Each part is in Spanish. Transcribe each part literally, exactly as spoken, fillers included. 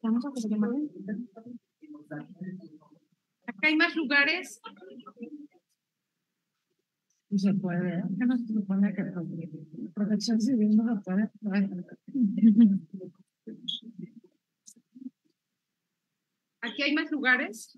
Acá hay más lugares. Y se puede, que no se supone que protección civil no se puede. Aquí hay más lugares.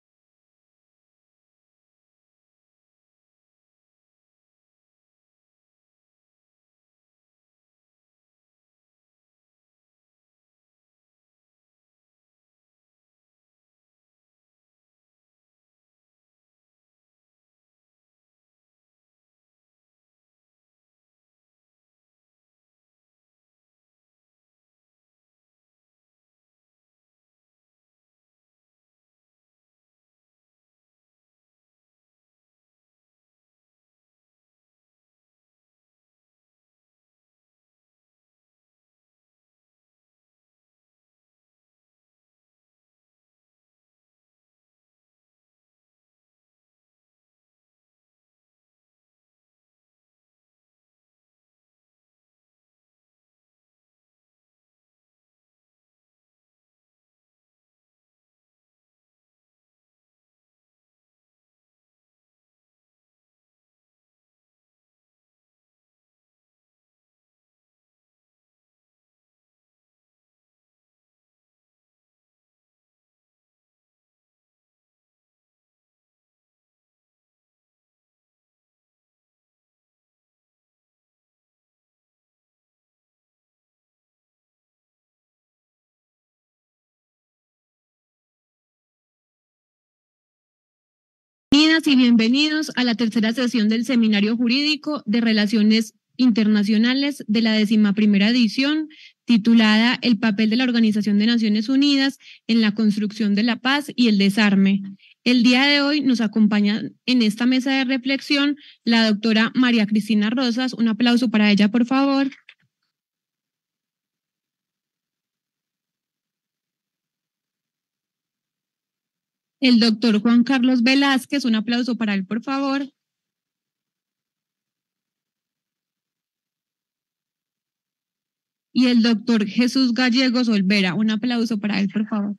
Bienvenidas y bienvenidos a la tercera sesión del Seminario Jurídico de Relaciones Internacionales de la décima primera edición, titulada El papel de la Organización de Naciones Unidas en la construcción de la paz y el desarme. El día de hoy nos acompaña en esta mesa de reflexión la doctora María Cristina Rosas. Un aplauso para ella, por favor. El doctor Juan Carlos Velázquez, un aplauso para él, por favor. Y el doctor Jesús Gallegos Olvera, un aplauso para él, por favor.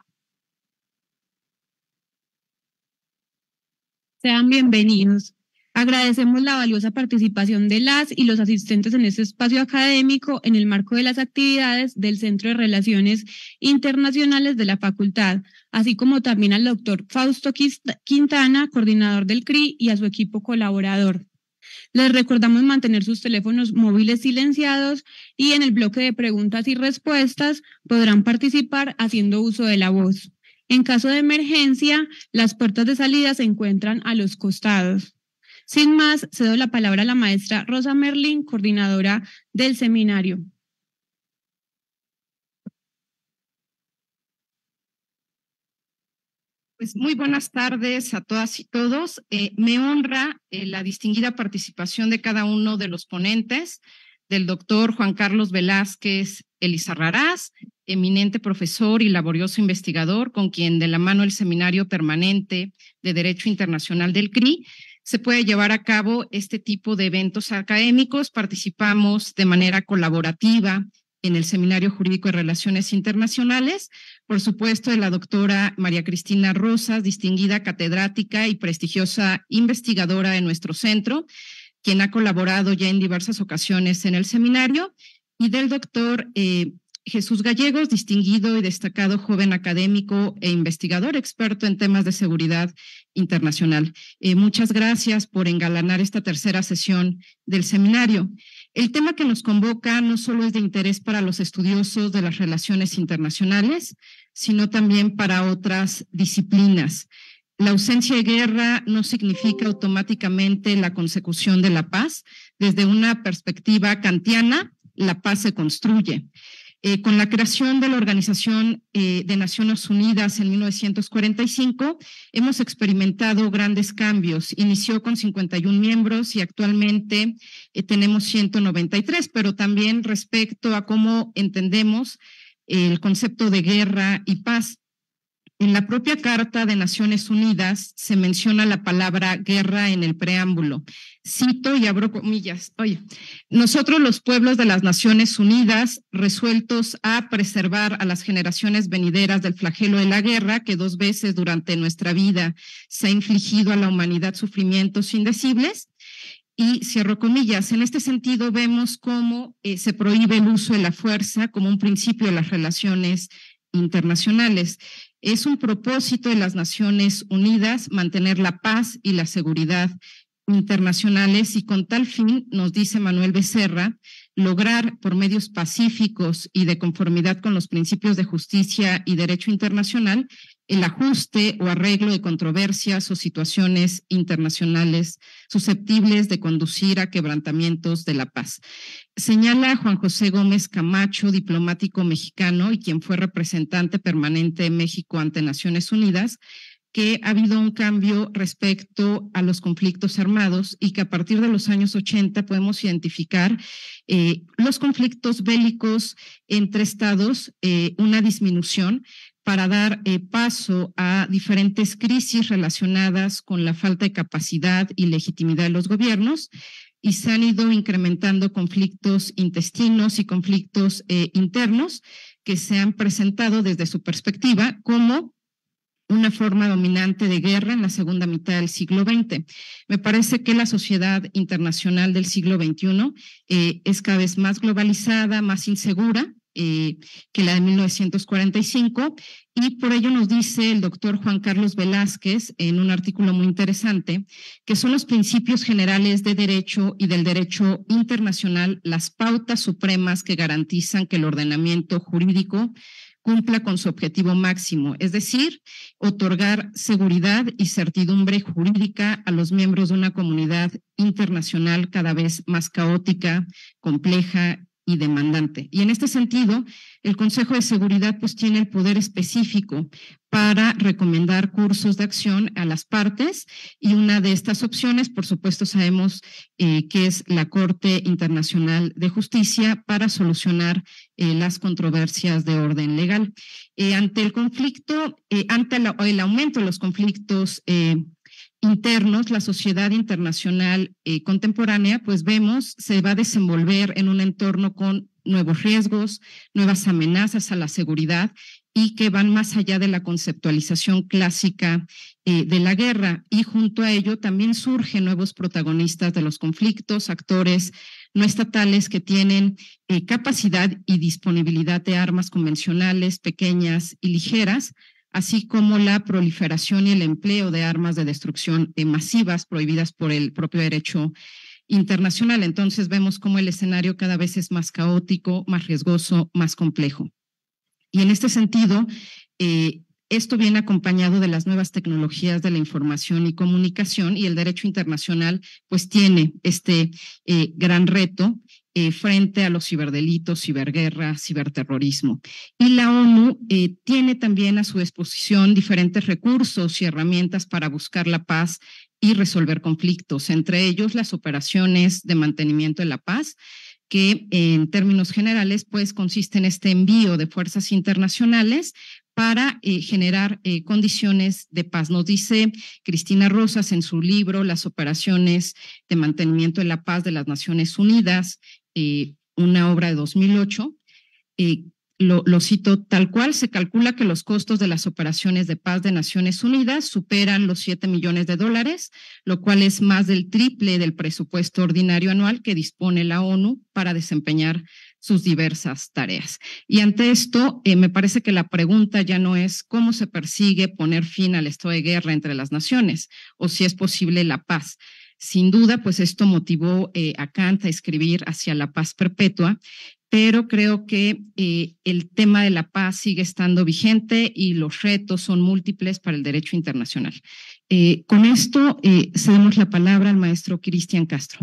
Sean bienvenidos. Agradecemos la valiosa participación de las y los asistentes en este espacio académico en el marco de las actividades del Centro de Relaciones Internacionales de la Facultad, así como también al doctor Fausto Quintana, coordinador del C R I, y a su equipo colaborador. Les recordamos mantener sus teléfonos móviles silenciados y en el bloque de preguntas y respuestas podrán participar haciendo uso de la voz. En caso de emergencia, las puertas de salida se encuentran a los costados. Sin más, cedo la palabra a la maestra Rosa Merlin, coordinadora del seminario. Pues muy buenas tardes a todas y todos. Eh, me honra eh, la distinguida participación de cada uno de los ponentes, del doctor Juan Carlos Velázquez Elizarrarás, eminente profesor y laborioso investigador, con quien de la mano del Seminario Permanente de Derecho Internacional del C R I se puede llevar a cabo este tipo de eventos académicos. Participamos de manera colaborativa en el Seminario Jurídico de Relaciones Internacionales, por supuesto, de la doctora María Cristina Rosas, distinguida catedrática y prestigiosa investigadora de nuestro centro, quien ha colaborado ya en diversas ocasiones en el seminario, y del doctor eh, Jesús Gallegos, distinguido y destacado joven académico e investigador experto en temas de seguridad internacional. Eh, muchas gracias por engalanar esta tercera sesión del seminario. El tema que nos convoca no solo es de interés para los estudiosos de las relaciones internacionales, sino también para otras disciplinas. La ausencia de guerra no significa automáticamente la consecución de la paz. Desde una perspectiva kantiana, la paz se construye. Eh, con la creación de la Organización eh, de Naciones Unidas en mil novecientos cuarenta y cinco, hemos experimentado grandes cambios. Inició con cincuenta y un miembros y actualmente eh, tenemos ciento noventa y tres, pero también respecto a cómo entendemos eh, el concepto de guerra y paz. En la propia Carta de Naciones Unidas se menciona la palabra guerra en el preámbulo. Cito y abro comillas. Oye, nosotros los pueblos de las Naciones Unidas, resueltos a preservar a las generaciones venideras del flagelo de la guerra, que dos veces durante nuestra vida se ha infligido a la humanidad sufrimientos indecibles. Y cierro comillas. En este sentido vemos cómo eh, se prohíbe el uso de la fuerza como un principio de las relaciones internacionales. Es un propósito de las Naciones Unidas mantener la paz y la seguridad internacionales y con tal fin, nos dice Manuel Becerra, lograr por medios pacíficos y de conformidad con los principios de justicia y derecho internacional el ajuste o arreglo de controversias o situaciones internacionales susceptibles de conducir a quebrantamientos de la paz. Señala Juan José Gómez Camacho, diplomático mexicano y quien fue representante permanente de México ante Naciones Unidas, que ha habido un cambio respecto a los conflictos armados y que a partir de los años ochenta podemos identificar eh, los conflictos bélicos entre estados, eh, una disminución para dar eh, paso a diferentes crisis relacionadas con la falta de capacidad y legitimidad de los gobiernos, y se han ido incrementando conflictos intestinos y conflictos eh, internos que se han presentado desde su perspectiva como una forma dominante de guerra en la segunda mitad del siglo veinte. Me parece que la sociedad internacional del siglo veintiuno eh, es cada vez más globalizada, más insegura eh, que la de mil novecientos cuarenta y cinco, y por ello nos dice el doctor Juan Carlos Velázquez en un artículo muy interesante que son los principios generales de derecho y del derecho internacional las pautas supremas que garantizan que el ordenamiento jurídico cumpla con su objetivo máximo, es decir, otorgar seguridad y certidumbre jurídica a los miembros de una comunidad internacional cada vez más caótica, compleja y demandante. Y en este sentido, el Consejo de Seguridad pues tiene el poder específico para recomendar cursos de acción a las partes, y una de estas opciones, por supuesto, sabemos eh, que es la Corte Internacional de Justicia para solucionar eh, las controversias de orden legal. Eh, ante el conflicto, eh, ante la, el aumento de los conflictos eh, internos, la sociedad internacional eh, contemporánea, pues vemos, se va a desenvolver en un entorno con nuevos riesgos, nuevas amenazas a la seguridad y que van más allá de la conceptualización clásica eh, de la guerra, y junto a ello también surgen nuevos protagonistas de los conflictos, actores no estatales que tienen eh, capacidad y disponibilidad de armas convencionales, pequeñas y ligeras, así como la proliferación y el empleo de armas de destrucción eh, masivas prohibidas por el propio derecho internacional. Entonces vemos cómo el escenario cada vez es más caótico, más riesgoso, más complejo. Y en este sentido, eh, esto viene acompañado de las nuevas tecnologías de la información y comunicación, y el derecho internacional pues tiene este eh, gran reto eh, frente a los ciberdelitos, ciberguerra, ciberterrorismo. Y la ONU eh, tiene también a su disposición diferentes recursos y herramientas para buscar la paz y resolver conflictos, entre ellos las operaciones de mantenimiento de la paz, que en términos generales pues consiste en este envío de fuerzas internacionales para eh, generar eh, condiciones de paz. Nos dice Cristina Rosas en su libro Las operaciones de mantenimiento de la paz de las Naciones Unidas, eh, una obra de dos mil ocho, eh, Lo, lo cito tal cual: se calcula que los costos de las operaciones de paz de Naciones Unidas superan los siete millones de dólares, lo cual es más del triple del presupuesto ordinario anual que dispone la ONU para desempeñar sus diversas tareas. Y ante esto, eh, me parece que la pregunta ya no es cómo se persigue poner fin al estado de guerra entre las naciones o si es posible la paz. Sin duda, pues esto motivó eh, a Kant a escribir Hacia la paz perpetua, pero creo que eh, el tema de la paz sigue estando vigente y los retos son múltiples para el derecho internacional. Eh, con esto eh, cedemos la palabra al maestro Cristian Castro.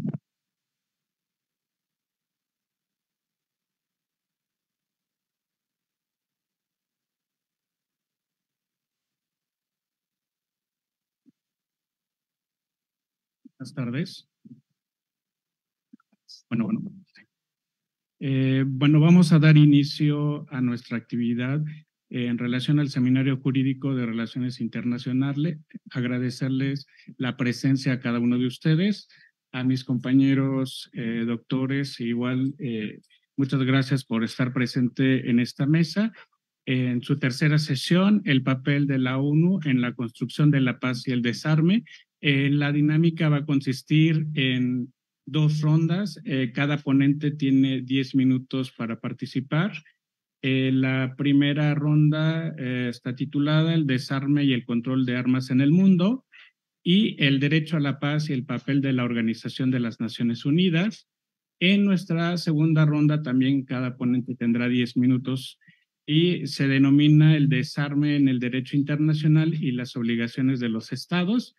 Buenas tardes. Bueno, bueno. Eh, bueno, vamos a dar inicio a nuestra actividad eh, en relación al Seminario Jurídico de Relaciones Internacionales, agradecerles la presencia a cada uno de ustedes, a mis compañeros eh, doctores, igual eh, muchas gracias por estar presente en esta mesa. En su tercera sesión, el papel de la ONU en la construcción de la paz y el desarme. Eh, la dinámica va a consistir en dos rondas. Eh, cada ponente tiene diez minutos para participar. Eh, la primera ronda eh, está titulada El desarme y el control de armas en el mundo y el derecho a la paz y el papel de la Organización de las Naciones Unidas. En nuestra segunda ronda también cada ponente tendrá diez minutos y se denomina el desarme en el derecho internacional y las obligaciones de los estados.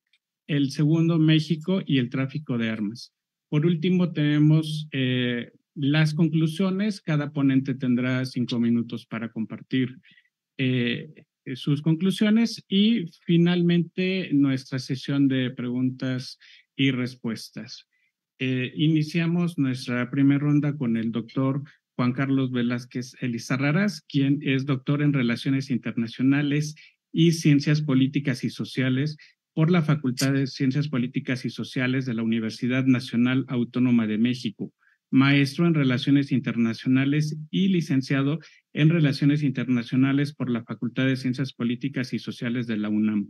El segundo, México y el tráfico de armas. Por último, tenemos eh, las conclusiones. Cada ponente tendrá cinco minutos para compartir eh, sus conclusiones y finalmente nuestra sesión de preguntas y respuestas. Eh, iniciamos nuestra primera ronda con el doctor Juan Carlos Velázquez Elizarrarás, quien es doctor en Relaciones Internacionales y Ciencias Políticas y Sociales por la Facultad de Ciencias Políticas y Sociales de la Universidad Nacional Autónoma de México, maestro en Relaciones Internacionales y licenciado en Relaciones Internacionales por la Facultad de Ciencias Políticas y Sociales de la UNAM,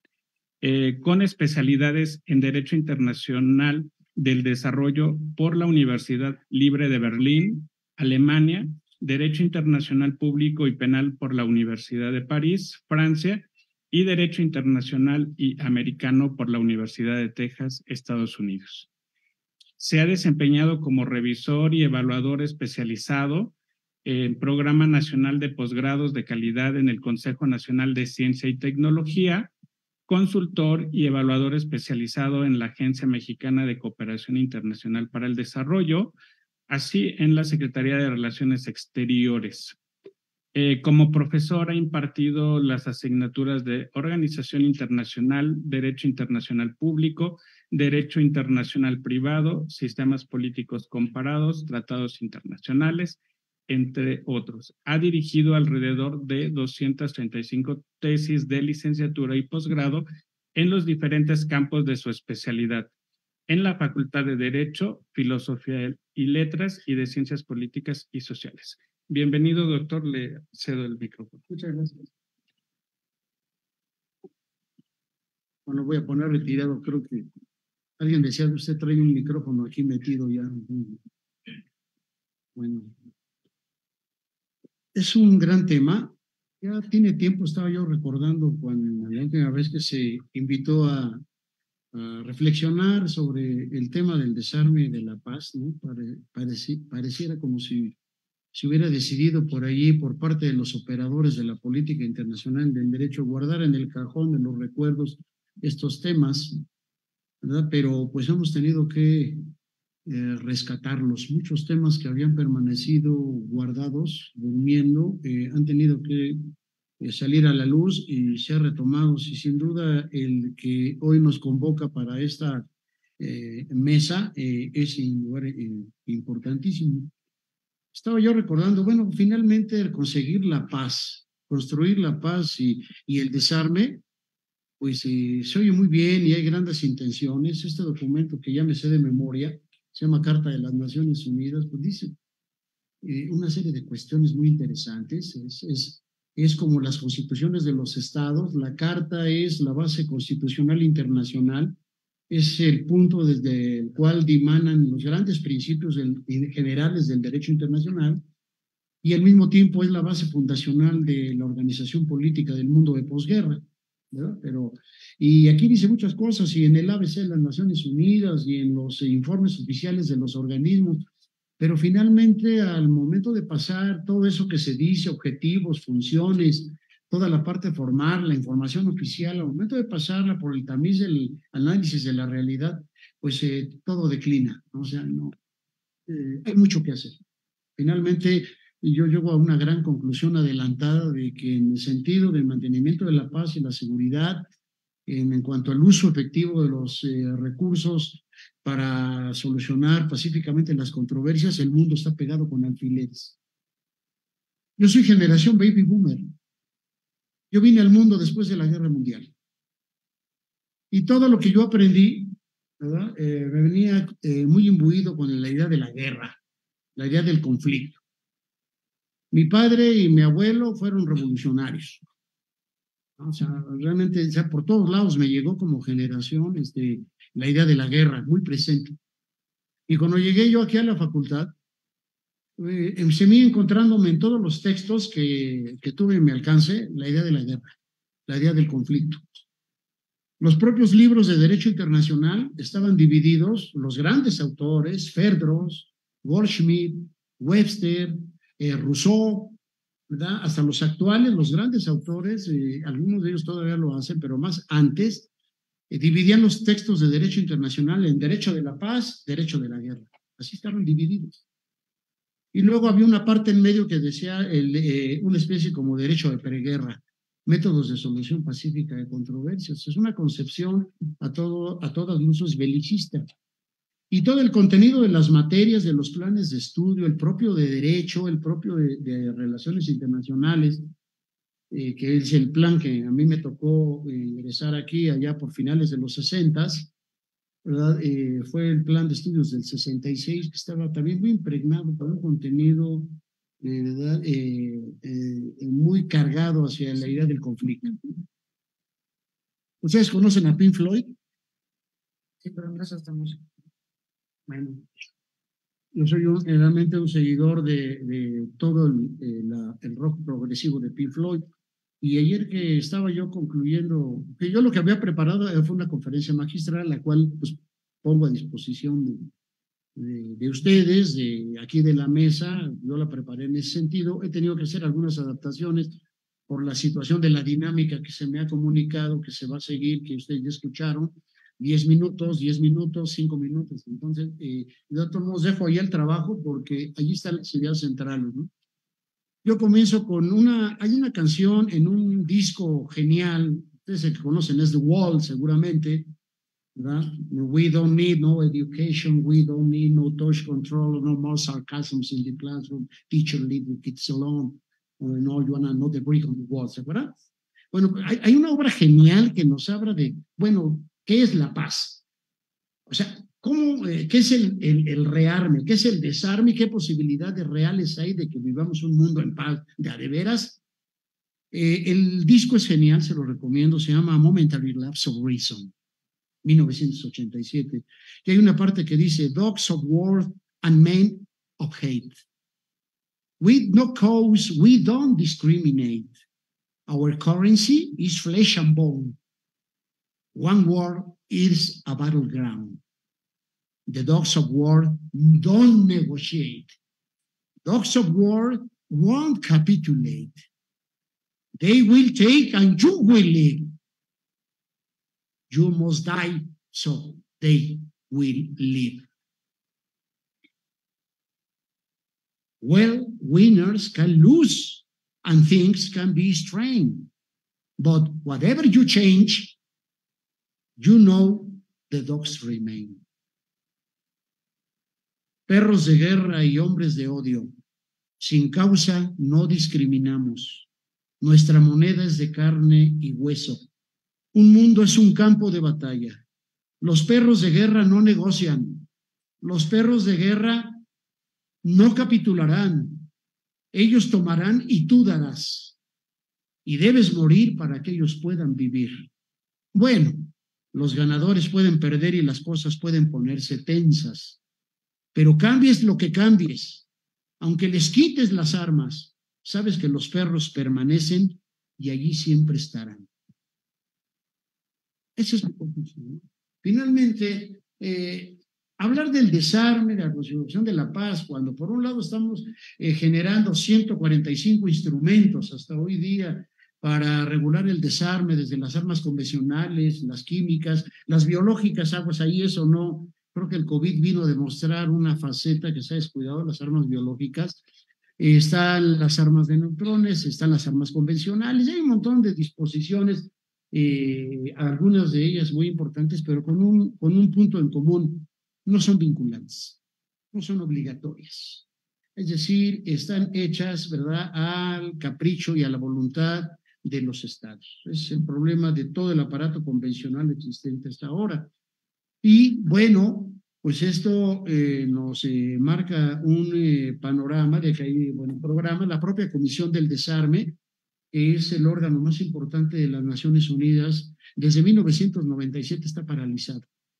eh, con especialidades en Derecho Internacional del Desarrollo por la Universidad Libre de Berlín, Alemania, Derecho Internacional Público y Penal por la Universidad de París, Francia, y Derecho Internacional y Americano por la Universidad de Texas, Estados Unidos. Se ha desempeñado como revisor y evaluador especializado en Programa Nacional de Posgrados de Calidad en el Consejo Nacional de Ciencia y Tecnología, consultor y evaluador especializado en la Agencia Mexicana de Cooperación Internacional para el Desarrollo, así en la Secretaría de Relaciones Exteriores. Eh, como profesor ha impartido las asignaturas de Organización Internacional, Derecho Internacional Público, Derecho Internacional Privado, Sistemas Políticos Comparados, Tratados Internacionales, entre otros. Ha dirigido alrededor de doscientas treinta y cinco tesis de licenciatura y posgrado en los diferentes campos de su especialidad, en la Facultad de Derecho, Filosofía y Letras y de Ciencias Políticas y Sociales. Bienvenido, doctor, le cedo el micrófono. Muchas gracias. Bueno, voy a poner retirado, creo que alguien decía, usted trae un micrófono aquí metido ya. Bueno, es un gran tema. Ya tiene tiempo, estaba yo recordando cuando la última vez que se invitó a, a reflexionar sobre el tema del desarme y de la paz, ¿no? Pare, pareci, pareciera como si se hubiera decidido por allí, por parte de los operadores de la política internacional del derecho, guardar en el cajón de los recuerdos estos temas, ¿verdad? Pero pues hemos tenido que eh, rescatarlos. Muchos temas que habían permanecido guardados, durmiendo, eh, han tenido que eh, salir a la luz y ser retomados. Y sin duda el que hoy nos convoca para esta eh, mesa eh, es sin lugar eh, importantísimo. Estaba yo recordando, bueno, finalmente el conseguir la paz, construir la paz y, y el desarme, pues eh, se oye muy bien y hay grandes intenciones. Este documento que ya me sé de memoria, se llama Carta de las Naciones Unidas, pues dice eh, una serie de cuestiones muy interesantes. Es, es, es como las constituciones de los estados. La Carta es la base constitucional internacional, es el punto desde el cual dimanan los grandes principios del, generales del derecho internacional y al mismo tiempo es la base fundacional de la organización política del mundo de posguerra, ¿verdad? Pero, y aquí dice muchas cosas, y en el A B C de las Naciones Unidas y en los informes oficiales de los organismos, pero finalmente al momento de pasar todo eso que se dice, objetivos, funciones, toda la parte formal, la información oficial, al momento de pasarla por el tamiz del análisis de la realidad, pues eh, todo declina, ¿no? O sea, no, eh, hay mucho que hacer. Finalmente, yo llego a una gran conclusión adelantada de que en el sentido del mantenimiento de la paz y la seguridad, en, en cuanto al uso efectivo de los eh, recursos para solucionar pacíficamente las controversias, el mundo está pegado con alfileres. Yo soy generación baby boomer. Yo vine al mundo después de la Guerra Mundial. Y todo lo que yo aprendí, ¿verdad? Eh, me venía eh, muy imbuido con la idea de la guerra, la idea del conflicto. Mi padre y mi abuelo fueron revolucionarios. O sea, realmente, o sea, por todos lados me llegó como generación este, la idea de la guerra, muy presente. Y cuando llegué yo aquí a la facultad, eh, se me encontrándome en todos los textos que, que tuve en mi alcance la idea de la guerra, la idea del conflicto. Los propios libros de derecho internacional estaban divididos, los grandes autores, Ferdros, Goldschmidt, Webster, eh, Rousseau, ¿verdad? Hasta los actuales, los grandes autores, eh, algunos de ellos todavía lo hacen, pero más antes, eh, dividían los textos de derecho internacional en derecho de la paz, derecho de la guerra. Así estaban divididos. Y luego había una parte en medio que decía el, eh, una especie como derecho de preguerra, métodos de solución pacífica de controversias. Es una concepción a, todo, a todas luces belicista. Y todo el contenido de las materias, de los planes de estudio, el propio de derecho, el propio de, de relaciones internacionales, eh, que es el plan que a mí me tocó eh, ingresar aquí allá por finales de los sesentas, ¿verdad? Eh, fue el plan de estudios del sesenta y seis, que estaba también muy impregnado por un contenido eh, ¿verdad? Eh, eh, muy cargado hacia la idea del conflicto. ¿Ustedes conocen a Pink Floyd? Sí, pero no es esta música. Bueno, yo soy un, realmente un seguidor de, de todo el, eh, la, el rock progresivo de Pink Floyd. Y ayer que estaba yo concluyendo, que yo lo que había preparado fue una conferencia magistral, la cual pues pongo a disposición de, de, de ustedes, de aquí de la mesa. Yo la preparé en ese sentido. He tenido que hacer algunas adaptaciones por la situación de la dinámica que se me ha comunicado, que se va a seguir, que ustedes ya escucharon. Diez minutos, diez minutos, cinco minutos. Entonces, eh, de todos modos dejo ahí el trabajo porque allí están las ideas centrales, ¿no? Yo comienzo con una, hay una canción en un disco genial, ustedes el que conocen es The Wall seguramente, ¿verdad? We don't need no education, we don't need no touch control, no more sarcasms in the classroom, teacher leave the kids alone, or no, you wanna know the brick on the wall, ¿se acuerdan? Bueno, hay, hay una obra genial que nos habla de, bueno, ¿qué es la paz? O sea, ¿cómo, eh, ¿qué es el, el, el rearme? ¿Qué es el desarme? ¿Qué posibilidades reales hay de que vivamos un mundo en paz? ¿De a de veras? Eh, el disco es genial, se lo recomiendo, se llama Momentary Lapse of Reason, mil novecientos ochenta y siete. Y hay una parte que dice, Dogs of War and Men of Hate. With no cause, we don't discriminate. Our currency is flesh and bone. One word is a battleground. The dogs of war don't negotiate. Dogs of war won't capitulate. They will take and you will live. You must die so they will live. Well, winners can lose and things can be strained. But whatever you change, you know the dogs remain. Perros de guerra y hombres de odio, sin causa no discriminamos. Nuestra moneda es de carne y hueso. Un mundo es un campo de batalla. Los perros de guerra no negocian. Los perros de guerra no capitularán. Ellos tomarán y tú darás. Y debes morir para que ellos puedan vivir. Bueno, los ganadores pueden perder y las cosas pueden ponerse tensas. Pero cambies lo que cambies, aunque les quites las armas, sabes que los perros permanecen y allí siempre estarán. Esa es mi conclusión. Finalmente, eh, hablar del desarme, de la consecución de la paz, cuando por un lado estamos eh, generando ciento cuarenta y cinco instrumentos hasta hoy día para regular el desarme, desde las armas convencionales, las químicas, las biológicas, aguas ahí, eso no. Creo que el COVID vino a demostrar una faceta que se ha descuidado, las armas biológicas. Eh, están las armas de neutrones, están las armas convencionales, hay un montón de disposiciones, eh, algunas de ellas muy importantes, pero con un, con un punto en común, no son vinculantes, no son obligatorias. Es decir, están hechas, ¿verdad?, al capricho y a la voluntad de los estados. Es el problema de todo el aparato convencional existente hasta ahora. Y bueno, pues esto eh, nos eh, marca un eh, panorama de que hay buen programa. La propia Comisión del Desarme es el órgano más importante de las Naciones Unidas. Desde mil novecientos noventa y siete está paralizado.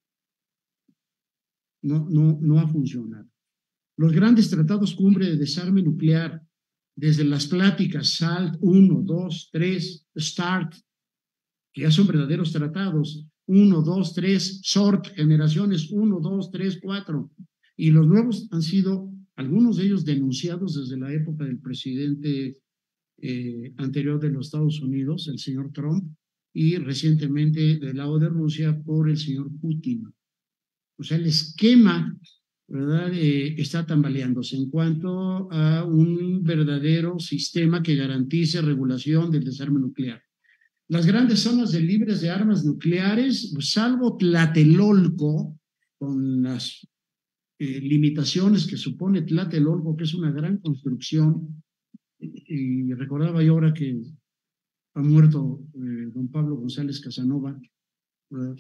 No, no, no ha funcionado. Los grandes tratados cumbre de desarme nuclear, desde las pláticas SALT uno, dos, tres, START, que ya son verdaderos tratados, uno, dos, tres, SORT, generaciones uno, dos, tres, cuatro, y los nuevos han sido, algunos de ellos denunciados desde la época del presidente eh, anterior de los Estados Unidos, el señor Trump, y recientemente del lado de Rusia por el señor Putin. O sea, el esquema, ¿verdad?, Eh, está tambaleándose en cuanto a un verdadero sistema que garantice regulación del desarme nuclear. Las grandes zonas de libres de armas nucleares, pues, salvo Tlatelolco, con las eh, limitaciones que supone Tlatelolco, que es una gran construcción, y, y recordaba yo ahora que ha muerto eh, don Pablo González Casanova, ¿verdad?,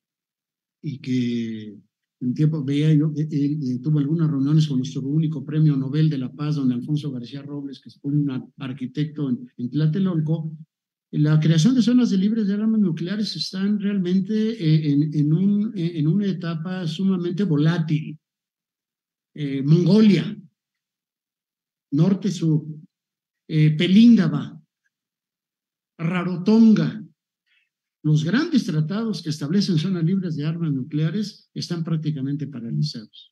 y que en tiempo veía yo, él, él, él tuvo algunas reuniones con nuestro único premio Nobel de la Paz, don Alfonso García Robles, que fue un arquitecto en, en Tlatelolco. La creación de zonas de libres de armas nucleares están realmente en, en, un, en una etapa sumamente volátil. Eh, Mongolia, norte-sur, eh, Pelíndaba, Rarotonga. Los grandes tratados que establecen zonas libres de armas nucleares están prácticamente paralizados.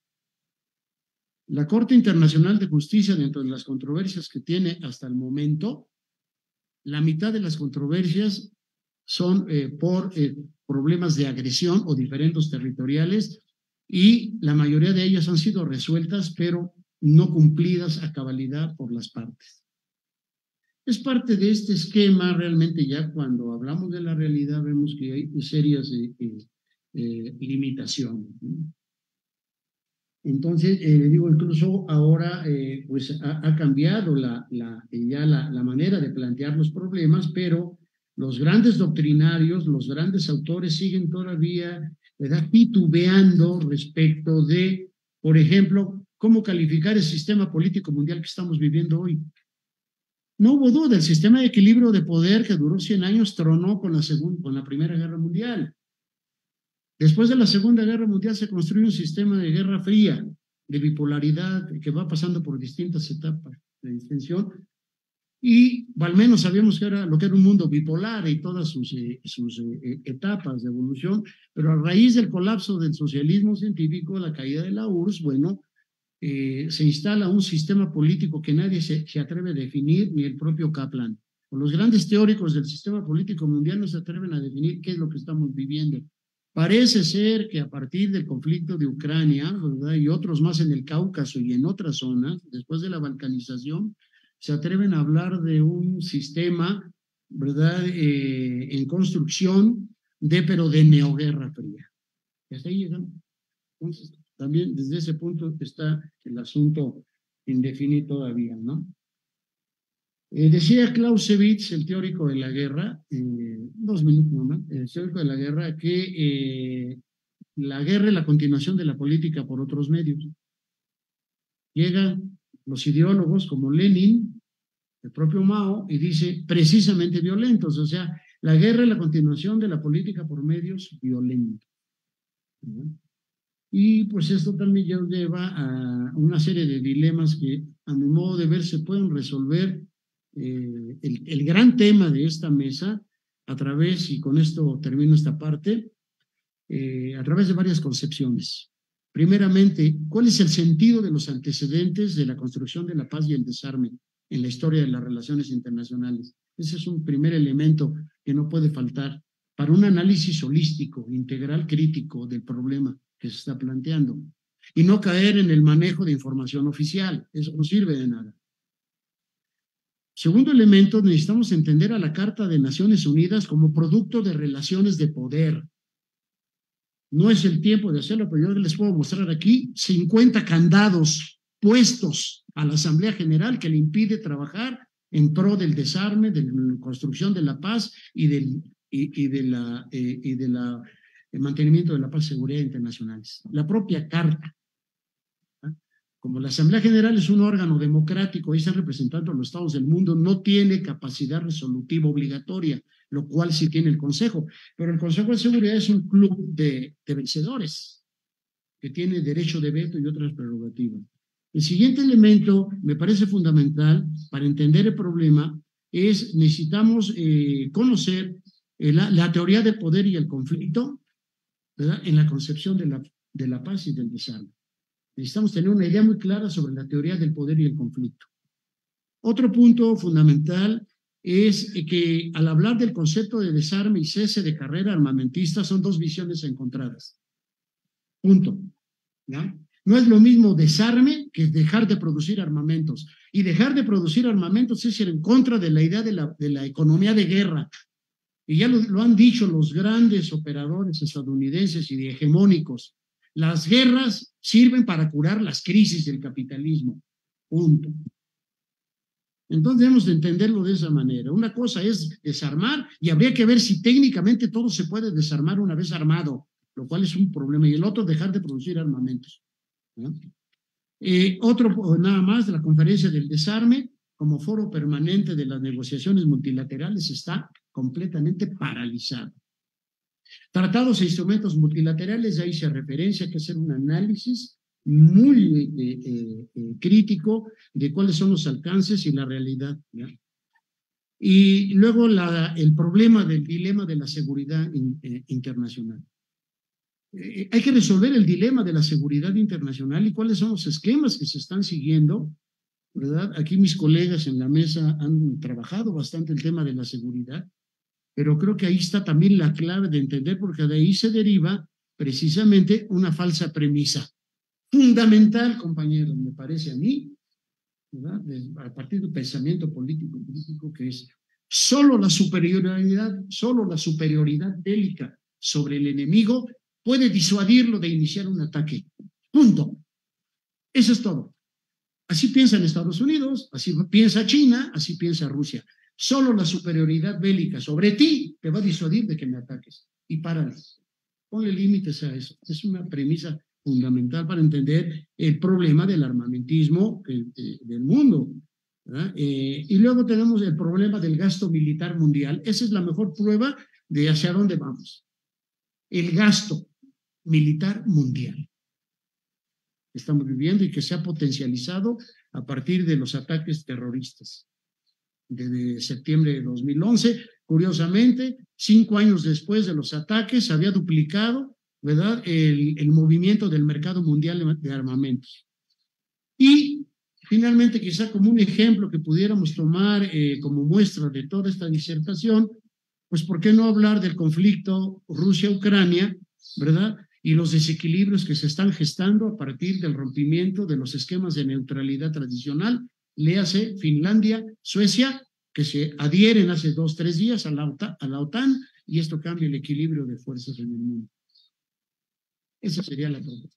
La Corte Internacional de Justicia, dentro de las controversias que tiene hasta el momento, la mitad de las controversias son eh, por eh, problemas de agresión o diferendos territoriales, y la mayoría de ellas han sido resueltas, pero no cumplidas a cabalidad por las partes. Es parte de este esquema. Realmente ya cuando hablamos de la realidad vemos que hay serias eh, eh, eh, limitaciones, ¿no? Entonces, eh, digo, incluso ahora eh, pues ha, ha cambiado la, la, ya la, la manera de plantear los problemas, pero los grandes doctrinarios, los grandes autores siguen todavía, ¿verdad?, titubeando respecto de, por ejemplo, cómo calificar el sistema político mundial que estamos viviendo hoy. No hubo duda, el sistema de equilibrio de poder que duró cien años tronó con la, segunda, con la Primera Guerra Mundial. Después de la Segunda Guerra Mundial se construyó un sistema de guerra fría, de bipolaridad, que va pasando por distintas etapas de distinción, y al menos sabíamos que era lo que era un mundo bipolar y todas sus, eh, sus eh, etapas de evolución, pero a raíz del colapso del socialismo científico, la caída de la U R S S, bueno, Eh, se instala un sistema político que nadie se, se atreve a definir, ni el propio Kaplan. Los grandes teóricos del sistema político mundial no se atreven a definir qué es lo que estamos viviendo. Parece ser que a partir del conflicto de Ucrania, ¿verdad?, y otros más en el Cáucaso y en otras zonas, después de la balcanización, se atreven a hablar de un sistema, ¿verdad?, eh, en construcción, de, pero de neoguerra fría. Y hasta ahí llegamos. Entonces, también desde ese punto está el asunto indefinido todavía, ¿no? Eh, decía Clausewitz, el teórico de la guerra, eh, dos minutos nomás, el teórico de la guerra, que eh, la guerra es la continuación de la política por otros medios. Llegan los ideólogos como Lenin, el propio Mao, y dice precisamente violentos, o sea, la guerra es la continuación de la política por medios violentos, ¿no? Y pues esto también ya lleva a una serie de dilemas que, a mi modo de ver, se pueden resolver. Eh, el, el gran tema de esta mesa, a través, y con esto termino esta parte, eh, a través de varias concepciones. Primeramente, ¿cuál es el sentido de los antecedentes de la construcción de la paz y el desarme en la historia de las relaciones internacionales? Ese es un primer elemento que no puede faltar para un análisis holístico, integral, crítico del problema que se está planteando, y no caer en el manejo de información oficial. Eso no sirve de nada. Segundo elemento, necesitamos entender a la Carta de Naciones Unidas como producto de relaciones de poder. No es el tiempo de hacerlo, pero yo les puedo mostrar aquí cincuenta candados puestos a la Asamblea General que le impide trabajar en pro del desarme, de la construcción de la paz y del, y, y de la, eh, y de la, el mantenimiento de la paz y seguridad internacionales. La propia Carta. ¿eh? Como la Asamblea General es un órgano democrático y es el representante de los estados del mundo, no tiene capacidad resolutiva obligatoria, lo cual sí tiene el Consejo. Pero el Consejo de Seguridad es un club de, de vencedores que tiene derecho de veto y otras prerrogativas. El siguiente elemento me parece fundamental para entender el problema es necesitamos eh, conocer eh, la, la teoría del poder y el conflicto, ¿verdad? En la concepción de la, de la paz y del desarme. Necesitamos tener una idea muy clara sobre la teoría del poder y el conflicto. Otro punto fundamental es que al hablar del concepto de desarme y cese de carrera armamentista son dos visiones encontradas. Punto. ¿Ya? No es lo mismo desarme que dejar de producir armamentos. Y dejar de producir armamentos es ir en contra de la idea de la, de la economía de guerra. Y ya lo, lo han dicho los grandes operadores estadounidenses y hegemónicos. Las guerras sirven para curar las crisis del capitalismo. Punto. Entonces debemos de entenderlo de esa manera. Una cosa es desarmar y habría que ver si técnicamente todo se puede desarmar una vez armado, lo cual es un problema. Y el otro, dejar de producir armamentos. ¿no? Eh, otro, nada más, de la Conferencia del Desarme, como foro permanente de las negociaciones multilaterales, está completamente paralizado. Tratados e instrumentos multilaterales, ahí se referencia, hay que hacer un análisis muy eh, eh, eh, crítico de cuáles son los alcances y la realidad. ¿ya? Y luego la, el problema del dilema de la seguridad in, eh, internacional. Eh, hay que resolver el dilema de la seguridad internacional y cuáles son los esquemas que se están siguiendo, ¿verdad? Aquí mis colegas en la mesa han trabajado bastante el tema de la seguridad, pero creo que ahí está también la clave de entender, porque de ahí se deriva precisamente una falsa premisa. Fundamental, compañeros, me parece a mí, ¿verdad? A partir del pensamiento político, político que es solo la superioridad, solo la superioridad bélica sobre el enemigo puede disuadirlo de iniciar un ataque. Punto. Eso es todo. Así piensan Estados Unidos, así piensa China, así piensa Rusia. Solo la superioridad bélica sobre ti te va a disuadir de que me ataques. Y párale. Ponle límites a eso. Es una premisa fundamental para entender el problema del armamentismo el, el, del mundo. Eh, y luego tenemos el problema del gasto militar mundial. Esa es la mejor prueba de hacia dónde vamos. El gasto militar mundial. Estamos viviendo y que se ha potencializado a partir de los ataques terroristas. Desde septiembre de dos mil once, curiosamente, cinco años después de los ataques, se había duplicado, ¿verdad?, el, el movimiento del mercado mundial de armamentos. Y finalmente, quizá como un ejemplo que pudiéramos tomar eh, como muestra de toda esta disertación, pues ¿por qué no hablar del conflicto Rusia-Ucrania, ¿verdad?, y los desequilibrios que se están gestando a partir del rompimiento de los esquemas de neutralidad tradicional, léase Finlandia, Suecia, que se adhieren hace dos, tres días a la OTAN, a la OTAN, y esto cambia el equilibrio de fuerzas en el mundo. Esa sería la propuesta.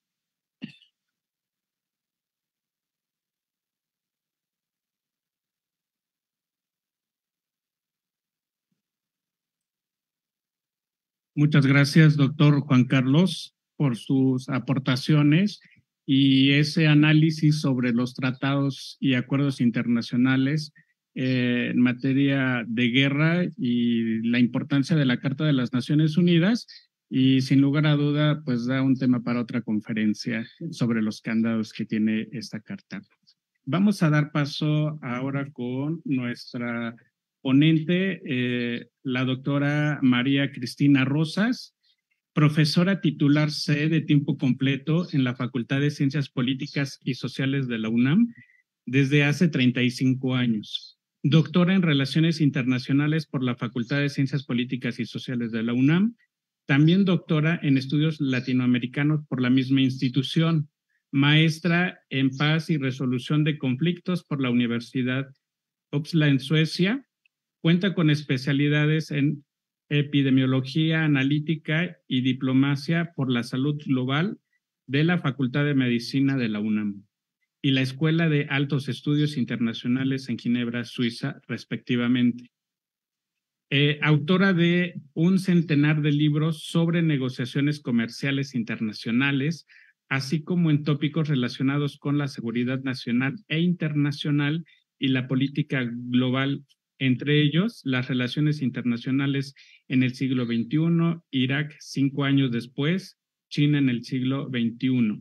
Muchas gracias, doctor Juan Carlos, por sus aportaciones y ese análisis sobre los tratados y acuerdos internacionales eh, en materia de guerra y la importancia de la Carta de las Naciones Unidas. Y sin lugar a duda, pues da un tema para otra conferencia sobre los candados que tiene esta carta. Vamos a dar paso ahora con nuestra ponente, eh, la doctora María Cristina Rosas, profesora titular C de tiempo completo en la Facultad de Ciencias Políticas y Sociales de la UNAM desde hace treinta y cinco años. Doctora en Relaciones Internacionales por la Facultad de Ciencias Políticas y Sociales de la UNAM. También doctora en Estudios Latinoamericanos por la misma institución. Maestra en Paz y Resolución de Conflictos por la Universidad Uppsala en Suecia. Cuenta con especialidades en Epidemiología Analítica y Diplomacia por la Salud Global de la Facultad de Medicina de la UNAM. y la Escuela de Altos Estudios Internacionales en Ginebra, Suiza, respectivamente. Eh, autora de un centenar de libros sobre negociaciones comerciales internacionales, así como en tópicos relacionados con la seguridad nacional e internacional y la política global, entre ellos las relaciones internacionales en el siglo veintiuno, Irak cinco años después, China en el siglo veintiuno.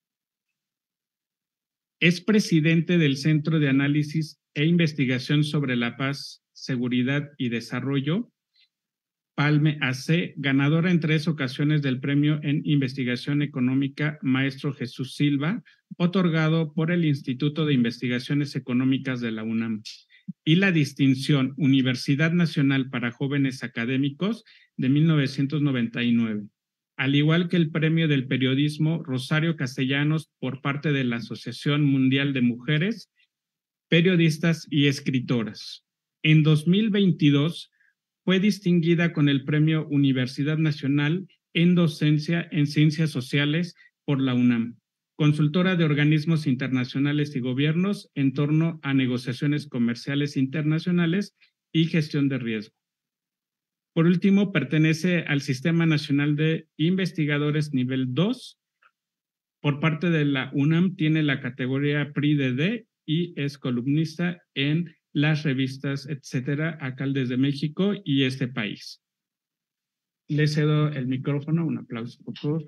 Es presidente del Centro de Análisis e Investigación sobre la Paz, Seguridad y Desarrollo, Palme A C, ganadora en tres ocasiones del Premio en Investigación Económica Maestro Jesús Silva, otorgado por el Instituto de Investigaciones Económicas de la UNAM, y la distinción Universidad Nacional para Jóvenes Académicos de mil novecientos noventa y nueve, al igual que el Premio del Periodismo Rosario Castellanos por parte de la Asociación Mundial de Mujeres, Periodistas y Escritoras. En dos mil veintidós fue distinguida con el Premio Universidad Nacional en Docencia en Ciencias Sociales por la UNAM, consultora de organismos internacionales y gobiernos en torno a negociaciones comerciales internacionales y gestión de riesgo. Por último, pertenece al Sistema Nacional de Investigadores Nivel dos. Por parte de la UNAM tiene la categoría P R I D D y es columnista en las revistas, etcétera, acá desde México y este país. Le cedo el micrófono, un aplauso por favor.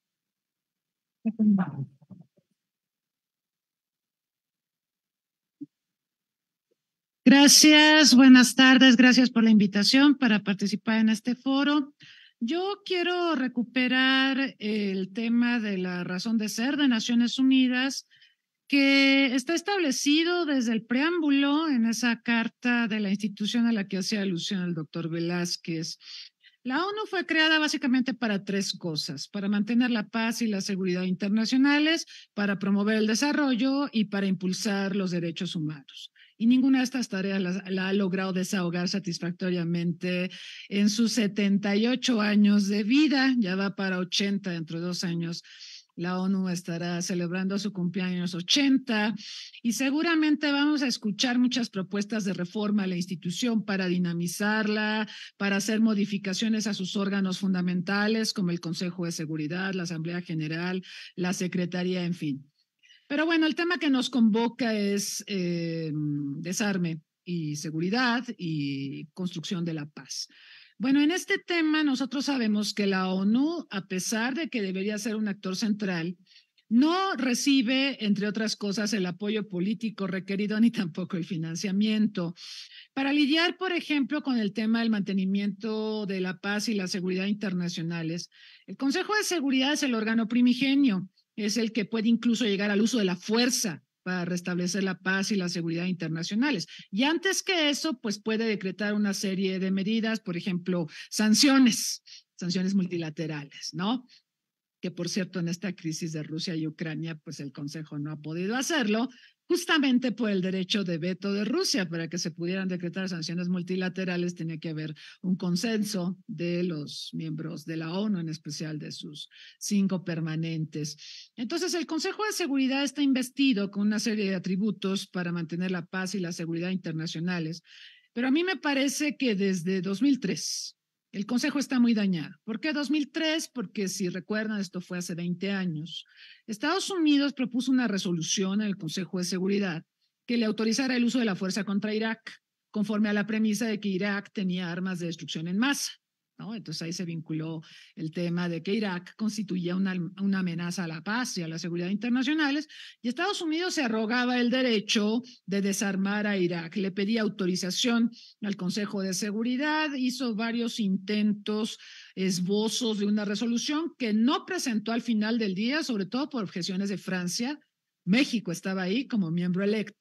Gracias, buenas tardes, gracias por la invitación para participar en este foro. Yo quiero recuperar el tema de la razón de ser de Naciones Unidas, que está establecido desde el preámbulo en esa carta de la institución a la que hacía alusión el doctor Velázquez. La ONU fue creada básicamente para tres cosas: para mantener la paz y la seguridad internacionales, para promover el desarrollo y para impulsar los derechos humanos. Y ninguna de estas tareas la, la ha logrado desahogar satisfactoriamente en sus setenta y ocho años de vida. Ya va para ochenta dentro de dos años. La ONU estará celebrando su cumpleaños ochenta y seguramente vamos a escuchar muchas propuestas de reforma a la institución para dinamizarla, para hacer modificaciones a sus órganos fundamentales como el Consejo de Seguridad, la Asamblea General, la Secretaría, en fin. Pero bueno, el tema que nos convoca es eh, desarme y seguridad y construcción de la paz. Bueno, en este tema nosotros sabemos que la ONU, a pesar de que debería ser un actor central, no recibe, entre otras cosas, el apoyo político requerido ni tampoco el financiamiento. Para lidiar, por ejemplo, con el tema del mantenimiento de la paz y la seguridad internacionales, el Consejo de Seguridad es el órgano primigenio, es el que puede incluso llegar al uso de la fuerza para restablecer la paz y la seguridad internacionales. Y antes que eso, pues puede decretar una serie de medidas, por ejemplo, sanciones, sanciones multilaterales, ¿no? Que por cierto, en esta crisis de Rusia y Ucrania, pues el Consejo no ha podido hacerlo, justamente por el derecho de veto de Rusia. Para que se pudieran decretar sanciones multilaterales tenía que haber un consenso de los miembros de la ONU, en especial de sus cinco permanentes. Entonces, el Consejo de Seguridad está investido con una serie de atributos para mantener la paz y la seguridad internacionales, pero a mí me parece que desde dos mil tres el Consejo está muy dañado. ¿Por qué dos mil tres? Porque si recuerdan, esto fue hace veinte años. Estados Unidos propuso una resolución en el Consejo de Seguridad que le autorizara el uso de la fuerza contra Irak, conforme a la premisa de que Irak tenía armas de destrucción en masa, ¿no? Entonces ahí se vinculó el tema de que Irak constituía una, una amenaza a la paz y a la seguridad internacionales, y Estados Unidos se arrogaba el derecho de desarmar a Irak. Le pedía autorización al Consejo de Seguridad, hizo varios intentos, esbozos de una resolución que no presentó al final del día, sobre todo por objeciones de Francia. México estaba ahí como miembro electo,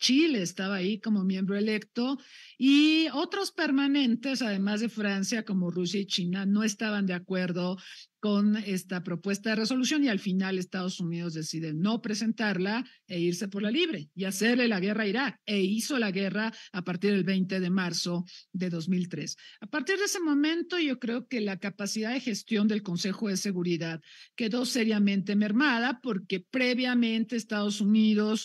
Chile estaba ahí como miembro electo y otros permanentes, además de Francia, como Rusia y China, no estaban de acuerdo con esta propuesta de resolución y al final Estados Unidos decide no presentarla e irse por la libre y hacerle la guerra a Irak, e hizo la guerra a partir del veinte de marzo de dos mil tres. A partir de ese momento yo creo que la capacidad de gestión del Consejo de Seguridad quedó seriamente mermada porque previamente Estados Unidos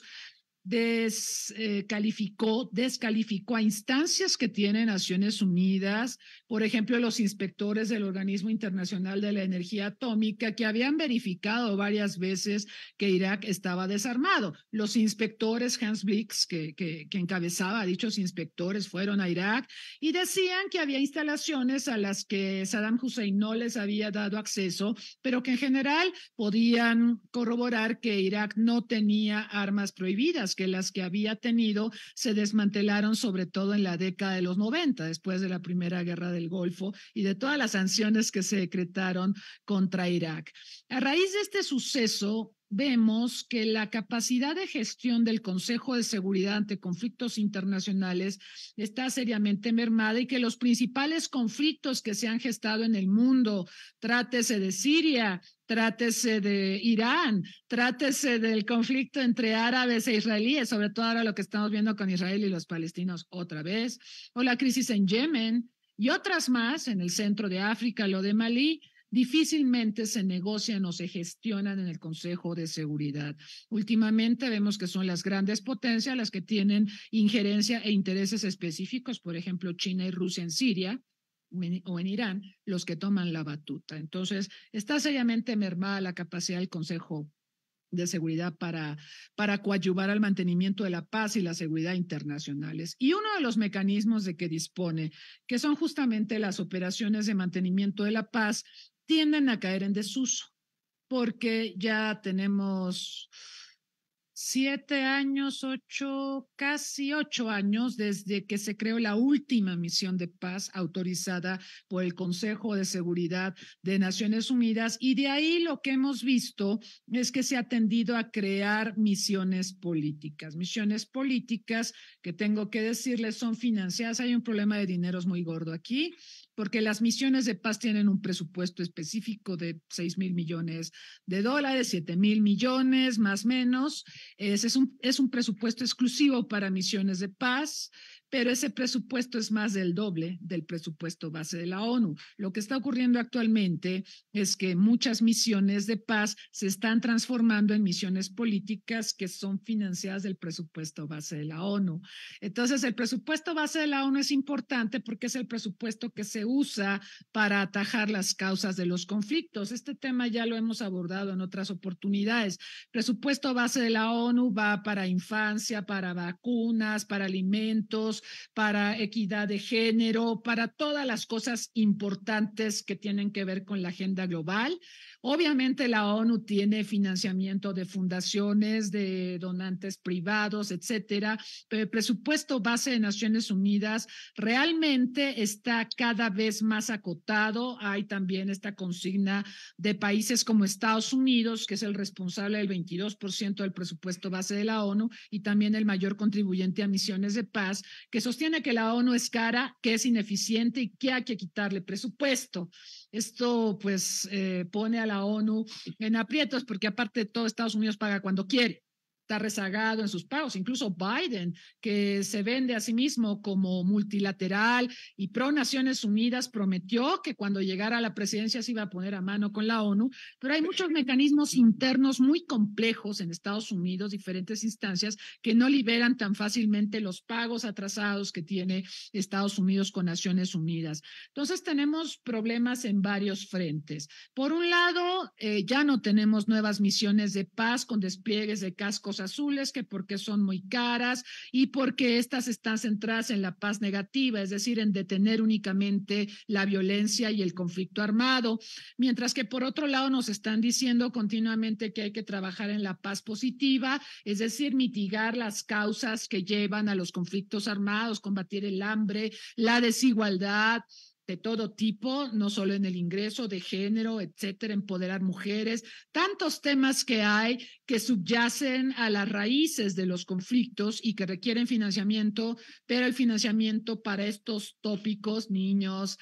descalificó, descalificó a instancias que tiene Naciones Unidas, por ejemplo, los inspectores del Organismo Internacional de la Energía Atómica, que habían verificado varias veces que Irak estaba desarmado. Los inspectores, Hans Blix, que, que, que encabezaba a dichos inspectores, fueron a Irak y decían que había instalaciones a las que Saddam Hussein no les había dado acceso, pero que en general podían corroborar que Irak no tenía armas prohibidas, que las que había tenido se desmantelaron sobre todo en la década de los noventa, después de la Primera Guerra del Golfo y de todas las sanciones que se decretaron contra Irak. A raíz de este suceso, vemos que la capacidad de gestión del Consejo de Seguridad ante conflictos internacionales está seriamente mermada y que los principales conflictos que se han gestado en el mundo, trátese de Siria, trátese de Irán, trátese del conflicto entre árabes e israelíes, sobre todo ahora lo que estamos viendo con Israel y los palestinos otra vez, o la crisis en Yemen y otras más en el centro de África, lo de Malí, difícilmente se negocian o se gestionan en el Consejo de Seguridad. Últimamente vemos que son las grandes potencias las que tienen injerencia e intereses específicos, por ejemplo, China y Rusia en Siria o en Irán, los que toman la batuta. Entonces, está seriamente mermada la capacidad del Consejo de Seguridad para, para coadyuvar al mantenimiento de la paz y la seguridad internacionales. Y uno de los mecanismos de que dispone, que son justamente las operaciones de mantenimiento de la paz, tienden a caer en desuso, porque ya tenemos siete años, ocho, casi ocho años desde que se creó la última misión de paz autorizada por el Consejo de Seguridad de Naciones Unidas, y de ahí lo que hemos visto es que se ha tendido a crear misiones políticas, misiones políticas que tengo que decirles son financiadas. Hay un problema de dineros muy gordo aquí, porque las misiones de paz tienen un presupuesto específico de seis mil millones de dólares, siete mil millones más o menos. Ese es un, es un presupuesto exclusivo para misiones de paz, pero ese presupuesto es más del doble del presupuesto base de la ONU. Lo que está ocurriendo actualmente es que muchas misiones de paz se están transformando en misiones políticas que son financiadas del presupuesto base de la ONU. Entonces, el presupuesto base de la ONU es importante porque es el presupuesto que se usa para atajar las causas de los conflictos. Este tema ya lo hemos abordado en otras oportunidades. Presupuesto base de la ONU va para infancia, para vacunas, para alimentos, para equidad de género, para todas las cosas importantes que tienen que ver con la agenda global. Obviamente la ONU tiene financiamiento de fundaciones, de donantes privados, etcétera, pero el presupuesto base de Naciones Unidas realmente está cada vez más acotado. Hay también esta consigna de países como Estados Unidos, que es el responsable del veintidós por ciento del presupuesto base de la ONU y también el mayor contribuyente a misiones de paz, que sostiene que la ONU es cara, que es ineficiente y que hay que quitarle presupuesto. Esto pues eh, pone a la ONU en aprietos porque aparte de todo Estados Unidos paga cuando quiere. Está rezagado en sus pagos. Incluso Biden, que se vende a sí mismo como multilateral y pro Naciones Unidas, prometió que cuando llegara a la presidencia se iba a poner a mano con la ONU, pero hay muchos mecanismos internos muy complejos en Estados Unidos, diferentes instancias que no liberan tan fácilmente los pagos atrasados que tiene Estados Unidos con Naciones Unidas. Entonces tenemos problemas en varios frentes. Por un lado, eh, ya no tenemos nuevas misiones de paz con despliegues de cascos azules, que porque son muy caras y porque estas están centradas en la paz negativa, es decir, en detener únicamente la violencia y el conflicto armado, mientras que por otro lado nos están diciendo continuamente que hay que trabajar en la paz positiva, es decir, mitigar las causas que llevan a los conflictos armados, combatir el hambre, la desigualdad, de todo tipo, no solo en el ingreso, de género, etcétera, empoderar mujeres, tantos temas que hay que subyacen a las raíces de los conflictos y que requieren financiamiento, pero el financiamiento para estos tópicos, niños,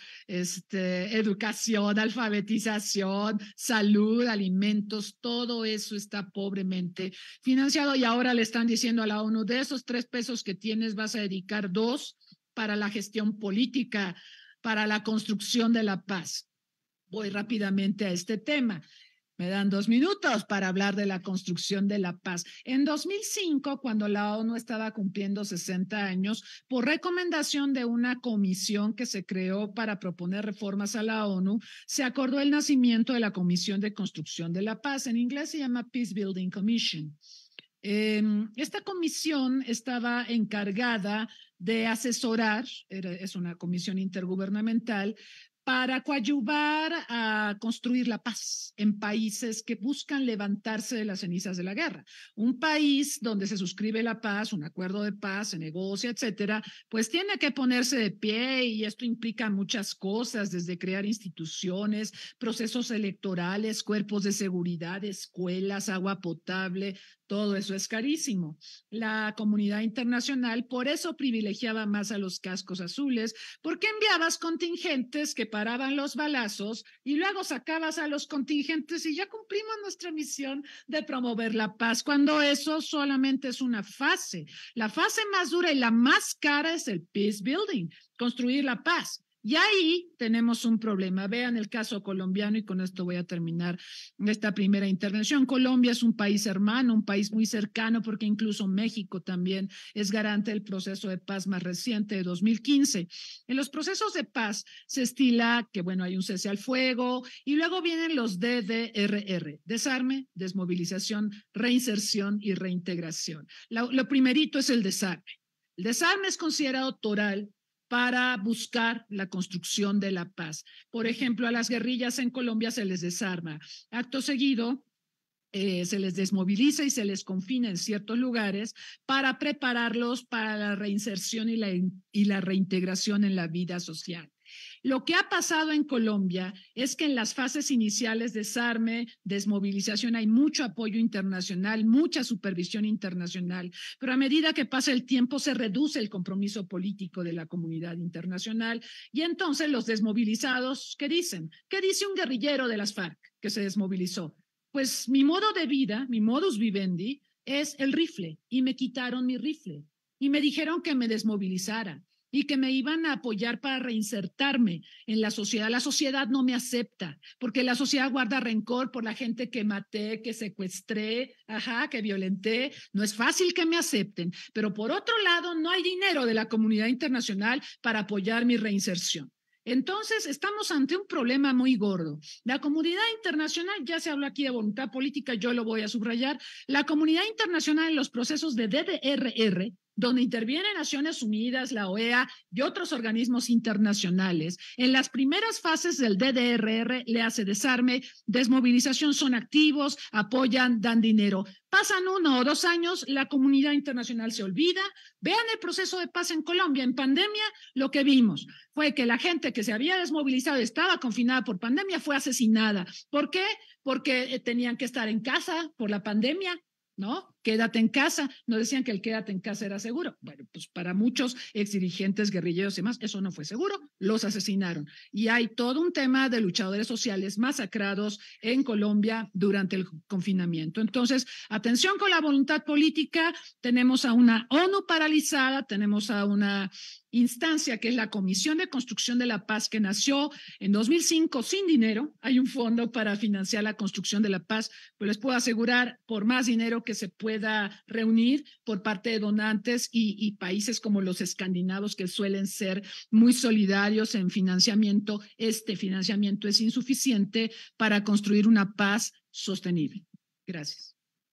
este, educación, alfabetización, salud, alimentos, todo eso está pobremente financiado y ahora le están diciendo a la ONU, de esos tres pesos que tienes vas a dedicar dos para la gestión política, para la construcción de la paz. Voy rápidamente a este tema. Me dan dos minutos para hablar de la construcción de la paz. En dos mil cinco, cuando la ONU estaba cumpliendo sesenta años, por recomendación de una comisión que se creó para proponer reformas a la ONU, se acordó el nacimiento de la Comisión de Construcción de la Paz. En inglés se llama Peace Building Commission. Eh, esta comisión estaba encargada de asesorar, era, es una comisión intergubernamental, para coadyuvar a construir la paz en países que buscan levantarse de las cenizas de la guerra. Un país donde se suscribe la paz, un acuerdo de paz, se negocia, etcétera, pues tiene que ponerse de pie y esto implica muchas cosas, desde crear instituciones, procesos electorales, cuerpos de seguridad, escuelas, agua potable, todo eso es carísimo. La comunidad internacional por eso privilegiaba más a los cascos azules, porque enviabas contingentes que paraban los balazos y luego sacabas a los contingentes y ya cumplimos nuestra misión de promover la paz, cuando eso solamente es una fase. La fase más dura y la más cara es el peace building, construir la paz. Y ahí tenemos un problema. Vean el caso colombiano y con esto voy a terminar esta primera intervención. Colombia es un país hermano, un país muy cercano porque incluso México también es garante del proceso de paz más reciente de dos mil quince. En los procesos de paz se estila que, bueno, hay un cese al fuego y luego vienen los D D R R, desarme, desmovilización, reinserción y reintegración. Lo, lo primerito es el desarme. El desarme es considerado toral para buscar la construcción de la paz. Por ejemplo, a las guerrillas en Colombia se les desarma. Acto seguido, eh, se les desmoviliza y se les confina en ciertos lugares para prepararlos para la reinserción y la, y la reintegración en la vida social. Lo que ha pasado en Colombia es que en las fases iniciales de desarme, desmovilización, hay mucho apoyo internacional, mucha supervisión internacional, pero a medida que pasa el tiempo se reduce el compromiso político de la comunidad internacional y entonces los desmovilizados, ¿qué dicen? ¿Qué dice un guerrillero de las FARC que se desmovilizó? Pues mi modo de vida, mi modus vivendi, es el rifle y me quitaron mi rifle y me dijeron que me desmovilizara y que me iban a apoyar para reinsertarme en la sociedad. La sociedad no me acepta, porque la sociedad guarda rencor por la gente que maté, que secuestré, ajá, que violenté. No es fácil que me acepten, pero por otro lado, no hay dinero de la comunidad internacional para apoyar mi reinserción. Entonces, estamos ante un problema muy gordo. La comunidad internacional, ya se habló aquí de voluntad política, yo lo voy a subrayar, la comunidad internacional en los procesos de D D R R, donde intervienen Naciones Unidas, la O E A y otros organismos internacionales, en las primeras fases del D D R R le hace desarme, desmovilización, son activos, apoyan, dan dinero. Pasan uno o dos años, la comunidad internacional se olvida. Vean el proceso de paz en Colombia. En pandemia, lo que vimos fue que la gente que se había desmovilizado, estaba confinada por pandemia, fue asesinada. ¿Por qué? Porque tenían que estar en casa por la pandemia, ¿no? Quédate en casa. No decían que el quédate en casa era seguro. Bueno, pues para muchos exdirigentes, guerrilleros y demás, eso no fue seguro. Los asesinaron. Y hay todo un tema de luchadores sociales masacrados en Colombia durante el confinamiento. Entonces, atención con la voluntad política. Tenemos a una ONU paralizada, tenemos a una instancia que es la Comisión de Construcción de la Paz, que nació en dos mil cinco sin dinero. Hay un fondo para financiar la construcción de la paz, pero les puedo asegurar, por más dinero que se pueda reunir por parte de donantes y, y países como los escandinavos, que suelen ser muy solidarios en financiamiento, este financiamiento es insuficiente para construir una paz sostenible. Gracias.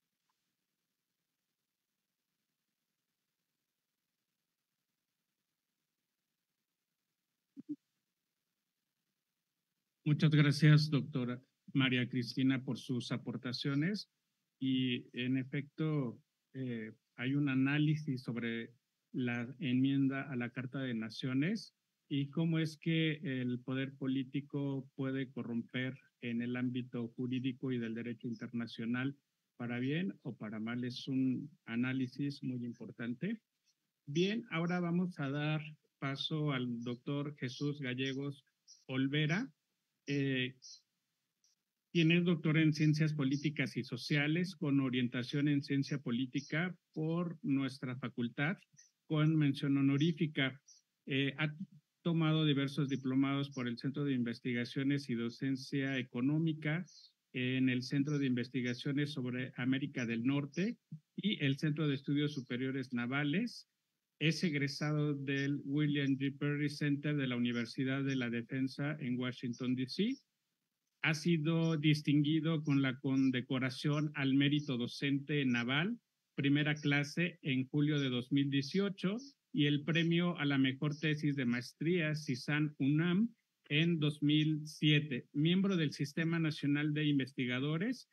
Muchas gracias, doctora María Cristina, por sus aportaciones. Y en efecto, eh, hay un análisis sobre la enmienda a la Carta de Naciones y cómo es que el poder político puede corromper en el ámbito jurídico y del derecho internacional para bien o para mal. Es un análisis muy importante. Bien, ahora vamos a dar paso al doctor Jesús Gallegos Olvera, eh, quien es doctor en Ciencias Políticas y Sociales con orientación en Ciencia Política por nuestra facultad, con mención honorífica. Eh, ha tomado diversos diplomados por el Centro de Investigaciones y Docencia Económica, en el Centro de Investigaciones sobre América del Norte y el Centro de Estudios Superiores Navales. Es egresado del William G. Perry Center de la Universidad de la Defensa en Washington, D C Ha sido distinguido con la condecoración al mérito docente naval, primera clase en julio de dos mil dieciocho, y el premio a la mejor tesis de maestría CISAN UNAM en dos mil siete. Miembro del Sistema Nacional de Investigadores,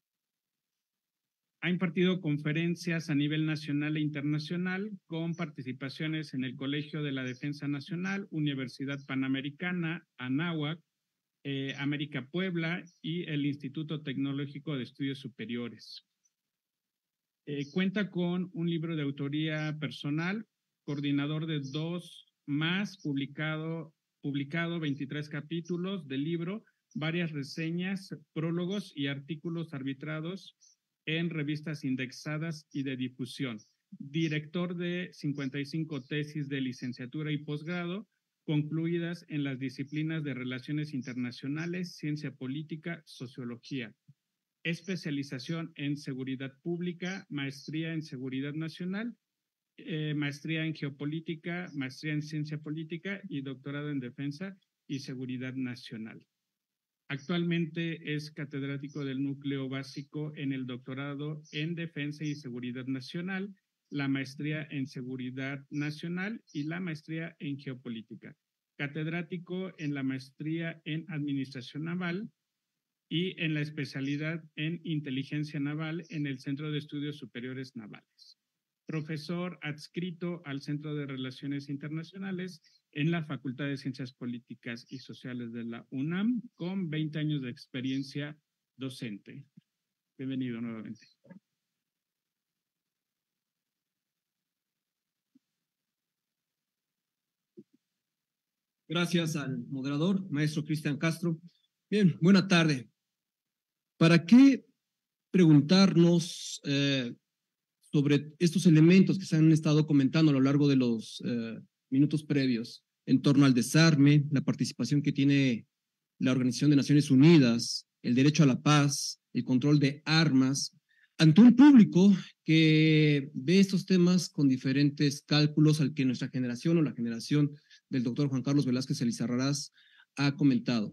ha impartido conferencias a nivel nacional e internacional con participaciones en el Colegio de la Defensa Nacional, Universidad Panamericana, Anáhuac, eh, América Puebla y el Instituto Tecnológico de Estudios Superiores. Eh, cuenta con un libro de autoría personal, coordinador de dos más, publicado, publicado veintitrés capítulos del libro, varias reseñas, prólogos y artículos arbitrados en revistas indexadas y de difusión. Director de cincuenta y cinco tesis de licenciatura y posgrado, concluidas en las disciplinas de Relaciones Internacionales, Ciencia Política, Sociología. Especialización en Seguridad Pública, maestría en Seguridad Nacional, eh, maestría en Geopolítica, maestría en Ciencia Política y doctorado en Defensa y Seguridad Nacional. Actualmente es catedrático del núcleo básico en el doctorado en Defensa y Seguridad Nacional, la maestría en Seguridad Nacional y la maestría en Geopolítica. Catedrático en la maestría en Administración Naval y en la especialidad en Inteligencia Naval en el Centro de Estudios Superiores Navales. Profesor adscrito al Centro de Relaciones Internacionales en la Facultad de Ciencias Políticas y Sociales de la UNAM, con veinte años de experiencia docente. Bienvenido nuevamente. Gracias al moderador, maestro Cristian Castro. Bien, buena tarde. ¿Para qué preguntarnos eh, sobre estos elementos que se han estado comentando a lo largo de los eh, minutos previos en torno al desarme, la participación que tiene la Organización de Naciones Unidas, el derecho a la paz, el control de armas, ante un público que ve estos temas con diferentes cálculos al que nuestra generación o la generación del doctor Juan Carlos Velázquez Elizarrarás ha comentado?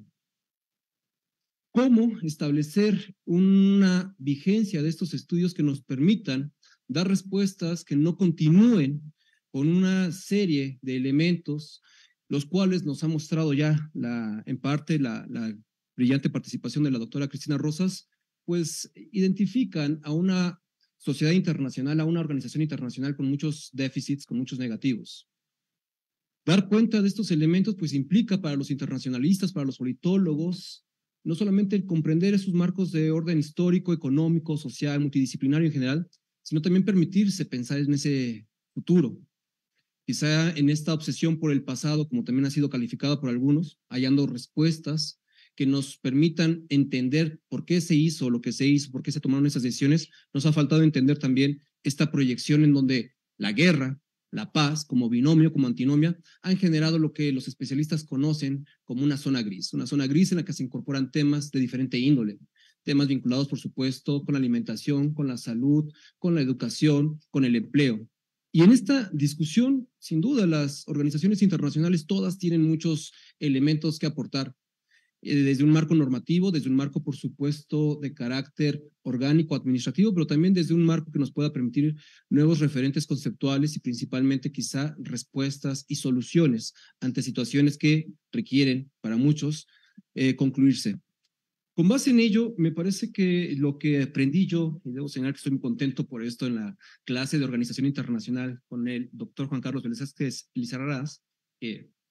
¿Cómo establecer una vigencia de estos estudios que nos permitan dar respuestas que no continúen con una serie de elementos, los cuales nos ha mostrado ya la, en parte la, la brillante participación de la doctora Cristina Rosas, pues identifican a una sociedad internacional, a una organización internacional con muchos déficits, con muchos negativos? Dar cuenta de estos elementos pues implica para los internacionalistas, para los politólogos, no solamente el comprender esos marcos de orden histórico, económico, social, multidisciplinario en general, sino también permitirse pensar en ese futuro. Quizá en esta obsesión por el pasado, como también ha sido calificado por algunos, hallando respuestas que nos permitan entender por qué se hizo lo que se hizo, por qué se tomaron esas decisiones, nos ha faltado entender también esta proyección en donde la guerra, la paz, como binomio, como antinomia, han generado lo que los especialistas conocen como una zona gris, una zona gris en la que se incorporan temas de diferente índole, temas vinculados, por supuesto, con la alimentación, con la salud, con la educación, con el empleo. Y en esta discusión, sin duda, las organizaciones internacionales todas tienen muchos elementos que aportar, desde un marco normativo, desde un marco, por supuesto, de carácter orgánico, administrativo, pero también desde un marco que nos pueda permitir nuevos referentes conceptuales y principalmente quizá respuestas y soluciones ante situaciones que requieren, para muchos, eh, concluirse. Con base en ello, me parece que lo que aprendí yo, y debo señalar que estoy muy contento por esto en la clase de Organización Internacional con el doctor Juan Carlos Velázquez Elizarrarás, que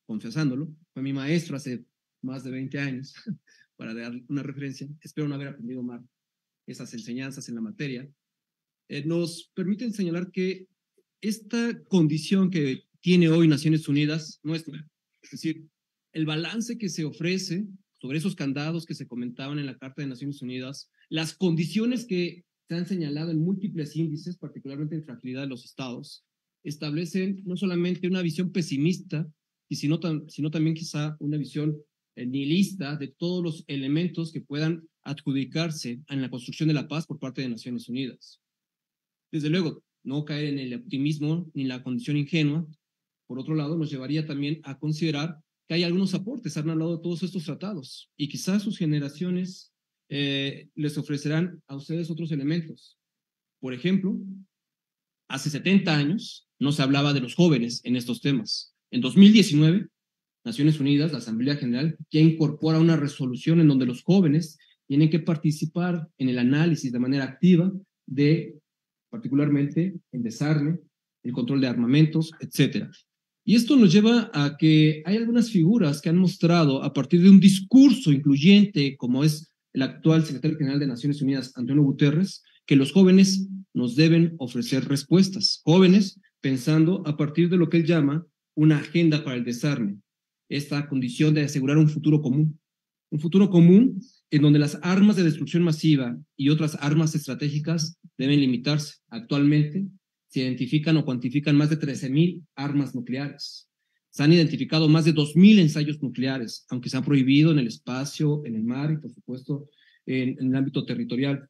confesándolo, fue mi maestro hace más de veinte años, para dar una referencia. Espero no haber aprendido mal esas enseñanzas en la materia. Eh, nos permiten señalar que esta condición que tiene hoy Naciones Unidas nuestra, es decir, el balance que se ofrece sobre esos candados que se comentaban en la Carta de Naciones Unidas, las condiciones que se han señalado en múltiples índices, particularmente en fragilidad de los estados, establecen no solamente una visión pesimista, y sino, tam sino también quizá una visión eh, nihilista de todos los elementos que puedan adjudicarse en la construcción de la paz por parte de Naciones Unidas. Desde luego, no caer en el optimismo ni en la condición ingenua, por otro lado, nos llevaría también a considerar que hay algunos aportes, han hablado de todos estos tratados, y quizás sus generaciones eh, les ofrecerán a ustedes otros elementos. Por ejemplo, hace setenta años no se hablaba de los jóvenes en estos temas. En dos mil diecinueve, Naciones Unidas, la Asamblea General, ya incorpora una resolución en donde los jóvenes tienen que participar en el análisis de manera activa de, particularmente, el desarme, el control de armamentos, etcétera. Y esto nos lleva a que hay algunas figuras que han mostrado, a partir de un discurso incluyente, como es el actual secretario general de Naciones Unidas, Antonio Guterres, que los jóvenes nos deben ofrecer respuestas. Jóvenes pensando a partir de lo que él llama una agenda para el desarme, esta condición de asegurar un futuro común. Un futuro común en donde las armas de destrucción masiva y otras armas estratégicas deben limitarse. Actualmente se identifican o cuantifican más de trece mil armas nucleares. Se han identificado más de dos mil ensayos nucleares, aunque se han prohibido en el espacio, en el mar y, por supuesto, en, en el ámbito territorial.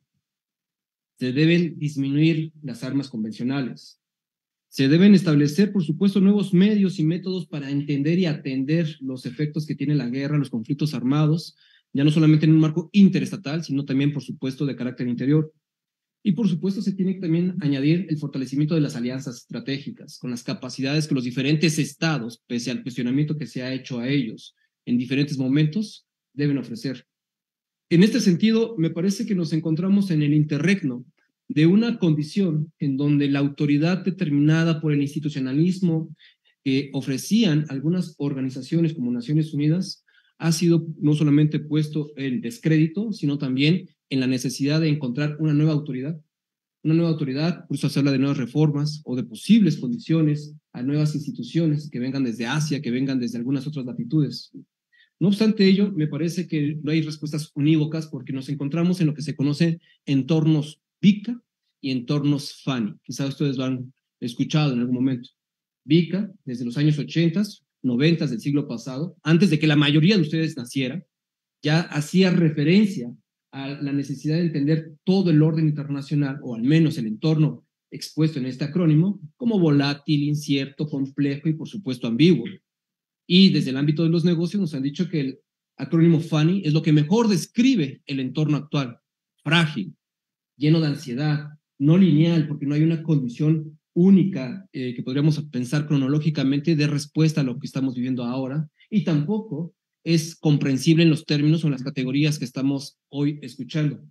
Se deben disminuir las armas convencionales. Se deben establecer, por supuesto, nuevos medios y métodos para entender y atender los efectos que tiene la guerra, los conflictos armados, ya no solamente en un marco interestatal, sino también, por supuesto, de carácter interior. Y, por supuesto, se tiene que también añadir el fortalecimiento de las alianzas estratégicas, con las capacidades que los diferentes estados, pese al cuestionamiento que se ha hecho a ellos en diferentes momentos, deben ofrecer. En este sentido, me parece que nos encontramos en el interregno de una condición en donde la autoridad determinada por el institucionalismo que ofrecían algunas organizaciones como Naciones Unidas ha sido no solamente puesto en descrédito, sino también en la necesidad de encontrar una nueva autoridad. Una nueva autoridad, por eso se habla de nuevas reformas o de posibles condiciones a nuevas instituciones que vengan desde Asia, que vengan desde algunas otras latitudes. No obstante ello, me parece que no hay respuestas unívocas porque nos encontramos en lo que se conoce entornos V I C A y entornos FANI. Quizás ustedes lo han escuchado en algún momento. V I C A, desde los años ochenta, noventa del siglo pasado, antes de que la mayoría de ustedes naciera, ya hacía referencia a la necesidad de entender todo el orden internacional, o al menos el entorno expuesto en este acrónimo, como volátil, incierto, complejo y, por supuesto, ambiguo. Y desde el ámbito de los negocios nos han dicho que el acrónimo FANI es lo que mejor describe el entorno actual, frágil, lleno de ansiedad, no lineal, porque no hay una condición única eh, que podríamos pensar cronológicamente de respuesta a lo que estamos viviendo ahora, y tampoco es comprensible en los términos o en las categorías que estamos hoy escuchando.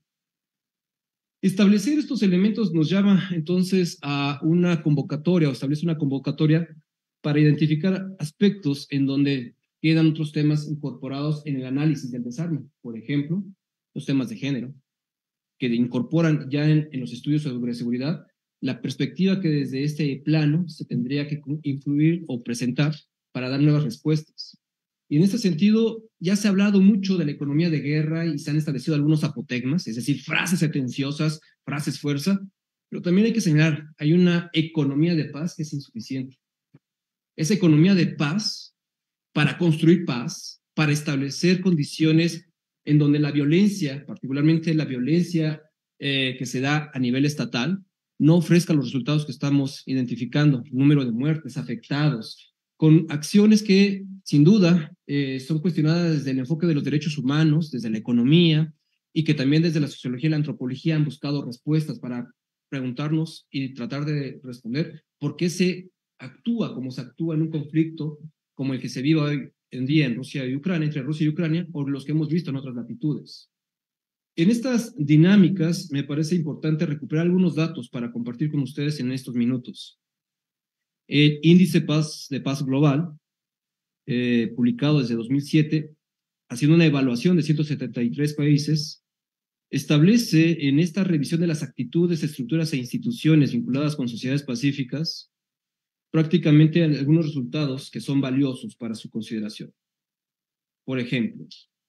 Establecer estos elementos nos llama entonces a una convocatoria, o establece una convocatoria para identificar aspectos en donde quedan otros temas incorporados en el análisis del desarme. Por ejemplo, los temas de género, que incorporan ya en, en los estudios sobre seguridad la perspectiva que desde este plano se tendría que influir o presentar para dar nuevas respuestas. Y en este sentido, ya se ha hablado mucho de la economía de guerra y se han establecido algunos apotegmas, es decir, frases sentenciosas, frases fuerza, pero también hay que señalar, hay una economía de paz que es insuficiente. Esa economía de paz, para construir paz, para establecer condiciones en donde la violencia, particularmente la violencia eh, que se da a nivel estatal, no ofrezca los resultados que estamos identificando, número de muertes, afectados, con acciones que, sin duda, eh, son cuestionadas desde el enfoque de los derechos humanos, desde la economía, y que también desde la sociología y la antropología han buscado respuestas para preguntarnos y tratar de responder por qué se actúa como se actúa en un conflicto como el que se vive hoy en día en Rusia y Ucrania, entre Rusia y Ucrania, o los que hemos visto en otras latitudes. En estas dinámicas me parece importante recuperar algunos datos para compartir con ustedes en estos minutos. El índice paz, de paz global eh, publicado desde dos mil siete, haciendo una evaluación de ciento setenta y tres países, establece en esta revisión de las actitudes, estructuras e instituciones vinculadas con sociedades pacíficas prácticamente algunos resultados que son valiosos para su consideración. Por ejemplo,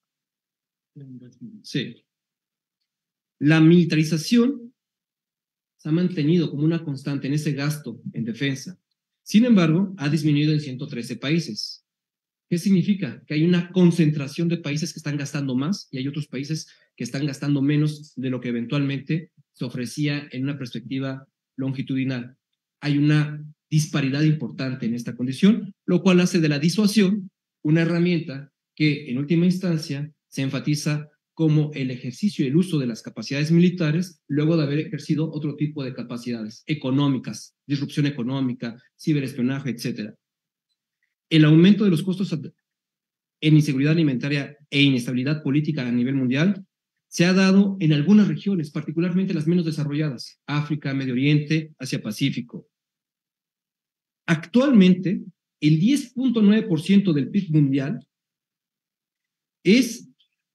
sí, la militarización se ha mantenido como una constante en ese gasto en defensa. Sin embargo, ha disminuido en ciento trece países. ¿Qué significa? Que hay una concentración de países que están gastando más y hay otros países que están gastando menos de lo que eventualmente se ofrecía en una perspectiva longitudinal. Hay una disparidad importante en esta condición, lo cual hace de la disuasión una herramienta que en última instancia se enfatiza como el ejercicio y el uso de las capacidades militares luego de haber ejercido otro tipo de capacidades económicas, disrupción económica, ciberespionaje, etcétera. El aumento de los costos en inseguridad alimentaria e inestabilidad política a nivel mundial se ha dado en algunas regiones, particularmente las menos desarrolladas, África, Medio Oriente, Asia-Pacífico. Actualmente, el diez punto nueve por ciento del P I B mundial es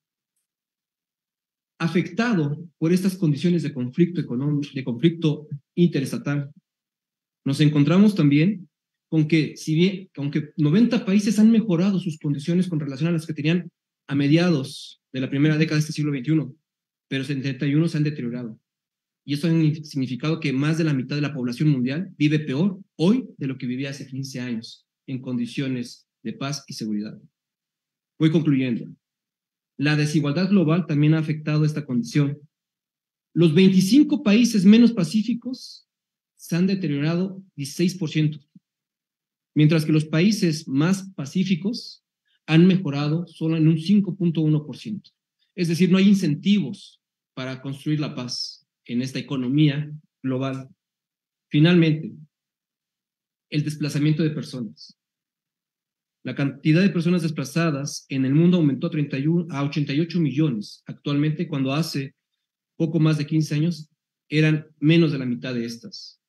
afectado por estas condiciones de conflicto económico, de conflicto interestatal. Nos encontramos también con que, si bien, aunque noventa países han mejorado sus condiciones con relación a las que tenían a mediados de la primera década de este siglo veintiuno, pero setenta y uno se han deteriorado. Y eso ha significado que más de la mitad de la población mundial vive peor hoy de lo que vivía hace quince años, en condiciones de paz y seguridad. Voy concluyendo. La desigualdad global también ha afectado esta condición. Los veinticinco países menos pacíficos se han deteriorado dieciséis por ciento, mientras que los países más pacíficos han mejorado solo en un cinco punto uno por ciento. Es decir, no hay incentivos para construir la paz en esta economía global. Finalmente, el desplazamiento de personas. La cantidad de personas desplazadas en el mundo aumentó a, treinta y uno, a ochenta y ocho millones actualmente, cuando hace poco más de quince años eran menos de la mitad de estas.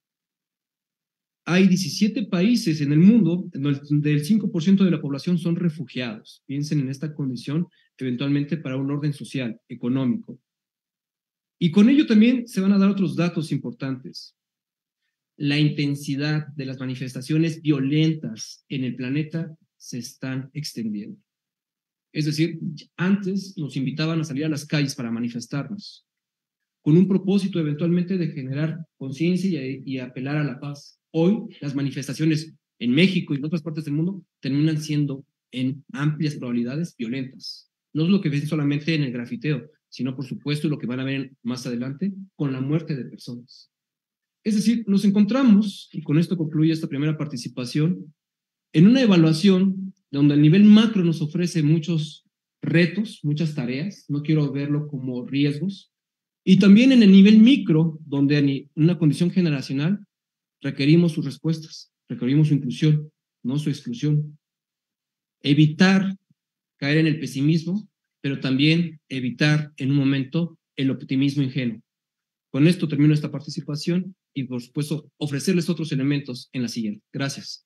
Hay diecisiete países en el mundo donde el cinco por ciento de la población son refugiados. Piensen en esta condición eventualmente para un orden social, económico. Y con ello también se van a dar otros datos importantes. La intensidad de las manifestaciones violentas en el planeta se están extendiendo. Es decir, antes nos invitaban a salir a las calles para manifestarnos, con un propósito eventualmente de generar conciencia y, y apelar a la paz. Hoy las manifestaciones en México y en otras partes del mundo terminan siendo en amplias probabilidades violentas. No es lo que ven solamente en el grafiteo, sino por supuesto lo que van a ver más adelante con la muerte de personas. Es decir, nos encontramos, y con esto concluye esta primera participación, en una evaluación donde el nivel macro nos ofrece muchos retos, muchas tareas, no quiero verlo como riesgos, y también en el nivel micro, donde en una condición generacional requerimos sus respuestas, requerimos su inclusión, no su exclusión. Evitar caer en el pesimismo, pero también evitar en un momento el optimismo ingenuo. Con esto termino esta participación y por supuesto ofrecerles otros elementos en la siguiente. Gracias.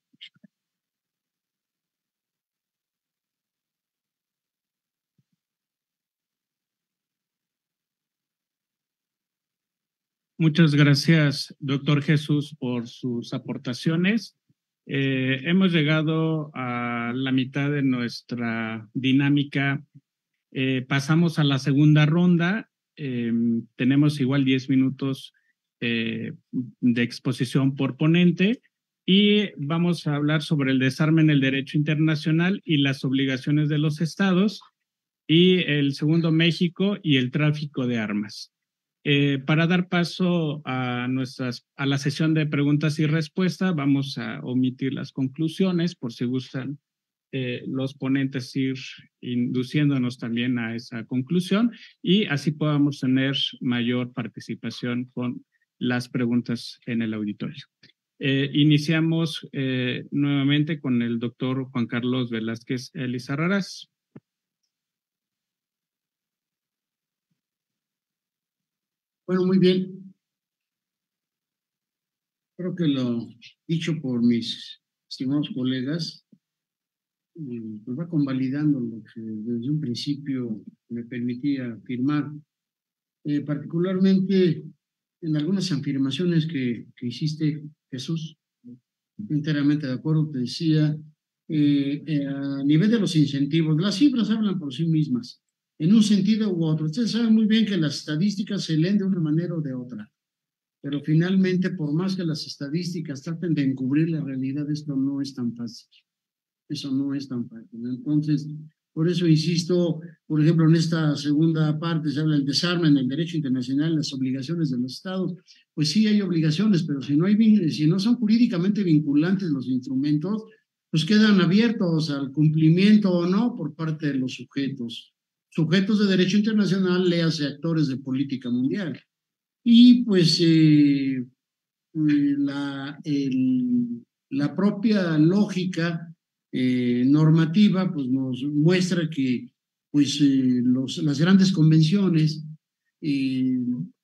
Muchas gracias, doctor Jesús, por sus aportaciones. Eh, hemos llegado a la mitad de nuestra dinámica. Eh, pasamos a la segunda ronda. Eh, tenemos igual diez minutos eh, de exposición por ponente y vamos a hablar sobre el desarme en el derecho internacional y las obligaciones de los estados, y el segundo, México y el tráfico de armas. Eh, para dar paso a, nuestras, a la sesión de preguntas y respuestas, vamos a omitir las conclusiones por si gustan eh, los ponentes ir induciéndonos también a esa conclusión y así podamos tener mayor participación con las preguntas en el auditorio. Eh, iniciamos eh, nuevamente con el doctor Juan Carlos Velázquez Elizarrarás. Bueno, muy bien. Creo que lo dicho por mis estimados colegas eh, pues va convalidando lo que desde un principio me permitía afirmar, eh, particularmente en algunas afirmaciones que, que hiciste, Jesús, enteramente de acuerdo, te decía, eh, eh, a nivel de los incentivos, las cifras hablan por sí mismas, en un sentido u otro. Ustedes saben muy bien que las estadísticas se leen de una manera o de otra, pero finalmente, por más que las estadísticas traten de encubrir la realidad, esto no es tan fácil. Eso no es tan fácil. Entonces, por eso insisto, por ejemplo, en esta segunda parte se habla del desarme en el derecho internacional, las obligaciones de los estados. Pues sí hay obligaciones, pero si no, hay, si no son jurídicamente vinculantes los instrumentos, pues quedan abiertos al cumplimiento o no por parte de los sujetos. Sujetos de derecho internacional, léase actores de política mundial. Y pues eh, la, el, la propia lógica Eh, normativa pues nos muestra que pues eh, los, las grandes convenciones eh,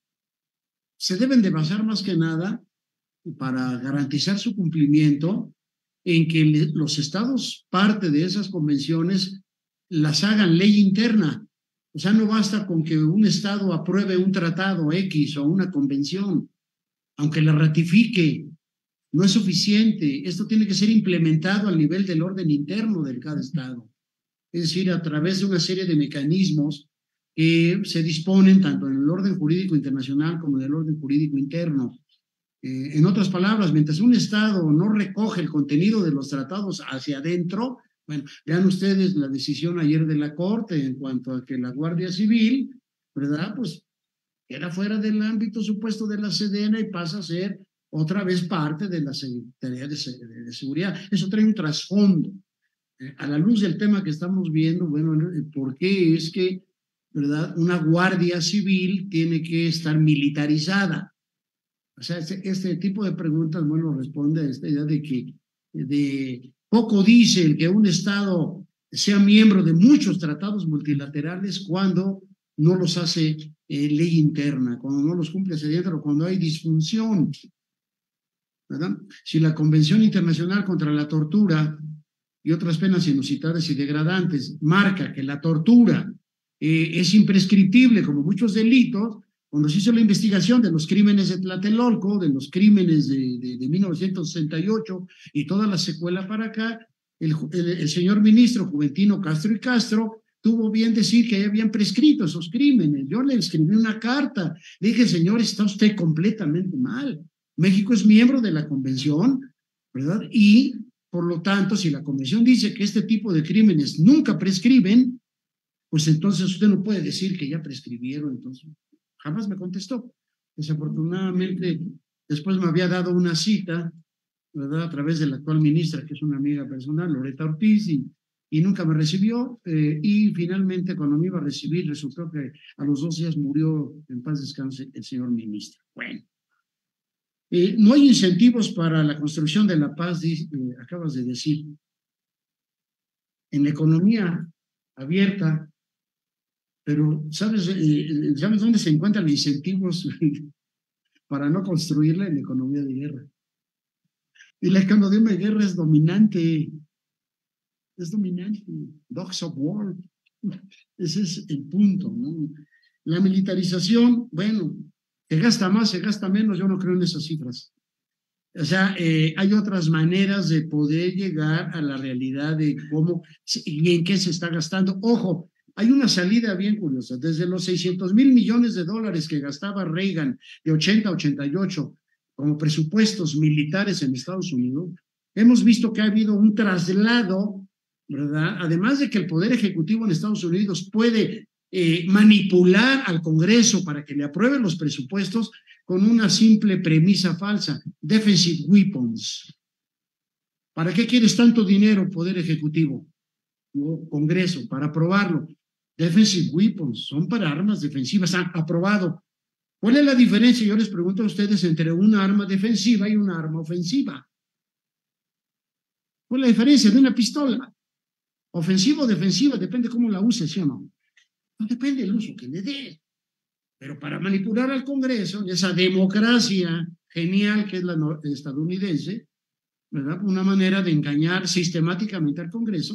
se deben de basar más que nada para garantizar su cumplimiento en que le, los estados parte de esas convenciones las hagan ley interna. O sea, no basta con que un estado apruebe un tratado X o una convención, aunque la ratifique. No es suficiente, esto tiene que ser implementado al nivel del orden interno de cada estado, es decir, a través de una serie de mecanismos que se disponen tanto en el orden jurídico internacional como en el orden jurídico interno. Eh, en otras palabras, mientras un estado no recoge el contenido de los tratados hacia adentro, bueno, vean ustedes la decisión ayer de la Corte en cuanto a que la Guardia Civil, ¿verdad? Pues queda fuera del ámbito supuesto de la Sedena y pasa a ser otra vez parte de la Secretaría de, de Seguridad. Eso trae un trasfondo. Eh, a la luz del tema que estamos viendo, bueno, ¿por qué es que, verdad, una Guardia Civil tiene que estar militarizada? O sea, este, este tipo de preguntas, bueno, responde a esta idea de que de poco dice el que un Estado sea miembro de muchos tratados multilaterales cuando no los hace eh, ley interna, cuando no los cumple hacia adentro, cuando hay disfunción. ¿Verdad? Si la Convención Internacional contra la Tortura y otras penas inusitadas y degradantes marca que la tortura eh, es imprescriptible como muchos delitos, cuando se hizo la investigación de los crímenes de Tlatelolco, de los crímenes de, de, de mil novecientos sesenta y ocho y toda la secuela para acá, el, el, el señor ministro Juventino Castro y Castro tuvo bien decir que habían prescrito esos crímenes. Yo le escribí una carta, le dije, señor, está usted completamente mal. México es miembro de la convención, ¿verdad? Y, por lo tanto, si la convención dice que este tipo de crímenes nunca prescriben, pues entonces usted no puede decir que ya prescribieron. Entonces, jamás me contestó. Desafortunadamente, después me había dado una cita, ¿verdad? A través de la actual ministra, que es una amiga personal, Loreta Ortiz, y, y nunca me recibió. Eh, y finalmente, cuando me iba a recibir, resultó que a los dos días murió, en paz descanse, el señor ministro. Bueno. Eh, no hay incentivos para la construcción de la paz, eh, acabas de decir. En la economía abierta, pero ¿sabes, eh, ¿sabes dónde se encuentran incentivos para no construirla? En la economía de guerra. Y la economía de guerra es dominante, es dominante, dogs of war. Ese es el punto, ¿no? La militarización, bueno, se gasta más, se gasta menos, yo no creo en esas cifras. O sea, eh, hay otras maneras de poder llegar a la realidad de cómo y en qué se está gastando. Ojo, hay una salida bien curiosa. Desde los seiscientos mil millones de dólares que gastaba Reagan de ochenta a ochenta y ocho como presupuestos militares en Estados Unidos, hemos visto que ha habido un traslado, ¿verdad? Además de que el Poder Ejecutivo en Estados Unidos puede Eh, manipular al Congreso para que le aprueben los presupuestos con una simple premisa falsa, defensive weapons. ¿Para qué quieres tanto dinero, Poder Ejecutivo? ¿No? Congreso, para aprobarlo. Defensive weapons, son para armas defensivas, han aprobado. ¿Cuál es la diferencia? Yo les pregunto a ustedes entre una arma defensiva y una arma ofensiva. ¿Cuál es la diferencia de una pistola? Ofensiva o defensiva, depende cómo la uses, ¿sí o no? No depende del uso que le dé. Pero para manipular al Congreso, esa democracia genial que es la estadounidense, ¿verdad? Una manera de engañar sistemáticamente al Congreso,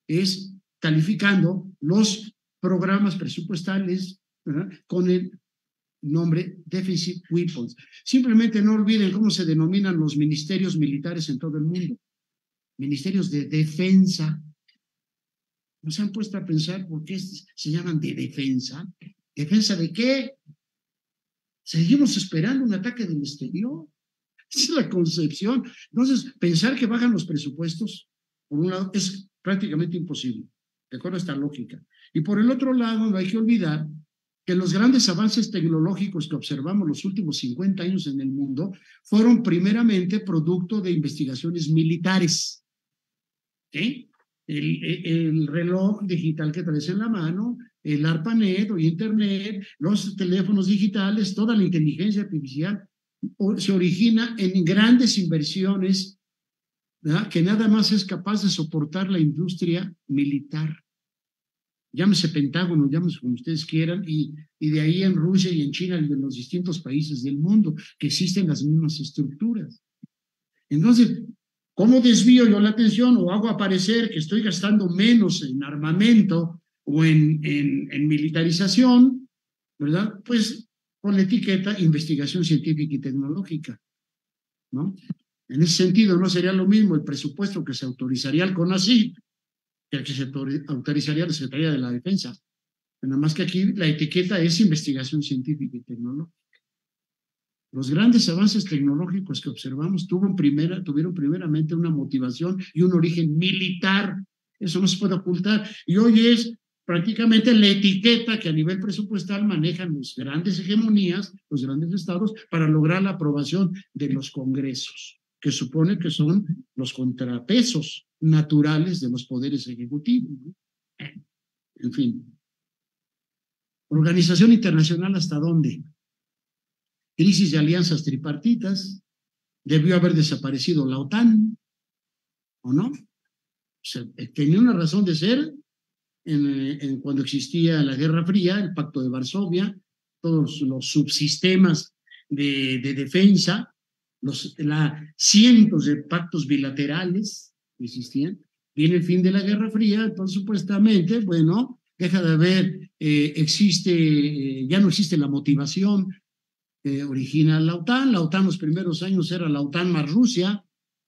es calificando los programas presupuestales, ¿verdad?, con el nombre Defensive Weapons. Simplemente no olviden cómo se denominan los ministerios militares en todo el mundo. Ministerios de defensa. ¿No se han puesto a pensar por qué se llaman de defensa? ¿Defensa de qué? Seguimos esperando un ataque del exterior. Esa es la concepción. Entonces, pensar que bajan los presupuestos, por un lado, es prácticamente imposible, de acuerdo a esta lógica. Y por el otro lado, no hay que olvidar que los grandes avances tecnológicos que observamos los últimos cincuenta años en el mundo fueron primeramente producto de investigaciones militares. ¿Sí? El, el reloj digital que traes en la mano, el ARPANET o Internet, los teléfonos digitales, toda la inteligencia artificial se origina en grandes inversiones, ¿verdad?, que nada más es capaz de soportar la industria militar. Llámese Pentágono, llámese como ustedes quieran, y, y de ahí en Rusia y en China y en los distintos países del mundo que existen las mismas estructuras. Entonces, ¿cómo desvío yo la atención o hago aparecer que estoy gastando menos en armamento o en, en, en militarización, ¿verdad? Pues con la etiqueta investigación científica y tecnológica, ¿no? En ese sentido, no sería lo mismo el presupuesto que se autorizaría al CONACYT que el que se autorizaría a la Secretaría de la Defensa. Nada más que aquí la etiqueta es investigación científica y tecnológica. Los grandes avances tecnológicos que observamos tuvieron, primera, tuvieron primeramente una motivación y un origen militar. Eso no se puede ocultar. Y hoy es prácticamente la etiqueta que a nivel presupuestal manejan las grandes hegemonías, los grandes estados, para lograr la aprobación de los congresos, que supone que son los contrapesos naturales de los poderes ejecutivos, ¿no? En fin. Organización internacional, ¿hasta dónde? Crisis de alianzas tripartitas. Debió haber desaparecido la OTAN, ¿o no? O sea, tenía una razón de ser en, en cuando existía la Guerra Fría, el Pacto de Varsovia, todos los subsistemas de, de defensa, los la, cientos de pactos bilaterales que existían. Viene el fin de la Guerra Fría, entonces supuestamente, bueno, deja de haber, eh, existe, eh, ya no existe la motivación que origina la OTAN. La OTAN los primeros años era la OTAN más Rusia.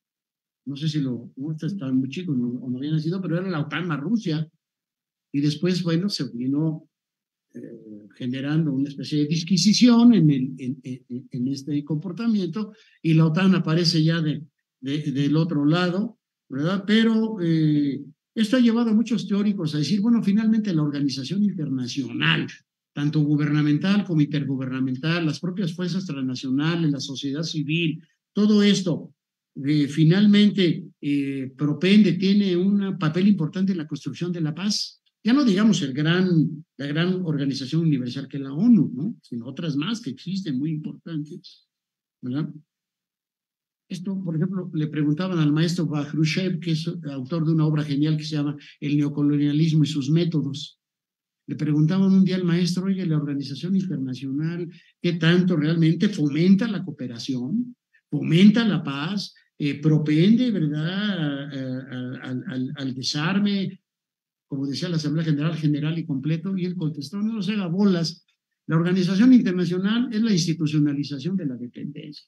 No sé si lo, no, estaban muy chicos no, o no habían nacido, pero era la OTAN más Rusia. Y después, bueno, se vino eh, generando una especie de disquisición en, el, en, en, en este comportamiento, y la OTAN aparece ya de, de, del otro lado, ¿verdad? Pero eh, esto ha llevado a muchos teóricos a decir, bueno, finalmente la organización internacional, tanto gubernamental como intergubernamental, las propias fuerzas transnacionales, la sociedad civil, todo esto eh, finalmente eh, propende, tiene un papel importante en la construcción de la paz. Ya no digamos el gran, la gran organización universal que es la ONU, ¿no?, sino otras más que existen muy importantes, ¿verdad? Esto, por ejemplo, le preguntaban al maestro Bahrushev, que es autor de una obra genial que se llama El neocolonialismo y sus métodos. Le preguntaban un día al maestro, oye, la organización internacional, ¿qué tanto realmente fomenta la cooperación, fomenta la paz, eh, propende, ¿verdad?, al, al, al desarme, como decía la Asamblea General, general y completo? Y él contestó, no nos haga bolas, la organización internacional es la institucionalización de la dependencia.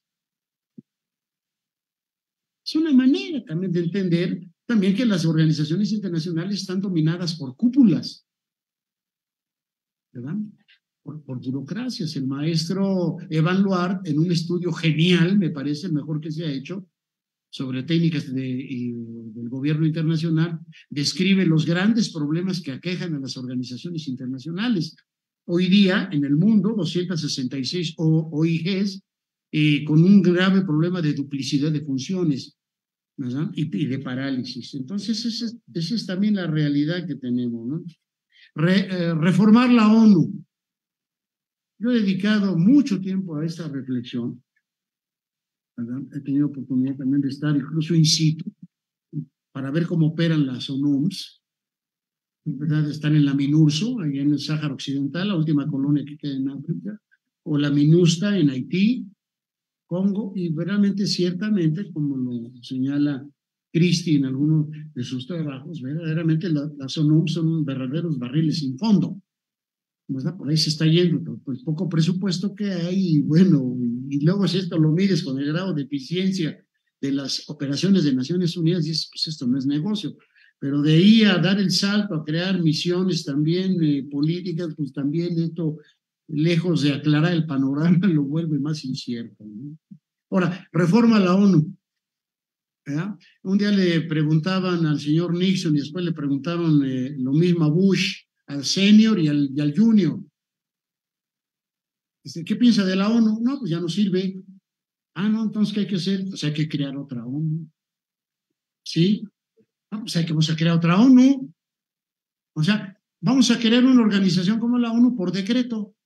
Es una manera también de entender también que las organizaciones internacionales están dominadas por cúpulas, ¿verdad? Por, por burocracias. El maestro Evan Luard, en un estudio genial, me parece el mejor que se ha hecho, sobre técnicas de, y, del gobierno internacional, describe los grandes problemas que aquejan a las organizaciones internacionales. Hoy día, en el mundo, doscientas sesenta y seis O I Gs, eh, con un grave problema de duplicidad de funciones, ¿verdad? Y, y de parálisis. Entonces, esa es, esa es también la realidad que tenemos, ¿no? Re, eh, reformar la ONU. Yo he dedicado mucho tiempo a esta reflexión, ¿verdad? He tenido oportunidad también de estar incluso in situ para ver cómo operan las ONUMS, ¿verdad? Están en la MINURSO, allá en el Sáhara Occidental, la última colonia que queda en África, o la MINUSTA en Haití, Congo, y realmente, ciertamente, como lo señala Christie en alguno de sus trabajos, verdaderamente la, las ONU son verdaderos barriles sin fondo, ¿verdad? Por ahí se está yendo el poco presupuesto que hay, y bueno, y, y luego si esto lo mides con el grado de eficiencia de las operaciones de Naciones Unidas, dices, pues esto no es negocio. Pero de ahí a dar el salto, a crear misiones también eh, políticas, pues también esto, lejos de aclarar el panorama, lo vuelve más incierto, ¿no? Ahora, reforma a la ONU. ¿Verdad? Un día le preguntaban al señor Nixon y después le preguntaron eh, lo mismo a Bush, al senior y al, y al junior. Dice, ¿qué piensa de la ONU? No, pues ya no sirve. Ah, no, entonces, ¿qué hay que hacer? Pues hay que crear otra ONU. ¿Sí? No, pues hay que vamos a crear otra ONU. O sea, vamos a crear una organización como la ONU por decreto.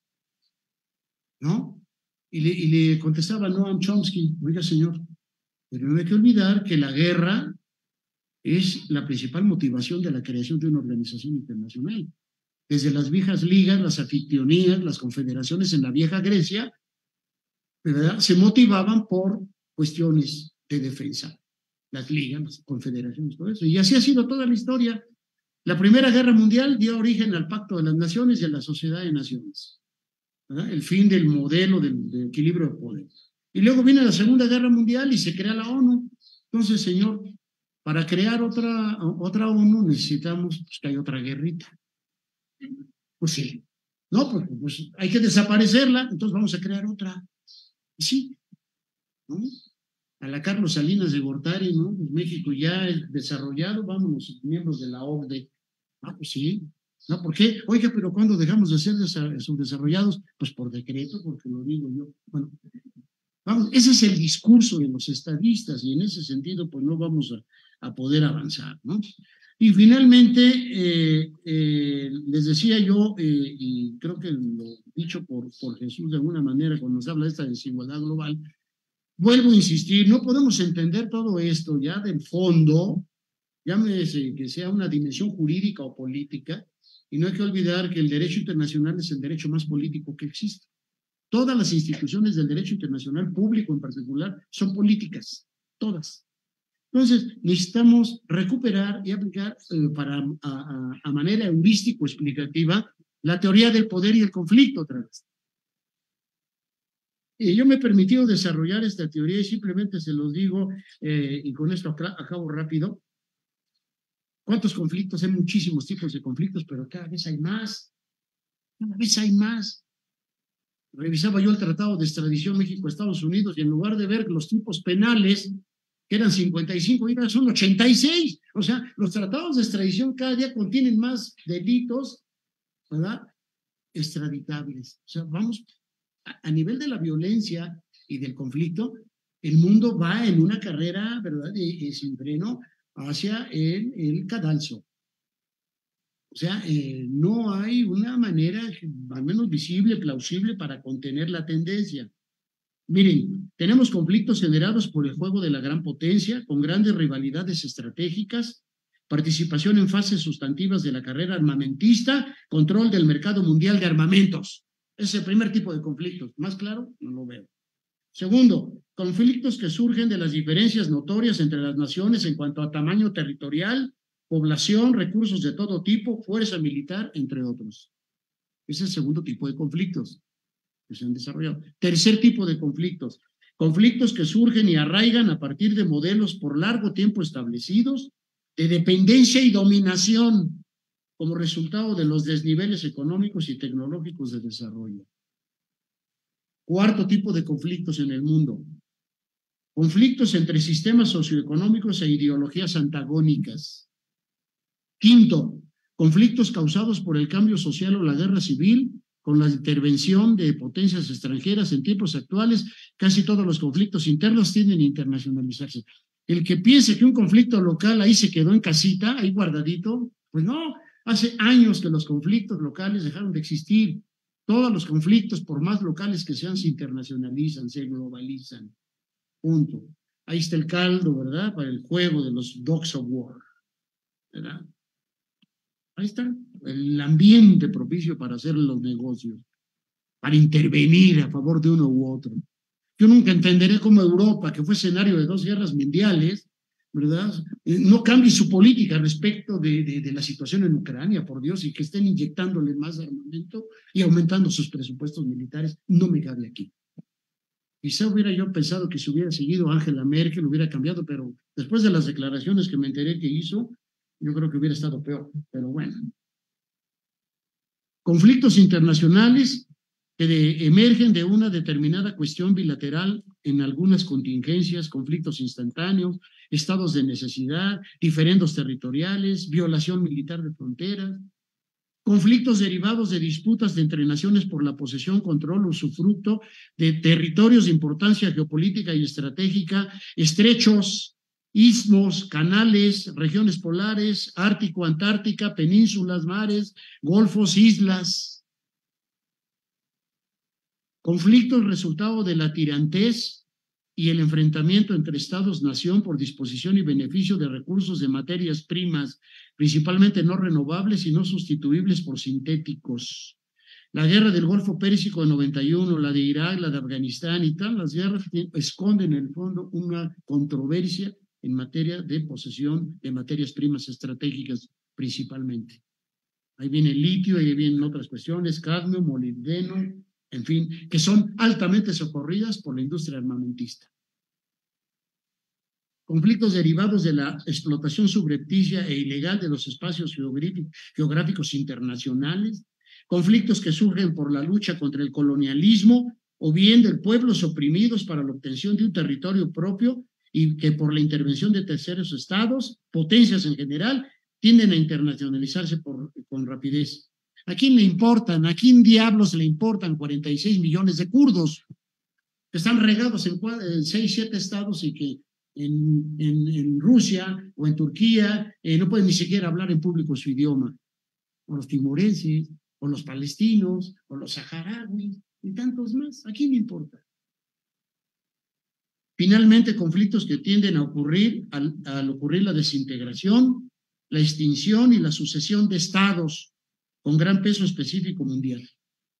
¿No? Y le, y le contestaba Noam Chomsky, oiga, señor, pero no hay que olvidar que la guerra es la principal motivación de la creación de una organización internacional. Desde las viejas ligas, las anfictionías, las confederaciones en la vieja Grecia, ¿verdad?, se motivaban por cuestiones de defensa. Las ligas, las confederaciones, todo eso. Y así ha sido toda la historia. La Primera Guerra Mundial dio origen al Pacto de las Naciones y a la Sociedad de Naciones, ¿verdad? El fin del modelo del, del equilibrio de poder. Y luego viene la Segunda Guerra Mundial y se crea la ONU. Entonces, señor, para crear otra, otra ONU necesitamos pues, que haya otra guerrita. Pues sí. No, pues, pues hay que desaparecerla, entonces vamos a crear otra. Sí. ¿No? A la Carlos Salinas de Gortari, ¿no? Pues México ya es desarrollado, vámonos, miembros de la O C D E. Ah, pues sí. ¿No? ¿Por qué? Oiga, pero ¿cuándo dejamos de ser subdesarrollados? Pues por decreto, porque lo digo yo. Bueno, vamos, ese es el discurso de los estadistas y en ese sentido pues no vamos a, a poder avanzar, ¿no? Y finalmente, eh, eh, les decía yo, eh, y creo que lo dicho por, por Jesús de alguna manera cuando nos habla de esta desigualdad global, vuelvo a insistir, no podemos entender todo esto ya del fondo, llámese que sea una dimensión jurídica o política, y no hay que olvidar que el derecho internacional es el derecho más político que existe. Todas las instituciones del derecho internacional, público en particular, son políticas, todas. Entonces, necesitamos recuperar y aplicar eh, para, a, a, a manera heurístico-explicativa la teoría del poder y el conflicto otra vez. Y yo me he permitido desarrollar esta teoría y simplemente se los digo, eh, y con esto acabo rápido. ¿Cuántos conflictos? Hay muchísimos tipos de conflictos, pero cada vez hay más. Cada vez hay más. Revisaba yo el Tratado de Extradición México-Estados Unidos y en lugar de ver los tipos penales, que eran cincuenta y cinco, ahora son ochenta y seis. O sea, los tratados de extradición cada día contienen más delitos, ¿verdad?, extraditables. O sea, vamos, a, a nivel de la violencia y del conflicto, el mundo va en una carrera, ¿verdad?, de, de sin freno hacia el, el cadalso. O sea, eh, no hay una manera, al menos visible, plausible, para contener la tendencia. Miren, tenemos conflictos generados por el juego de la gran potencia, con grandes rivalidades estratégicas, participación en fases sustantivas de la carrera armamentista, control del mercado mundial de armamentos. Ese es el primer tipo de conflictos. ¿Más claro? No lo veo. Segundo, conflictos que surgen de las diferencias notorias entre las naciones en cuanto a tamaño territorial, población, recursos de todo tipo, fuerza militar, entre otros. Ese es el segundo tipo de conflictos que se han desarrollado. Tercer tipo de conflictos, conflictos que surgen y arraigan a partir de modelos por largo tiempo establecidos de dependencia y dominación como resultado de los desniveles económicos y tecnológicos de desarrollo. Cuarto tipo de conflictos en el mundo, conflictos entre sistemas socioeconómicos e ideologías antagónicas. Quinto, conflictos causados por el cambio social o la guerra civil, con la intervención de potencias extranjeras. En tiempos actuales, casi todos los conflictos internos tienden a internacionalizarse. El que piense que un conflicto local ahí se quedó en casita, ahí guardadito, pues no, hace años que los conflictos locales dejaron de existir. Todos los conflictos, por más locales que sean, se internacionalizan, se globalizan. Punto. Ahí está el caldo, ¿verdad?, para el juego de los dogs of war, ¿verdad? Ahí está el ambiente propicio para hacer los negocios, para intervenir a favor de uno u otro. Yo nunca entenderé cómo Europa, que fue escenario de dos guerras mundiales, ¿verdad? Eh, no cambie su política respecto de, de, de la situación en Ucrania, por Dios, y que estén inyectándole más armamento y aumentando sus presupuestos militares, no me cabe aquí. Quizá hubiera yo pensado que si hubiera seguido Angela Merkel hubiera cambiado, pero después de las declaraciones que me enteré que hizo, yo creo que hubiera estado peor, pero bueno. Conflictos internacionales que de, emergen de una determinada cuestión bilateral en algunas contingencias, conflictos instantáneos, estados de necesidad, diferendos territoriales, violación militar de fronteras, conflictos derivados de disputas de entre naciones por la posesión, control o usufructo de territorios de importancia geopolítica y estratégica, estrechos, istmos, canales, regiones polares, Ártico, Antártica, penínsulas, mares, golfos, islas. Conflictos resultado de la tirantez y el enfrentamiento entre estados-nación por disposición y beneficio de recursos de materias primas, principalmente no renovables y no sustituibles por sintéticos. La guerra del Golfo Pérsico de noventa y uno, la de Irak, la de Afganistán y tal, las guerras esconden en el fondo una controversia en materia de posesión de materias primas estratégicas principalmente. Ahí viene el litio, ahí vienen otras cuestiones, cadmio, molibdeno, en fin, que son altamente socorridas por la industria armamentista. Conflictos derivados de la explotación subrepticia e ilegal de los espacios geográficos internacionales, conflictos que surgen por la lucha contra el colonialismo o bien de pueblos oprimidos para la obtención de un territorio propio y que por la intervención de terceros estados, potencias en general, tienden a internacionalizarse por, con rapidez. ¿A quién le importan? ¿A quién diablos le importan cuarenta y seis millones de kurdos que están regados en, en seis, siete estados y que en, en, en Rusia o en Turquía eh, no pueden ni siquiera hablar en público su idioma? O los timorenses, o los palestinos, o los saharauis, y tantos más. ¿A quién le importa? Finalmente, conflictos que tienden a ocurrir al, al ocurrir la desintegración, la extinción y la sucesión de estados con gran peso específico mundial.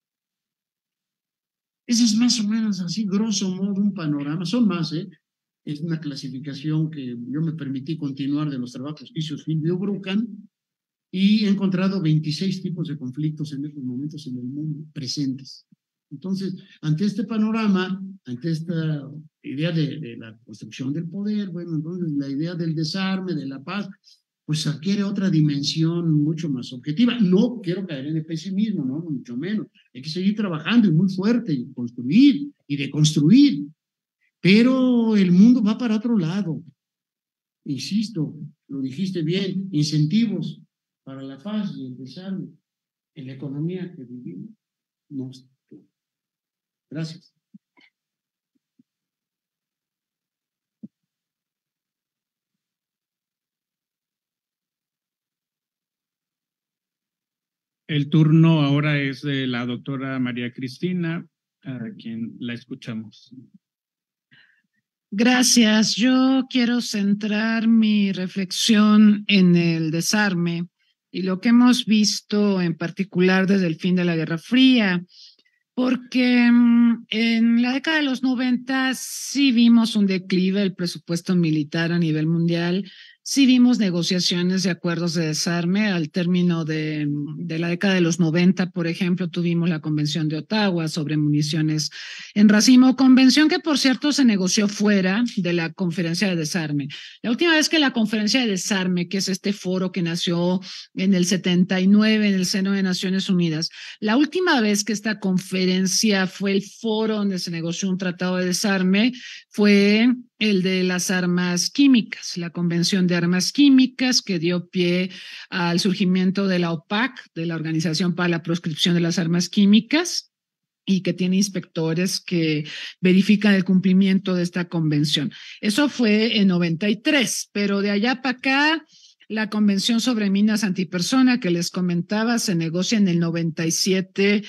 Ese es más o menos así, grosso modo, un panorama. Son más, ¿eh? Es una clasificación que yo me permití continuar de los trabajos que hizo Silvio Brucan y he encontrado veintiséis tipos de conflictos en estos momentos en el mundo presentes. Entonces, ante este panorama, ante esta idea de, de la construcción del poder, bueno, entonces la idea del desarme, de la paz, pues adquiere otra dimensión mucho más objetiva. No quiero caer en el pesimismo, no, mucho menos. Hay que seguir trabajando y muy fuerte y construir y deconstruir. Pero el mundo va para otro lado. Insisto, lo dijiste bien, incentivos para la paz y el desarme en la economía que vivimos. No. Gracias. El turno ahora es de la doctora María Cristina, a quien la escuchamos. Gracias. Yo quiero centrar mi reflexión en el desarme y lo que hemos visto en particular desde el fin de la Guerra Fría, porque en la década de los noventa sí vimos un declive del presupuesto militar a nivel mundial. Sí vimos negociaciones de acuerdos de desarme al término de, de la década de los noventa, por ejemplo, tuvimos la Convención de Ottawa sobre municiones en racimo, convención que, por cierto, se negoció fuera de la Conferencia de Desarme. La última vez que la Conferencia de Desarme, que es este foro que nació en el setenta y nueve en el seno de Naciones Unidas, la última vez que esta conferencia fue el foro donde se negoció un tratado de desarme fue el de las armas químicas, la Convención de Armas Químicas, que dio pie al surgimiento de la OPAC, de la Organización para la Proscripción de las Armas Químicas, y que tiene inspectores que verifican el cumplimiento de esta convención. Eso fue en noventa y tres, pero de allá para acá La Convención sobre Minas Antipersona que les comentaba se negocia en el noventa y siete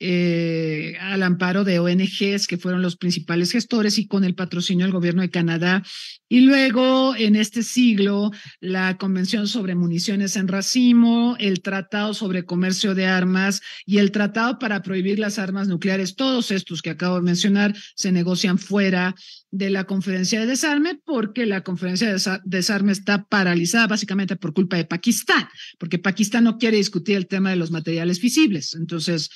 eh, al amparo de O N Ges que fueron los principales gestores y con el patrocinio del gobierno de Canadá. Y luego en este siglo la Convención sobre Municiones en Racimo, el Tratado sobre Comercio de Armas y el Tratado para prohibir las armas nucleares. Todos estos que acabo de mencionar se negocian fuera de la conferencia de desarme porque la conferencia de desarme está paralizada básicamente por culpa de Pakistán, porque Pakistán no quiere discutir el tema de los materiales fisibles. Entonces,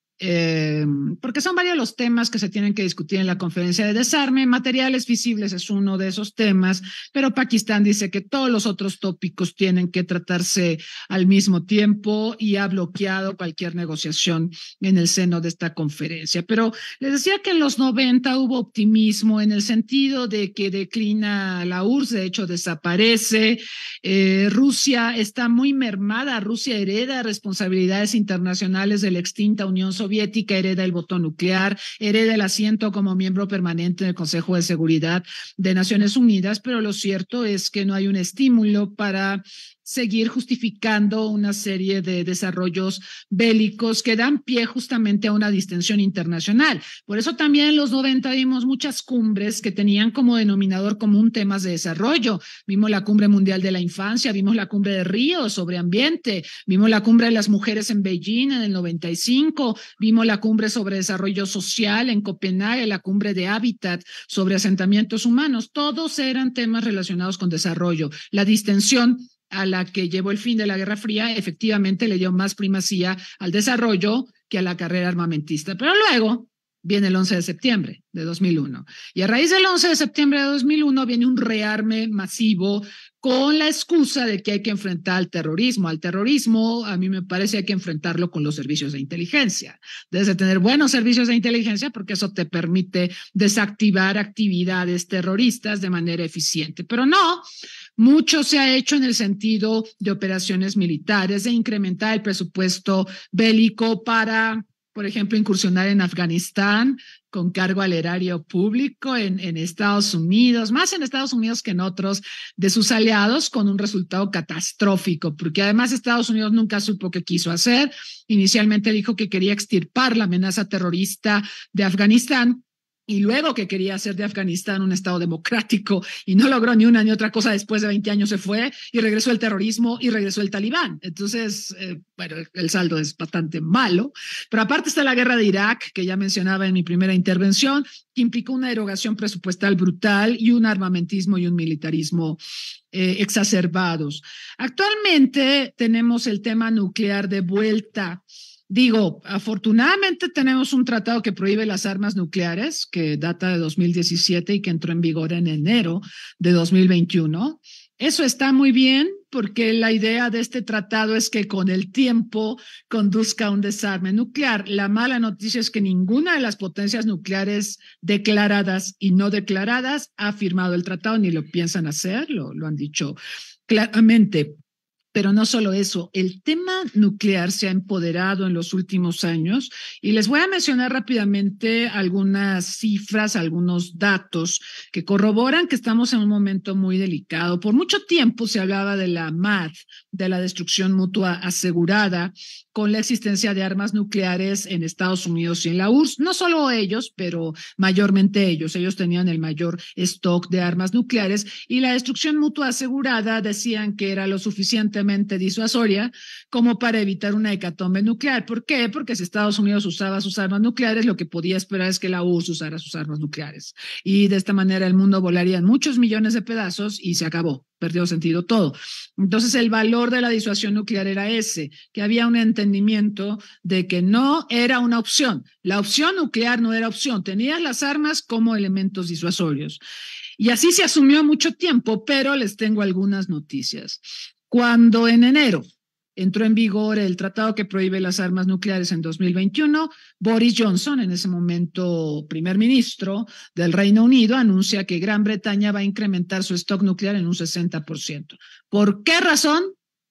eh, porque son varios los temas que se tienen que discutir en la conferencia de desarme. Materiales visibles es uno de esos temas, pero Pakistán dice que todos los otros tópicos tienen que tratarse al mismo tiempo y ha bloqueado cualquier negociación en el seno de esta conferencia. Pero les decía que en los noventa hubo optimismo en el sentido de que declina la U R S S, de hecho desaparece. Eh, Rusia está muy mermada, Rusia hereda responsabilidades internacionales de la extinta Unión Soviética, hereda el voto nuclear, hereda el asiento como miembro permanente del Consejo de Seguridad de Naciones Unidas, pero lo cierto es que no hay un estímulo para seguir justificando una serie de desarrollos bélicos que dan pie justamente a una distensión internacional. Por eso también en los noventa vimos muchas cumbres que tenían como denominador común temas de desarrollo. Vimos la Cumbre Mundial de la Infancia, vimos la Cumbre de Río sobre ambiente, vimos la Cumbre de las Mujeres en Beijing en el noventa y cinco, vimos la Cumbre sobre Desarrollo Social en Copenhague, la Cumbre de Hábitat sobre asentamientos humanos. Todos eran temas relacionados con desarrollo. La distensión a la que llevó el fin de la Guerra Fría, efectivamente le dio más primacía al desarrollo que a la carrera armamentista. Pero luego viene el once de septiembre de dos mil uno. Y a raíz del once de septiembre de dos mil uno viene un rearme masivo con la excusa de que hay que enfrentar al terrorismo. Al terrorismo, a mí me parece, hay que enfrentarlo con los servicios de inteligencia. Debes de tener buenos servicios de inteligencia porque eso te permite desactivar actividades terroristas de manera eficiente. Pero no, mucho se ha hecho en el sentido de operaciones militares, de incrementar el presupuesto bélico para, por ejemplo, incursionar en Afganistán con cargo al erario público en, en Estados Unidos, más en Estados Unidos que en otros de sus aliados, con un resultado catastrófico, porque además Estados Unidos nunca supo qué quiso hacer. Inicialmente dijo que quería extirpar la amenaza terrorista de Afganistán, y luego que quería hacer de Afganistán un estado democrático y no logró ni una ni otra cosa. Después de veinte años se fue y regresó el terrorismo y regresó el talibán. Entonces, eh, bueno, el saldo es bastante malo. Pero aparte está la guerra de Irak, que ya mencionaba en mi primera intervención, que implicó una erogación presupuestal brutal y un armamentismo y un militarismo eh, exacerbados. Actualmente tenemos el tema nuclear de vuelta. Digo, afortunadamente tenemos un tratado que prohíbe las armas nucleares, que data de dos mil diecisiete y que entró en vigor en enero de dos mil veintiuno. Eso está muy bien porque la idea de este tratado es que con el tiempo conduzca a un desarme nuclear. La mala noticia es que ninguna de las potencias nucleares declaradas y no declaradas ha firmado el tratado ni lo piensan hacer, lo, lo han dicho claramente. Pero no solo eso, el tema nuclear se ha empoderado en los últimos años y les voy a mencionar rápidamente algunas cifras, algunos datos que corroboran que estamos en un momento muy delicado. Por mucho tiempo se hablaba de la M A D, de la destrucción mutua asegurada, con la existencia de armas nucleares en Estados Unidos y en la U R S S. No solo ellos, pero mayormente ellos. Ellos tenían el mayor stock de armas nucleares y la destrucción mutua asegurada decían que era lo suficientemente disuasoria como para evitar una hecatombe nuclear. ¿Por qué? Porque si Estados Unidos usaba sus armas nucleares, lo que podía esperar es que la U R S S usara sus armas nucleares. Y de esta manera el mundo volaría en muchos millones de pedazos y se acabó. Perdió sentido todo. Entonces el valor de la disuasión nuclear era ese, que había un entendimiento de que no era una opción. La opción nuclear no era opción. Tenías las armas como elementos disuasorios. Y así se asumió mucho tiempo, pero les tengo algunas noticias. Cuando en enero entró en vigor el tratado que prohíbe las armas nucleares en dos mil veintiuno, Boris Johnson, en ese momento primer ministro del Reino Unido, anuncia que Gran Bretaña va a incrementar su stock nuclear en un sesenta por ciento. ¿Por qué razón?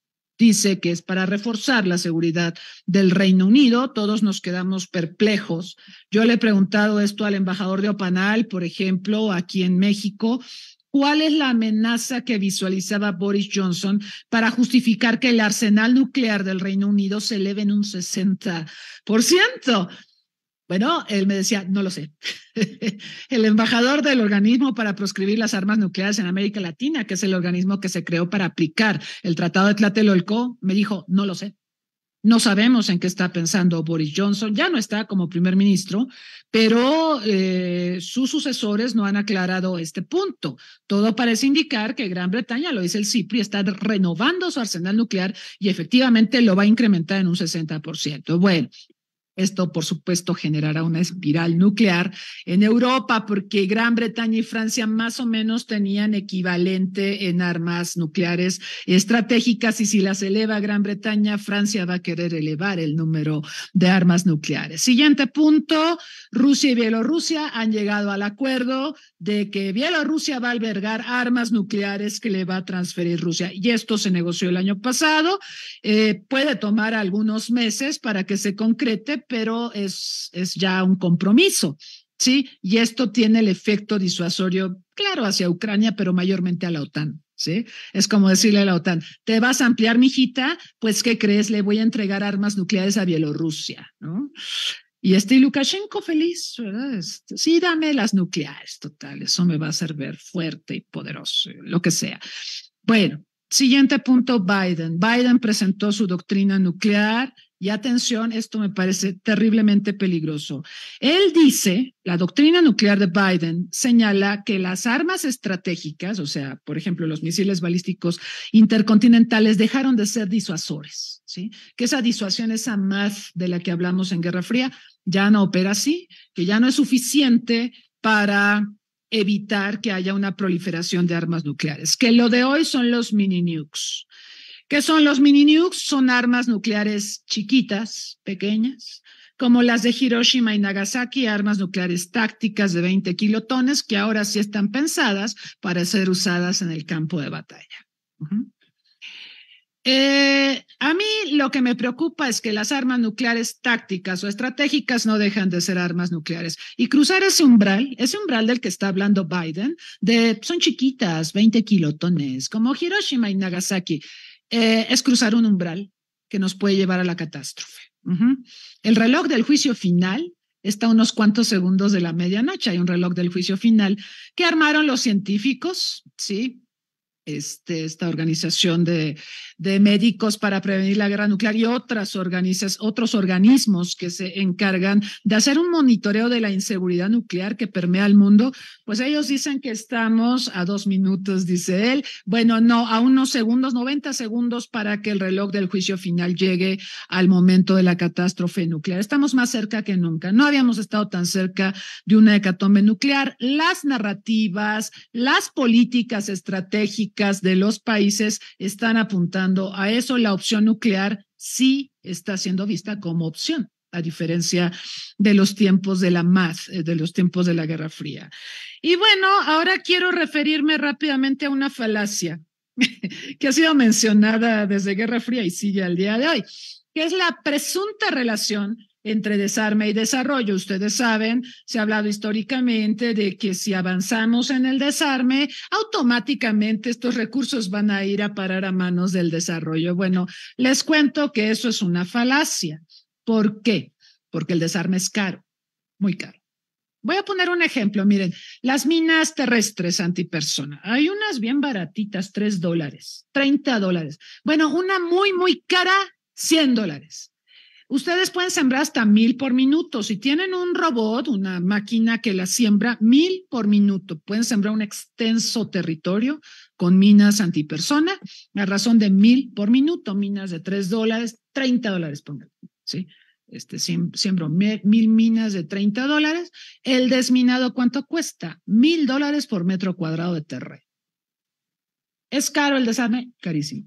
Dice que es para reforzar la seguridad del Reino Unido. Todos nos quedamos perplejos. Yo le he preguntado esto al embajador de Oppanal, por ejemplo, aquí en México, ¿Cuál es la amenaza que visualizaba Boris Johnson para justificar que el arsenal nuclear del Reino Unido se eleve en un sesenta por ciento? Bueno, él me decía, no lo sé. El embajador del organismo para proscribir las armas nucleares en América Latina, que es el organismo que se creó para aplicar el Tratado de Tlatelolco, me dijo, no lo sé. No sabemos en qué está pensando Boris Johnson, ya no está como primer ministro, pero eh, sus sucesores no han aclarado este punto. Todo parece indicar que Gran Bretaña, lo dice el CIPRI, está renovando su arsenal nuclear y efectivamente lo va a incrementar en un sesenta por ciento. Bueno, esto, por supuesto, generará una espiral nuclear en Europa porque Gran Bretaña y Francia más o menos tenían equivalente en armas nucleares estratégicas y si las eleva Gran Bretaña, Francia va a querer elevar el número de armas nucleares. Siguiente punto, Rusia y Bielorrusia han llegado al acuerdo de que Bielorrusia va a albergar armas nucleares que le va a transferir Rusia y esto se negoció el año pasado. Eh, puede tomar algunos meses para que se concrete, pero es, es ya un compromiso, ¿sí? Y esto tiene el efecto disuasorio, claro, hacia Ucrania, pero mayormente a la OTAN, ¿sí? Es como decirle a la OTAN, ¿te vas a ampliar, mijita? Pues, ¿qué crees? Le voy a entregar armas nucleares a Bielorrusia, ¿no? Y este Lukashenko feliz, ¿verdad? Este, sí, dame las nucleares, total, eso me va a hacer ver fuerte y poderoso, lo que sea. Bueno, siguiente punto, Biden. Biden presentó su doctrina nuclear. Y atención, esto me parece terriblemente peligroso. Él dice, la doctrina nuclear de Biden señala que las armas estratégicas, o sea, por ejemplo, los misiles balísticos intercontinentales dejaron de ser disuasores, ¿sí? Que esa disuasión, esa math de la que hablamos en Guerra Fría, ya no opera así, que ya no es suficiente para evitar que haya una proliferación de armas nucleares, que lo de hoy son los mini nukes. ¿Qué son los mini nukes? Son armas nucleares chiquitas, pequeñas, como las de Hiroshima y Nagasaki, armas nucleares tácticas de veinte kilotones que ahora sí están pensadas para ser usadas en el campo de batalla. Uh-huh. Eh, a mí lo que me preocupa es que las armas nucleares tácticas o estratégicas no dejan de ser armas nucleares y cruzar ese umbral, ese umbral del que está hablando Biden, de son chiquitas, veinte kilotones, como Hiroshima y Nagasaki, eh, es cruzar un umbral que nos puede llevar a la catástrofe. Uh-huh. El reloj del juicio final está a unos cuantos segundos de la medianoche. Hay un reloj del juicio final que armaron los científicos, ¿sí? Este, esta organización de, de médicos para prevenir la guerra nuclear y otras organizas, otros organismos que se encargan de hacer un monitoreo de la inseguridad nuclear que permea el mundo, pues ellos dicen que estamos a dos minutos, dice él, bueno, no, a unos segundos, noventa segundos para que el reloj del juicio final llegue al momento de la catástrofe nuclear. Estamos más cerca que nunca, no habíamos estado tan cerca de una hecatombe nuclear. Las narrativas, las políticas estratégicas de los países están apuntando a eso. La opción nuclear sí está siendo vista como opción, a diferencia de los tiempos de la math, de los tiempos de la Guerra Fría. Y bueno, ahora quiero referirme rápidamente a una falacia que ha sido mencionada desde Guerra Fría y sigue al día de hoy, que es la presunta relación entre desarme y desarrollo. Ustedes saben, se ha hablado históricamente de que si avanzamos en el desarme, automáticamente estos recursos van a ir a parar a manos del desarrollo. Bueno, les cuento que eso es una falacia. ¿Por qué? Porque el desarme es caro, muy caro. Voy a poner un ejemplo, miren, las minas terrestres antipersona. Hay unas bien baratitas, tres dólares, treinta dólares. Bueno, una muy, muy cara, cien dólares. Ustedes pueden sembrar hasta mil por minuto. Si tienen un robot, una máquina que la siembra, mil por minuto. Pueden sembrar un extenso territorio con minas antipersona a razón de mil por minuto. Minas de tres dólares, treinta dólares, pongan, ¿sí? Este, siembro mil minas de treinta dólares. El desminado, ¿cuánto cuesta? Mil dólares por metro cuadrado de terreno. ¿Es caro el desarme? Carísimo.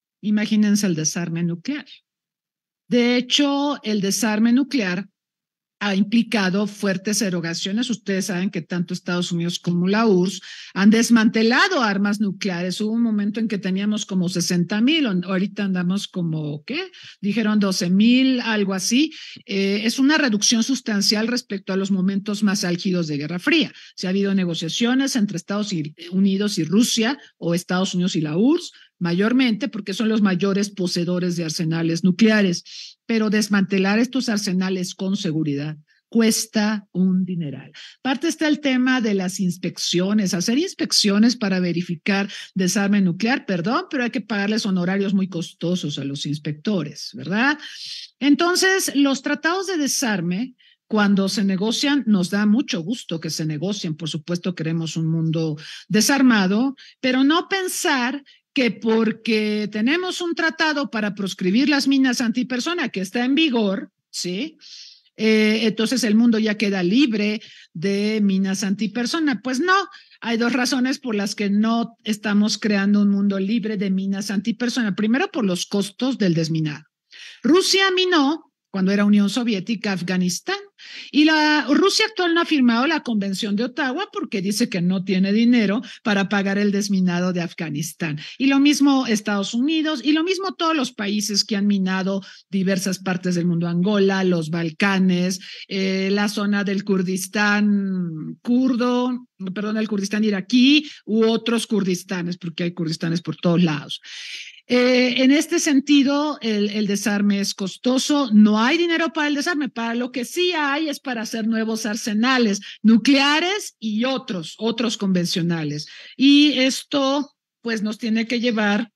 Imagínense el desarme nuclear. De hecho, el desarme nuclear ha implicado fuertes erogaciones. Ustedes saben que tanto Estados Unidos como la U R S S han desmantelado armas nucleares. Hubo un momento en que teníamos como sesenta mil, ahorita andamos como, ¿qué? Dijeron doce mil, algo así. Eh, es una reducción sustancial respecto a los momentos más álgidos de Guerra Fría. Se ha habido negociaciones entre Estados Unidos y Rusia, o Estados Unidos y la U R S S, mayormente porque son los mayores poseedores de arsenales nucleares, pero desmantelar estos arsenales con seguridad cuesta un dineral. Parte está el tema de las inspecciones, hacer inspecciones para verificar desarme nuclear, perdón, pero hay que pagarles honorarios muy costosos a los inspectores, ¿verdad? Entonces, los tratados de desarme, cuando se negocian, nos da mucho gusto que se negocien. Por supuesto, queremos un mundo desarmado, pero no pensar que porque tenemos un tratado para proscribir las minas antipersona que está en vigor, ¿sí? Eh, entonces el mundo ya queda libre de minas antipersona. Pues no, hay dos razones por las que no estamos creando un mundo libre de minas antipersona. Primero, por los costos del desminado. Rusia minó, cuando era Unión Soviética, Afganistán, y la Rusia actual no ha firmado la Convención de Ottawa porque dice que no tiene dinero para pagar el desminado de Afganistán. Y lo mismo Estados Unidos, y lo mismo todos los países que han minado diversas partes del mundo, Angola, los Balcanes, eh, la zona del Kurdistán kurdo, perdón, el Kurdistán iraquí, u otros Kurdistanes, porque hay Kurdistanes por todos lados. Eh, en este sentido, el, el desarme es costoso, no hay dinero para el desarme, para lo que sí hay es para hacer nuevos arsenales nucleares y otros, otros convencionales. Y esto, pues, nos tiene que llevar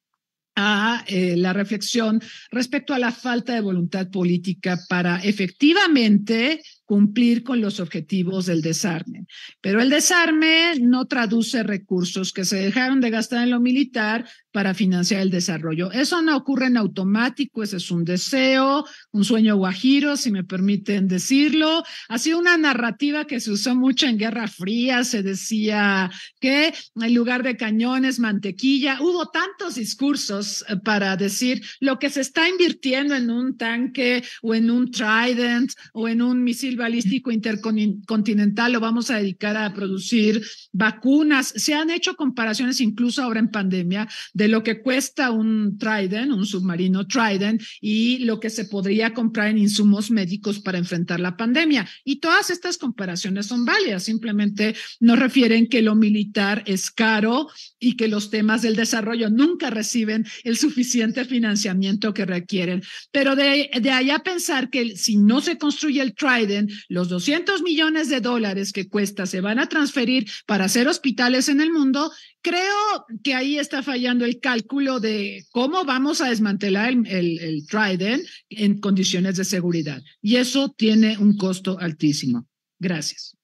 a eh, la reflexión respecto a la falta de voluntad política para efectivamente cumplir con los objetivos del desarme. Pero el desarme no traduce recursos que se dejaron de gastar en lo militar para financiar el desarrollo. Eso no ocurre en automático, ese es un deseo, un sueño guajiro, si me permiten decirlo. Ha sido una narrativa que se usó mucho en Guerra Fría, se decía que en lugar de cañones, mantequilla. Hubo tantos discursos para decir lo que se está invirtiendo en un tanque o en un Trident o en un misil balístico intercontinental, lo vamos a dedicar a producir vacunas. Se han hecho comparaciones incluso ahora en pandemia de lo que cuesta un Trident, un submarino Trident, y lo que se podría comprar en insumos médicos para enfrentar la pandemia. Y todas estas comparaciones son válidas, simplemente nos refieren que lo militar es caro y que los temas del desarrollo nunca reciben el suficiente financiamiento que requieren. Pero de, de allá pensar que si no se construye el Trident, los doscientos millones de dólares que cuesta se van a transferir para hacer hospitales en el mundo, creo que ahí está fallando el cálculo de cómo vamos a desmantelar el, el, el Trident en condiciones de seguridad. Y eso tiene un costo altísimo. Gracias.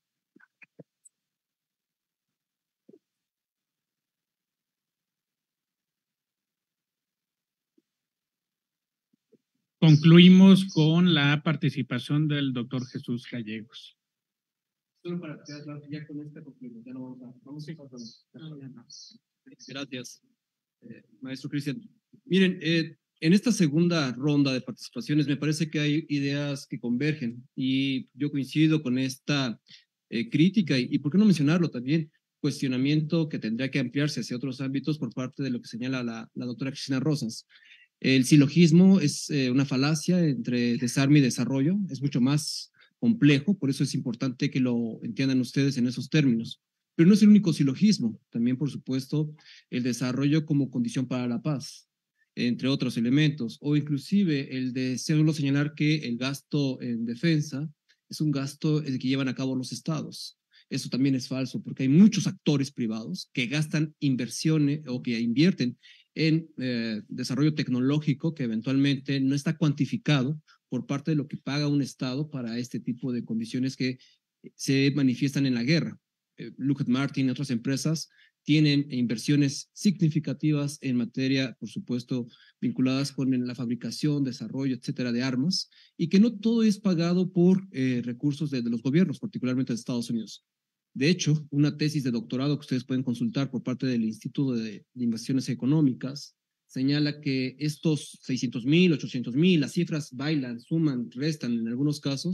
Concluimos con la participación del doctor Jesús Gallegos. Solo para quedar claro, ya con esta concluimos, ya no vamos a... Vamos a Gracias, eh, maestro Cristian. Miren, eh, en esta segunda ronda de participaciones me parece que hay ideas que convergen y yo coincido con esta eh, crítica y, y, ¿por qué no mencionarlo también? Cuestionamiento que tendría que ampliarse hacia otros ámbitos por parte de lo que señala la, la doctora Cristina Rosas. El silogismo es eh, una falacia entre desarme y desarrollo, es mucho más complejo, por eso es importante que lo entiendan ustedes en esos términos. Pero no es el único silogismo, también por supuesto el desarrollo como condición para la paz, entre otros elementos, o inclusive el de solo señalar que el gasto en defensa es un gasto el que llevan a cabo los estados. Eso también es falso, porque hay muchos actores privados que gastan inversiones o que invierten en eh, desarrollo tecnológico que eventualmente no está cuantificado por parte de lo que paga un Estado para este tipo de condiciones que se manifiestan en la guerra. Eh, Lockheed Martin y otras empresas tienen inversiones significativas en materia, por supuesto, vinculadas con la fabricación, desarrollo, etcétera, de armas, y que no todo es pagado por eh, recursos de, de los gobiernos, particularmente de Estados Unidos. De hecho, una tesis de doctorado que ustedes pueden consultar por parte del Instituto de, de Inversiones Económicas señala que estos seiscientos mil, ochocientos mil, las cifras bailan, suman, restan en algunos casos,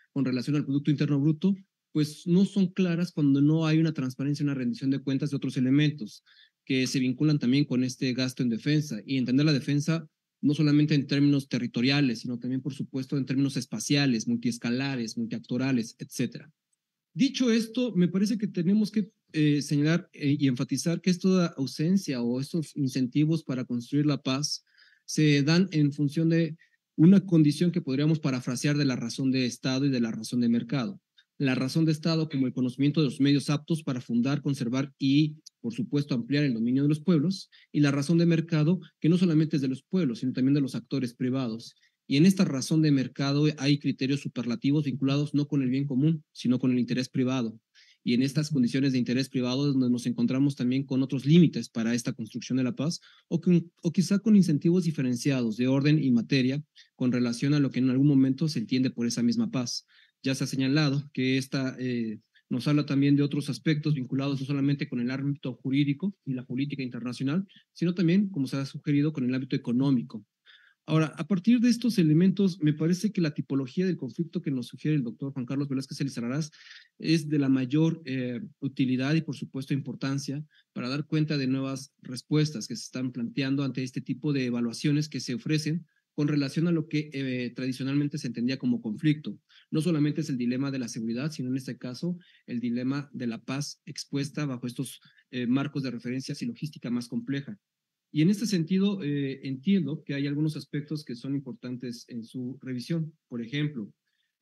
con relación al Producto Interno Bruto, pues no son claras cuando no hay una transparencia, una rendición de cuentas de otros elementos que se vinculan también con este gasto en defensa, y entender la defensa no solamente en términos territoriales, sino también, por supuesto, en términos espaciales, multiescalares, multiactorales, etcétera. Dicho esto, me parece que tenemos que eh, señalar eh, y enfatizar que esta ausencia o estos incentivos para construir la paz se dan en función de una condición que podríamos parafrasear de la razón de Estado y de la razón de mercado. La razón de Estado como el conocimiento de los medios aptos para fundar, conservar y, por supuesto, ampliar el dominio de los pueblos, y la razón de mercado que no solamente es de los pueblos, sino también de los actores privados. Y en esta razón de mercado hay criterios superlativos vinculados no con el bien común, sino con el interés privado. Y en estas condiciones de interés privado es donde nos encontramos también con otros límites para esta construcción de la paz, o, con, o quizá con incentivos diferenciados de orden y materia con relación a lo que en algún momento se entiende por esa misma paz. Ya se ha señalado que esta eh, nos habla también de otros aspectos vinculados no solamente con el ámbito jurídico y la política internacional, sino también, como se ha sugerido, con el ámbito económico. Ahora, a partir de estos elementos, me parece que la tipología del conflicto que nos sugiere el doctor Juan Carlos Velázquez Elizarrarás es de la mayor eh, utilidad y, por supuesto, importancia para dar cuenta de nuevas respuestas que se están planteando ante este tipo de evaluaciones que se ofrecen con relación a lo que eh, tradicionalmente se entendía como conflicto. No solamente es el dilema de la seguridad, sino en este caso el dilema de la paz expuesta bajo estos eh, marcos de referencias y logística más compleja. Y en este sentido, eh, entiendo que hay algunos aspectos que son importantes en su revisión. Por ejemplo,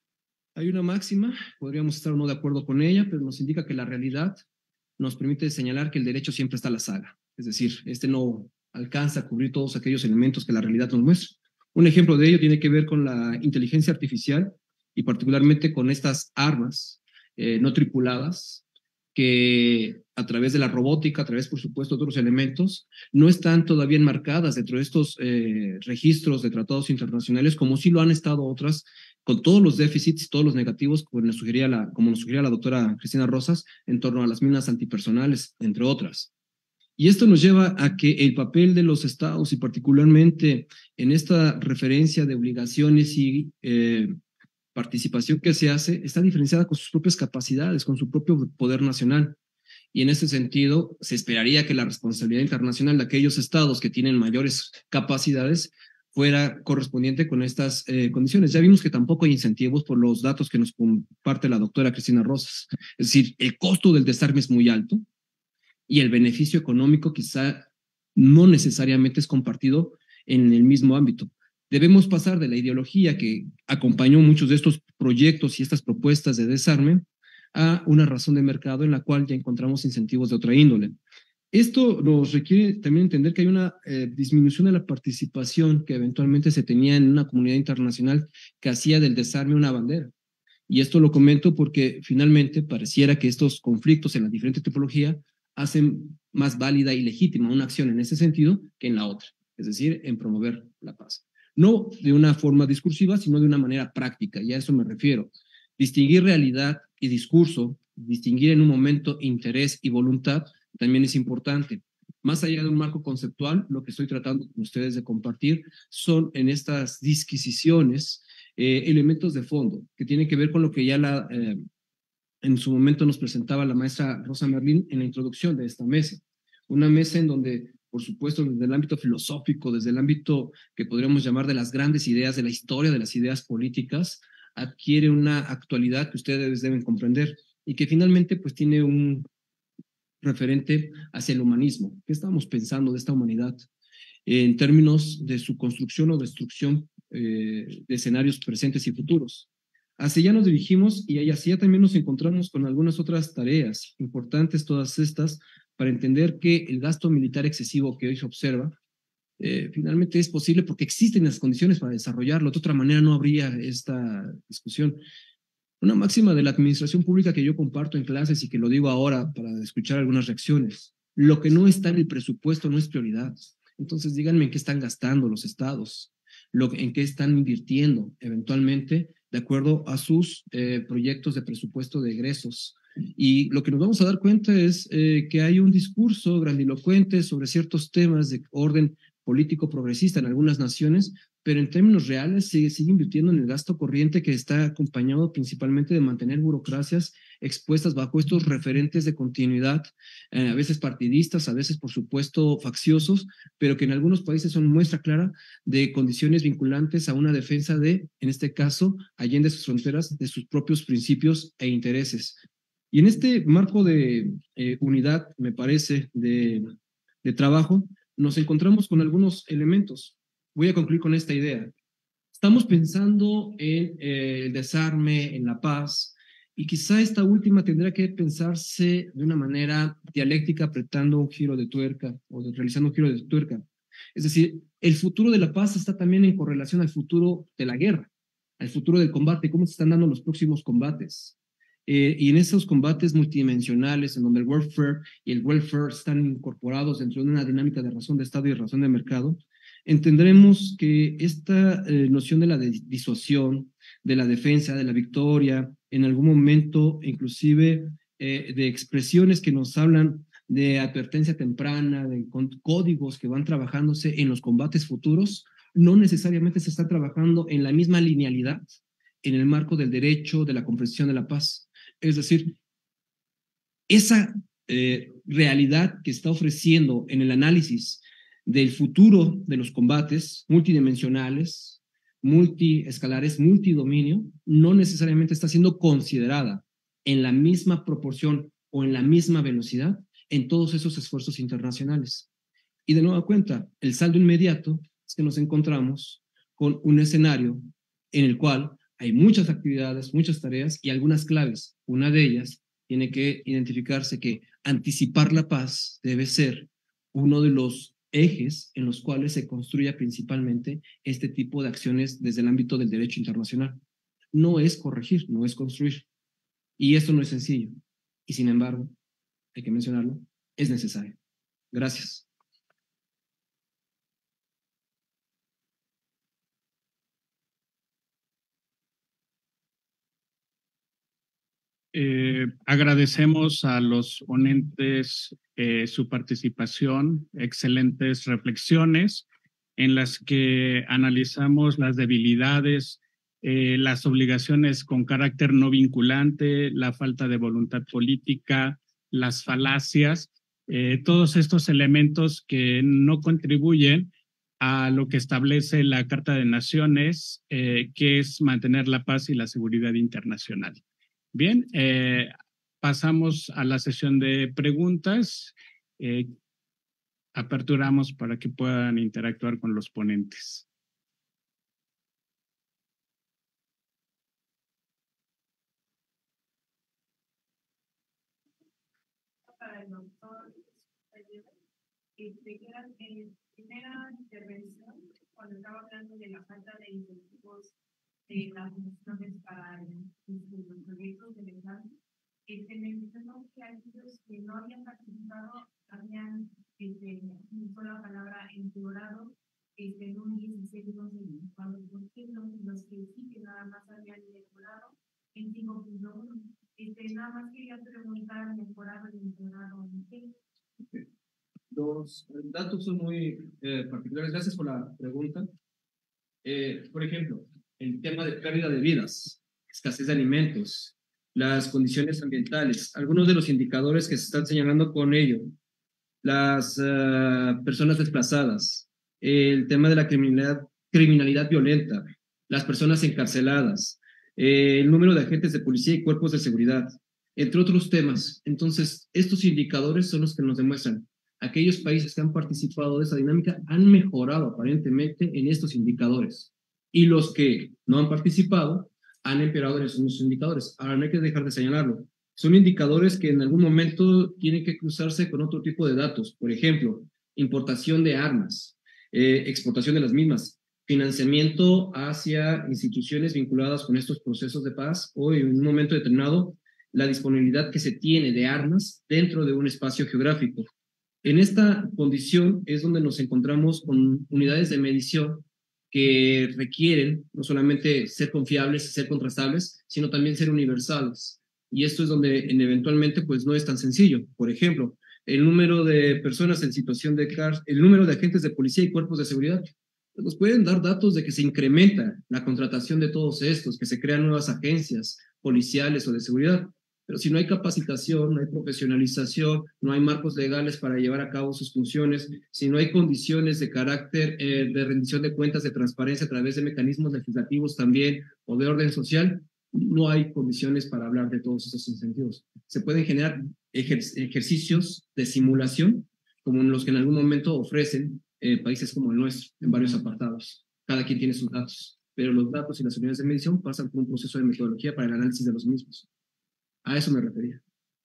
hay una máxima, podríamos estar o no de acuerdo con ella, pero nos indica que la realidad nos permite señalar que el derecho siempre está a la saga. Es decir, este no alcanza a cubrir todos aquellos elementos que la realidad nos muestra. Un ejemplo de ello tiene que ver con la inteligencia artificial y particularmente con estas armas eh, no tripuladas que a través de la robótica, a través, por supuesto, de otros elementos, no están todavía enmarcadas dentro de estos eh, registros de tratados internacionales, como sí lo han estado otras, con todos los déficits, todos los negativos, como nos sugería la, como nos sugería la doctora Cristina Rosas, en torno a las minas antipersonales, entre otras. Y esto nos lleva a que el papel de los estados, y particularmente en esta referencia de obligaciones y eh, participación que se hace, está diferenciada con sus propias capacidades, con su propio poder nacional. Y en ese sentido, se esperaría que la responsabilidad internacional de aquellos estados que tienen mayores capacidades fuera correspondiente con estas eh, condiciones. Ya vimos que tampoco hay incentivos por los datos que nos comparte la doctora Cristina Rosas. Es decir, el costo del desarme es muy alto y el beneficio económico quizá no necesariamente es compartido en el mismo ámbito. Debemos pasar de la ideología que acompañó muchos de estos proyectos y estas propuestas de desarme a una razón de mercado en la cual ya encontramos incentivos de otra índole. Esto nos requiere también entender que hay una eh, disminución de la participación que eventualmente se tenía en una comunidad internacional que hacía del desarme una bandera. Y esto lo comento porque finalmente pareciera que estos conflictos en la diferente tipología hacen más válida y legítima una acción en ese sentido que en la otra, es decir, en promover la paz. No de una forma discursiva, sino de una manera práctica, y a eso me refiero. Distinguir realidad y discurso, distinguir en un momento interés y voluntad, también es importante. Más allá de un marco conceptual, lo que estoy tratando con ustedes de compartir son en estas disquisiciones eh, elementos de fondo que tienen que ver con lo que ya la, eh, en su momento nos presentaba la maestra Rosa Merlín en la introducción de esta mesa. Una mesa en donde, por supuesto, desde el ámbito filosófico, desde el ámbito que podríamos llamar de las grandes ideas, de la historia de las ideas políticas, adquiere una actualidad que ustedes deben comprender y que finalmente pues tiene un referente hacia el humanismo. ¿Qué estamos pensando de esta humanidad en términos de su construcción o destrucción eh, de escenarios presentes y futuros? Hacia allá nos dirigimos y hacia allá también nos encontramos con algunas otras tareas importantes, todas estas, para entender que el gasto militar excesivo que hoy se observa eh, finalmente es posible porque existen las condiciones para desarrollarlo. De otra manera no habría esta discusión. Una máxima de la administración pública que yo comparto en clases y que lo digo ahora para escuchar algunas reacciones: lo que no está en el presupuesto no es prioridad. Entonces díganme en qué están gastando los estados, lo, en qué están invirtiendo eventualmente de acuerdo a sus eh, proyectos de presupuesto de egresos. Y lo que nos vamos a dar cuenta es eh, que hay un discurso grandilocuente sobre ciertos temas de orden político progresista en algunas naciones, pero en términos reales sigue, sigue invirtiendo en el gasto corriente que está acompañado principalmente de mantener burocracias expuestas bajo estos referentes de continuidad, eh, a veces partidistas, a veces por supuesto facciosos, pero que en algunos países son muestra clara de condiciones vinculantes a una defensa de, en este caso, allende sus fronteras, de sus propios principios e intereses. Y en este marco de eh, unidad, me parece, de, de trabajo, nos encontramos con algunos elementos. Voy a concluir con esta idea. Estamos pensando en eh, el desarme, en la paz, y quizá esta última tendrá que pensarse de una manera dialéctica, apretando un giro de tuerca o de, realizando un giro de tuerca. Es decir, el futuro de la paz está también en correlación al futuro de la guerra, al futuro del combate, cómo se están dando los próximos combates. Eh, y en esos combates multidimensionales, en donde el warfare y el welfare están incorporados dentro de una dinámica de razón de Estado y razón de mercado, entenderemos que esta eh, noción de la de disuasión, de la defensa, de la victoria, en algún momento inclusive eh, de expresiones que nos hablan de advertencia temprana, de códigos que van trabajándose en los combates futuros, no necesariamente se está trabajando en la misma linealidad en el marco del derecho, de la comprensión de la paz. Es decir, esa eh, realidad que está ofreciendo en el análisis del futuro de los combates multidimensionales, multiescalares, multidominio, no necesariamente está siendo considerada en la misma proporción o en la misma velocidad en todos esos esfuerzos internacionales. Y de nueva cuenta, el saldo inmediato es que nos encontramos con un escenario en el cual hay muchas actividades, muchas tareas y algunas claves. Una de ellas tiene que identificarse que anticipar la paz debe ser uno de los ejes en los cuales se construya principalmente este tipo de acciones desde el ámbito del derecho internacional. No es corregir, no es construir. Y esto no es sencillo. Y sin embargo, hay que mencionarlo, es necesario. Gracias. Eh, agradecemos a los ponentes eh, su participación, excelentes reflexiones en las que analizamos las debilidades, eh, las obligaciones con carácter no vinculante, la falta de voluntad política, las falacias, eh, todos estos elementos que no contribuyen a lo que establece la Carta de Naciones, eh, que es mantener la paz y la seguridad internacional. Bien, eh, pasamos a la sesión de preguntas. Eh, aperturamos para que puedan interactuar con los ponentes. Para el doctor, este, que era en primera intervención, cuando estaba hablando de la falta de incentivos de las funciones para los proyectos de examen, este, me mencionó que aquellos que no habían participado habían, este, usó la palabra empeorado este, en un dieciséis punto uno, cuando por ejemplo los que sí que nada más habían mejorado en cinco punto uno. Este, nada más quería preguntar, mejorado y empeorado en qué. Okay. Los datos son muy eh, particulares. Gracias por la pregunta. Eh, por ejemplo, el tema de pérdida de vidas, escasez de alimentos, las condiciones ambientales, algunos de los indicadores que se están señalando con ello, las uh, personas desplazadas, el tema de la criminalidad, criminalidad violenta, las personas encarceladas, eh, el número de agentes de policía y cuerpos de seguridad, entre otros temas. Entonces, estos indicadores son los que nos demuestran aquellos países que han participado de esa dinámica han mejorado aparentemente en estos indicadores. Y los que no han participado han empeorado en esos indicadores. Ahora no hay que dejar de señalarlo. Son indicadores que en algún momento tienen que cruzarse con otro tipo de datos. Por ejemplo, importación de armas, eh, exportación de las mismas, financiamiento hacia instituciones vinculadas con estos procesos de paz o en un momento determinado la disponibilidad que se tiene de armas dentro de un espacio geográfico. En esta condición es donde nos encontramos con unidades de medición que requieren no solamente ser confiables y ser contrastables, sino también ser universales. Y esto es donde en, eventualmente pues no es tan sencillo. Por ejemplo, el número de personas en situación de cárcel, el número de agentes de policía y cuerpos de seguridad. Nos pueden dar datos de que se incrementa la contratación de todos estos, que se crean nuevas agencias policiales o de seguridad, pero si no hay capacitación, no hay profesionalización, no hay marcos legales para llevar a cabo sus funciones, si no hay condiciones de carácter eh, de rendición de cuentas, de transparencia a través de mecanismos legislativos también o de orden social, no hay condiciones para hablar de todos esos incentivos. Se pueden generar ejer ejercicios de simulación, como los que en algún momento ofrecen Eh, países como el nuestro, en varios apartados. Cada quien tiene sus datos, pero los datos y las unidades de medición pasan por un proceso de metodología para el análisis de los mismos. A eso me refería.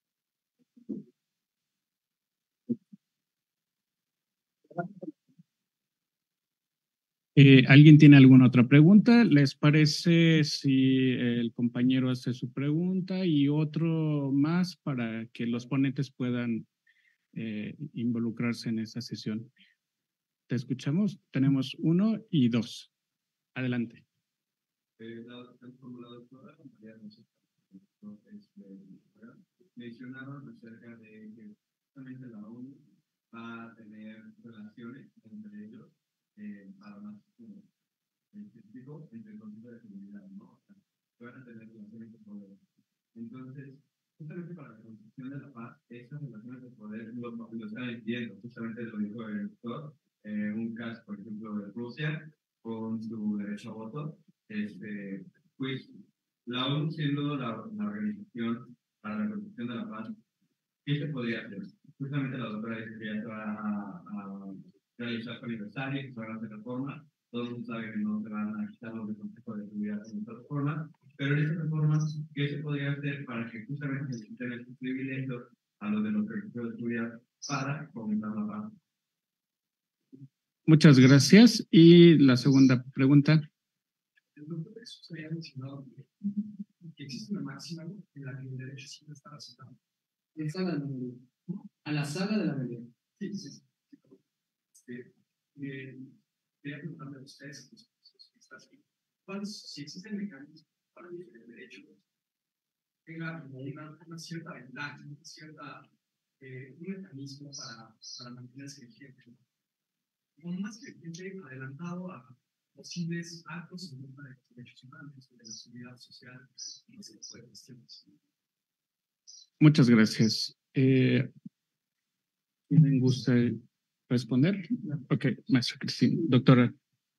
Eh, ¿Alguien tiene alguna otra pregunta? ¿Les parece si el compañero hace su pregunta y otro más para que los ponentes puedan eh, involucrarse en esa sesión? Te escuchamos. Tenemos uno y dos. Adelante. Eh, la, como la doctora María José mencionaron acerca de que justamente la ONU va a tener relaciones entre ellos eh, para más como científico entre el Consejo de Seguridad, ¿no? O sea, van a tener relaciones de poder. Entonces, justamente para la construcción de la paz, esas relaciones de poder lo, lo están entiendo, justamente lo dijo el doctor. Eh, un caso, por ejemplo, de Rusia, con su derecho a voto, este, pues la ONU siendo la, la organización para la construcción de la paz, ¿qué se podría hacer? Justamente la doctora dice que ya se va a, a realizar su aniversario, que se van a hacer reformas, todos saben que no se van a quitar los del Consejo de Seguridad en esta reforma, pero en estas reformas, ¿qué se podría hacer para que justamente se quiten estos privilegios a los de los Consejos de Seguridad para fomentar la paz? Muchas gracias. Y la segunda pregunta. El doctor Jesús había mencionado que existe una máxima en la que el derecho siempre está aceptado. La saga de la melodía. A la saga de la melodía. Sí, sí, sí. Este, eh, quería preguntarle a ustedes, a los que están aquí, ¿cuáles, si existen mecanismos para que el derecho tenga una, una cierta ventaja, una cierta, eh, un mecanismo para, para mantenerse vigente? Como más que gente adelantado a posibles actos en contra de los derechos humanos, de la seguridad social y ese tipo de cuestiones. Muchas gracias. Eh, ¿Me gusta responder? Ok, maestra Cristina. Doctora.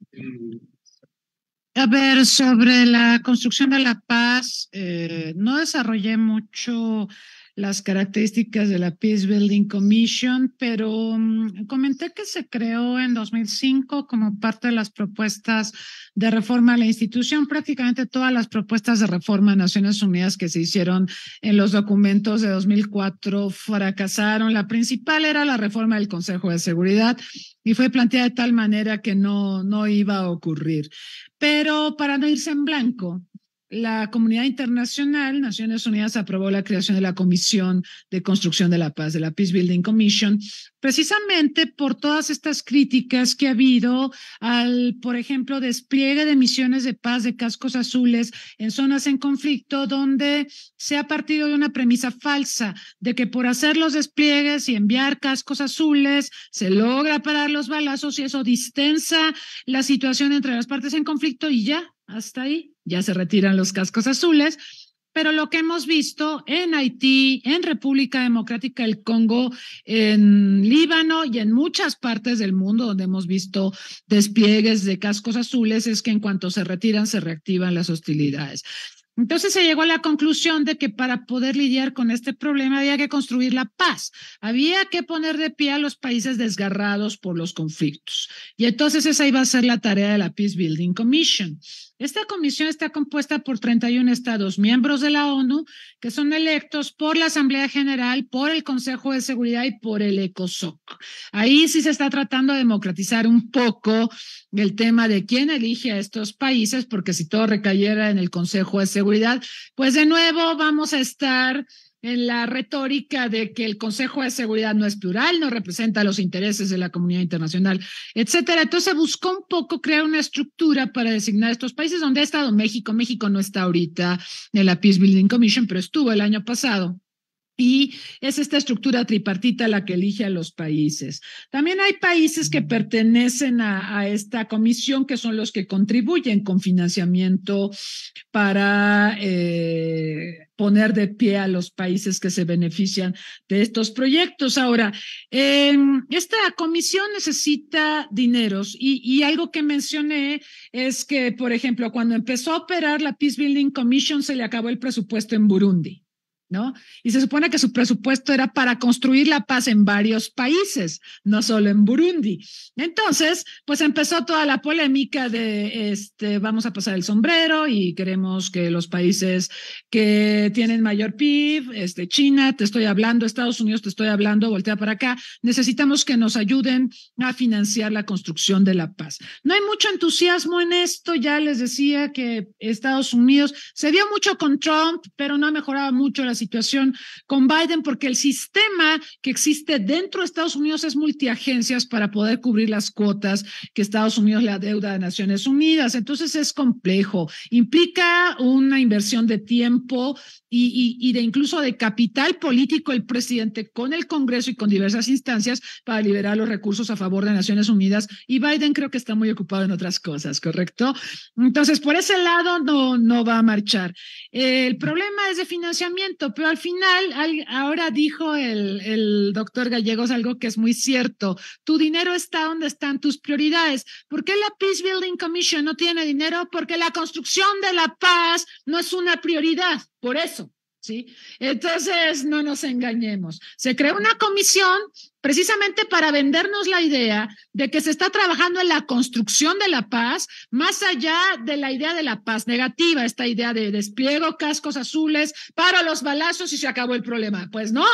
A ver, sobre la construcción de la paz, eh, no desarrollé mucho las características de la Peace Building Commission, pero um, comenté que se creó en dos mil cinco como parte de las propuestas de reforma a la institución. Prácticamente todas las propuestas de reforma a Naciones Unidas que se hicieron en los documentos de dos mil cuatro fracasaron. La principal era la reforma del Consejo de Seguridad y fue planteada de tal manera que no, no iba a ocurrir. Pero para no irse en blanco, la comunidad internacional, Naciones Unidas, aprobó la creación de la Comisión de Construcción de la Paz, de la Peace Building Commission, precisamente por todas estas críticas que ha habido al, por ejemplo, despliegue de misiones de paz de cascos azules en zonas en conflicto, donde se ha partido de una premisa falsa de que por hacer los despliegues y enviar cascos azules se logra parar los balazos y eso distensa la situación entre las partes en conflicto y ya, hasta ahí. Ya se retiran los cascos azules, pero lo que hemos visto en Haití, en República Democrática del Congo, en Líbano y en muchas partes del mundo donde hemos visto despliegues de cascos azules es que en cuanto se retiran se reactivan las hostilidades. Entonces se llegó a la conclusión de que para poder lidiar con este problema había que construir la paz, había que poner de pie a los países desgarrados por los conflictos. Y entonces esa iba a ser la tarea de la Peace Building Commission. Esta comisión está compuesta por treinta y un estados miembros de la ONU que son electos por la Asamblea General, por el Consejo de Seguridad y por el ECOSOC. Ahí sí se está tratando de democratizar un poco el tema de quién elige a estos países, porque si todo recayera en el Consejo de Seguridad, pues de nuevo vamos a estar en la retórica de que el Consejo de Seguridad no es plural, no representa los intereses de la comunidad internacional, etcétera. Entonces se buscó un poco crear una estructura para designar estos países donde ha estado México. México no está ahorita en la Peace Building Commission, pero estuvo el año pasado. Y es esta estructura tripartita la que elige a los países. También hay países que pertenecen a, a esta comisión, que son los que contribuyen con financiamiento para eh, poner de pie a los países que se benefician de estos proyectos. Ahora, eh, esta comisión necesita dineros y, y algo que mencioné es que, por ejemplo, cuando empezó a operar la Peace Building Commission, se le acabó el presupuesto en Burundi, ¿no? Y se supone que su presupuesto era para construir la paz en varios países, no solo en Burundi. Entonces, pues empezó toda la polémica de, este, vamos a pasar el sombrero y queremos que los países que tienen mayor P I B, este, China, te estoy hablando, Estados Unidos, te estoy hablando, voltea para acá, necesitamos que nos ayuden a financiar la construcción de la paz. No hay mucho entusiasmo en esto, ya les decía que Estados Unidos se dio mucho con Trump, pero no ha mejorado mucho la situación con Biden, porque el sistema que existe dentro de Estados Unidos es multiagencias para poder cubrir las cuotas que Estados Unidos le adeuda a Naciones Unidas. Entonces es complejo, implica una inversión de tiempo y, y, y de incluso de capital político el presidente con el Congreso y con diversas instancias para liberar los recursos a favor de Naciones Unidas, y Biden creo que está muy ocupado en otras cosas, ¿correcto? Entonces por ese lado no, no va a marchar. El problema es de financiamiento, pero al final, ahora dijo el, el doctor Gallegos algo que es muy cierto. Tu dinero está donde están tus prioridades. ¿Por qué la Peace Building Commission no tiene dinero? Porque la construcción de la paz no es una prioridad. Por eso, ¿sí? Entonces, no nos engañemos. Se creó una comisión precisamente para vendernos la idea de que se está trabajando en la construcción de la paz, más allá de la idea de la paz negativa, esta idea de despliego cascos azules, para los balazos y se acabó el problema. Pues no,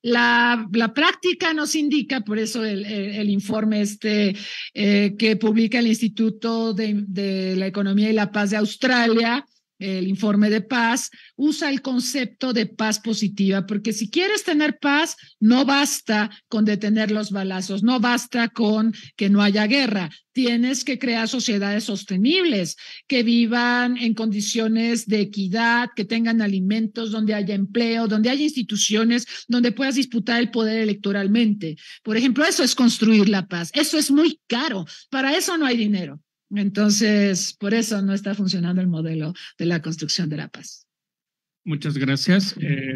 la, la práctica nos indica, por eso el, el, el informe este eh, que publica el Instituto de, de la Economía y la Paz de Australia, el informe de paz, usa el concepto de paz positiva, porque si quieres tener paz, no basta con detener los balazos, no basta con que no haya guerra, tienes que crear sociedades sostenibles, que vivan en condiciones de equidad, que tengan alimentos, donde haya empleo, donde haya instituciones, donde puedas disputar el poder electoralmente. Por ejemplo, eso es construir la paz, eso es muy caro, para eso no hay dinero. Entonces, por eso no está funcionando el modelo de la construcción de la paz. Muchas gracias. Eh,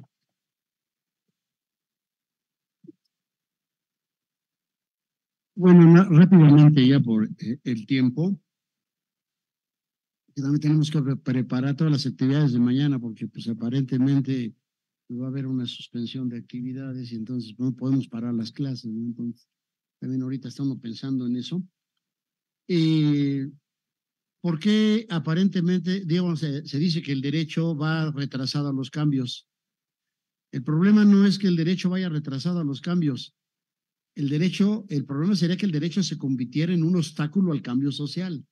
bueno, rápidamente ya por eh, el tiempo. También tenemos que preparar todas las actividades de mañana porque pues aparentemente va a haber una suspensión de actividades y entonces no podemos parar las clases, ¿no? Entonces, también ahorita estamos pensando en eso. Eh, ¿Por qué aparentemente, digamos, se, se dice que el derecho va retrasado a los cambios? El problema no es que el derecho vaya retrasado a los cambios. El derecho, el problema sería que el derecho se convirtiera en un obstáculo al cambio social.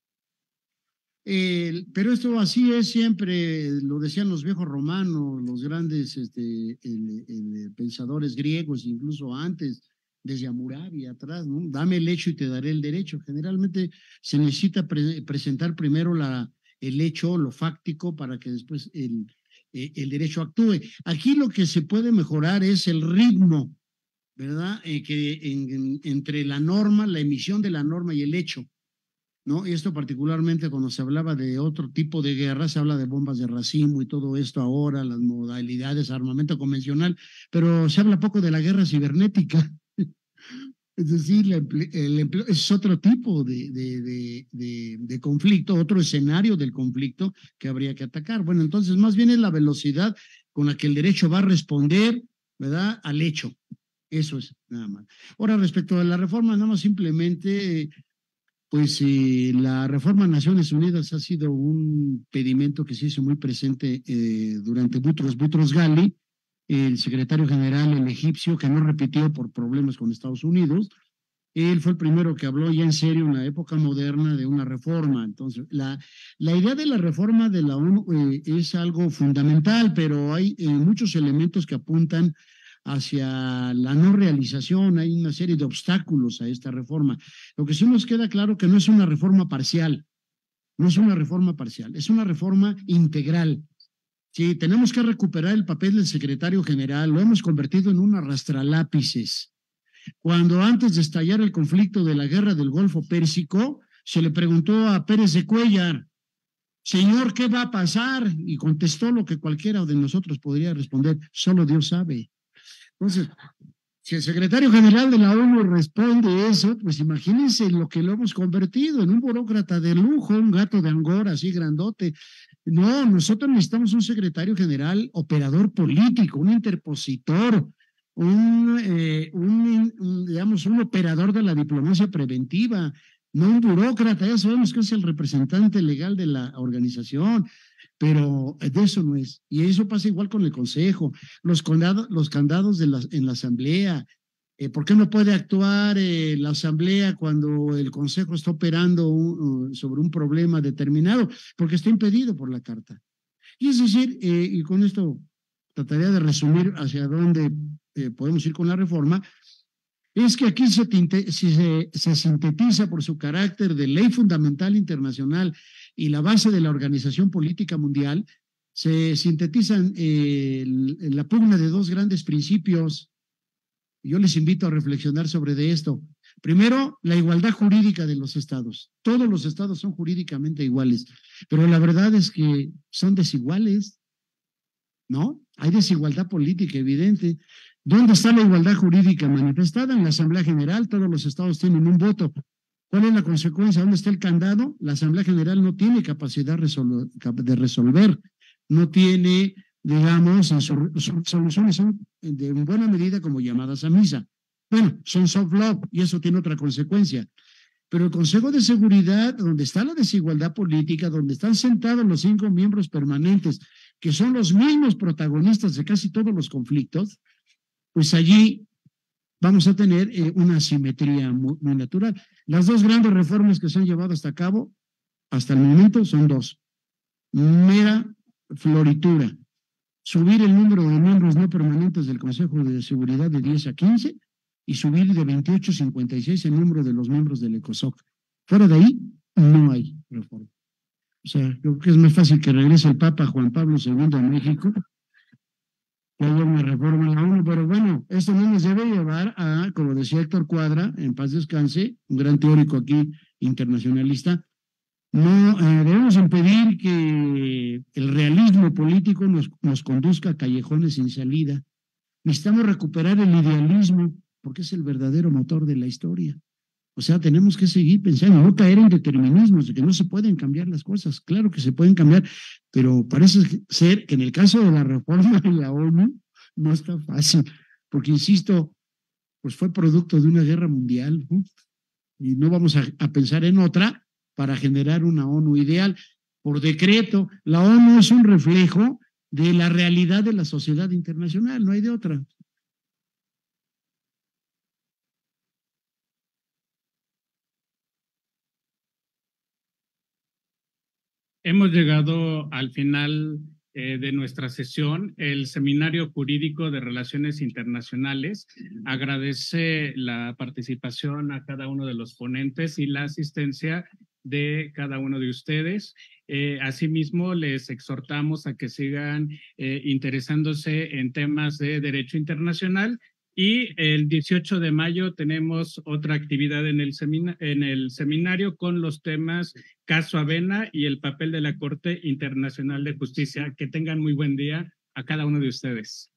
Eh, pero esto así es siempre, lo decían los viejos romanos, los grandes este, el, el, pensadores griegos, incluso antes, desde Hammurabi atrás, ¿no? Dame el hecho y te daré el derecho. Generalmente se necesita pre presentar primero la, el hecho, lo fáctico, para que después el, eh, el derecho actúe. Aquí lo que se puede mejorar es el ritmo, ¿verdad? Eh, que en, en, entre la norma, la emisión de la norma y el hecho, ¿no? Y esto particularmente cuando se hablaba de otro tipo de guerra, se habla de bombas de racimo y todo esto ahora, las modalidades, armamento convencional, pero se habla poco de la guerra cibernética. Es decir, el empleo es otro tipo de, de, de, de, de conflicto, otro escenario del conflicto que habría que atacar. Bueno, entonces más bien es la velocidad con la que el derecho va a responder, ¿verdad?, al hecho. Eso es nada más. Ahora, respecto a la reforma, nada más simplemente, pues eh, la reforma a Naciones Unidas ha sido un pedimento que se hizo muy presente eh, durante Boutros Boutros Ghali, el secretario general, el egipcio, que no repitió por problemas con Estados Unidos. Él fue el primero que habló ya en serio en la época moderna de una reforma. Entonces, la, la idea de la reforma de la ONU eh, es algo fundamental, pero hay eh, muchos elementos que apuntan hacia la no realización. Hay una serie de obstáculos a esta reforma. Lo que sí nos queda claro que no es una reforma parcial, no es una reforma parcial, es una reforma integral. Sí, tenemos que recuperar el papel del secretario general, lo hemos convertido en un arrastralápices. Cuando antes de estallar el conflicto de la guerra del Golfo Pérsico, se le preguntó a Pérez de Cuéllar, señor, ¿qué va a pasar? Y contestó lo que cualquiera de nosotros podría responder, solo Dios sabe. Entonces, si el secretario general de la ONU responde eso, pues imagínense lo que lo hemos convertido en un burócrata de lujo, un gato de Angora así grandote. No, nosotros necesitamos un secretario general operador político, un interpositor, un, eh, un, un, digamos, un operador de la diplomacia preventiva, no un burócrata. Ya sabemos que es el representante legal de la organización, pero de eso no es. Y eso pasa igual con el Consejo, los, condados, los candados de la, en la Asamblea. Eh, ¿Por qué no puede actuar eh, la Asamblea cuando el Consejo está operando un, uh, sobre un problema determinado? Porque está impedido por la Carta. Y es decir, eh, y con esto trataría de resumir hacia dónde eh, podemos ir con la reforma, es que aquí se, tinte, se, se sintetiza por su carácter de ley fundamental internacional y la base de la Organización Política Mundial, se sintetizan eh, en la pugna de dos grandes principios. Yo les invito a reflexionar sobre de esto. Primero, la igualdad jurídica de los estados. Todos los estados son jurídicamente iguales, pero la verdad es que son desiguales, ¿no? Hay desigualdad política evidente. ¿Dónde está la igualdad jurídica manifestada? En la Asamblea General, todos los estados tienen un voto. ¿Cuál es la consecuencia? ¿Dónde está el candado? La Asamblea General no tiene capacidad de resolver, no tiene, digamos, sus soluciones son de buena medida como llamadas a misa. Bueno, son soft law y eso tiene otra consecuencia. Pero el Consejo de Seguridad, donde está la desigualdad política, donde están sentados los cinco miembros permanentes, que son los mismos protagonistas de casi todos los conflictos, pues allí vamos a tener eh, una asimetría muy, muy natural. Las dos grandes reformas que se han llevado hasta cabo, hasta el momento, son dos. Mera floritura. Subir el número de miembros no permanentes del Consejo de Seguridad de diez a quince y subir de veintiocho a cincuenta y seis el número de los miembros del ECOSOC. Fuera de ahí, no hay reforma. O sea, yo creo que es más fácil que regrese el Papa Juan Pablo segundo a México que haya una reforma en la ONU, pero bueno, esto no nos debe llevar a, como decía Héctor Cuadra, en paz descanse, un gran teórico aquí internacionalista, no eh, debemos impedir que el realismo político nos, nos conduzca a callejones sin salida. Necesitamos recuperar el idealismo, porque es el verdadero motor de la historia. O sea, tenemos que seguir pensando, no caer en determinismos, de que no se pueden cambiar las cosas. Claro que se pueden cambiar, pero parece ser que en el caso de la reforma de la ONU no está fácil, porque insisto, pues fue producto de una guerra mundial, ¿no? Y no vamos a, a pensar en otra para generar una ONU ideal. Por decreto, la ONU es un reflejo de la realidad de la sociedad internacional, no hay de otra. Hemos llegado al final eh, de nuestra sesión. El Seminario Jurídico de Relaciones Internacionales agradece la participación a cada uno de los ponentes y la asistencia de cada uno de ustedes. Eh, asimismo, les exhortamos a que sigan eh, interesándose en temas de derecho internacional. Y el dieciocho de mayo tenemos otra actividad en el, semina, en el seminario con los temas Caso Avena y el papel de la Corte Internacional de Justicia. Que tengan muy buen día a cada uno de ustedes.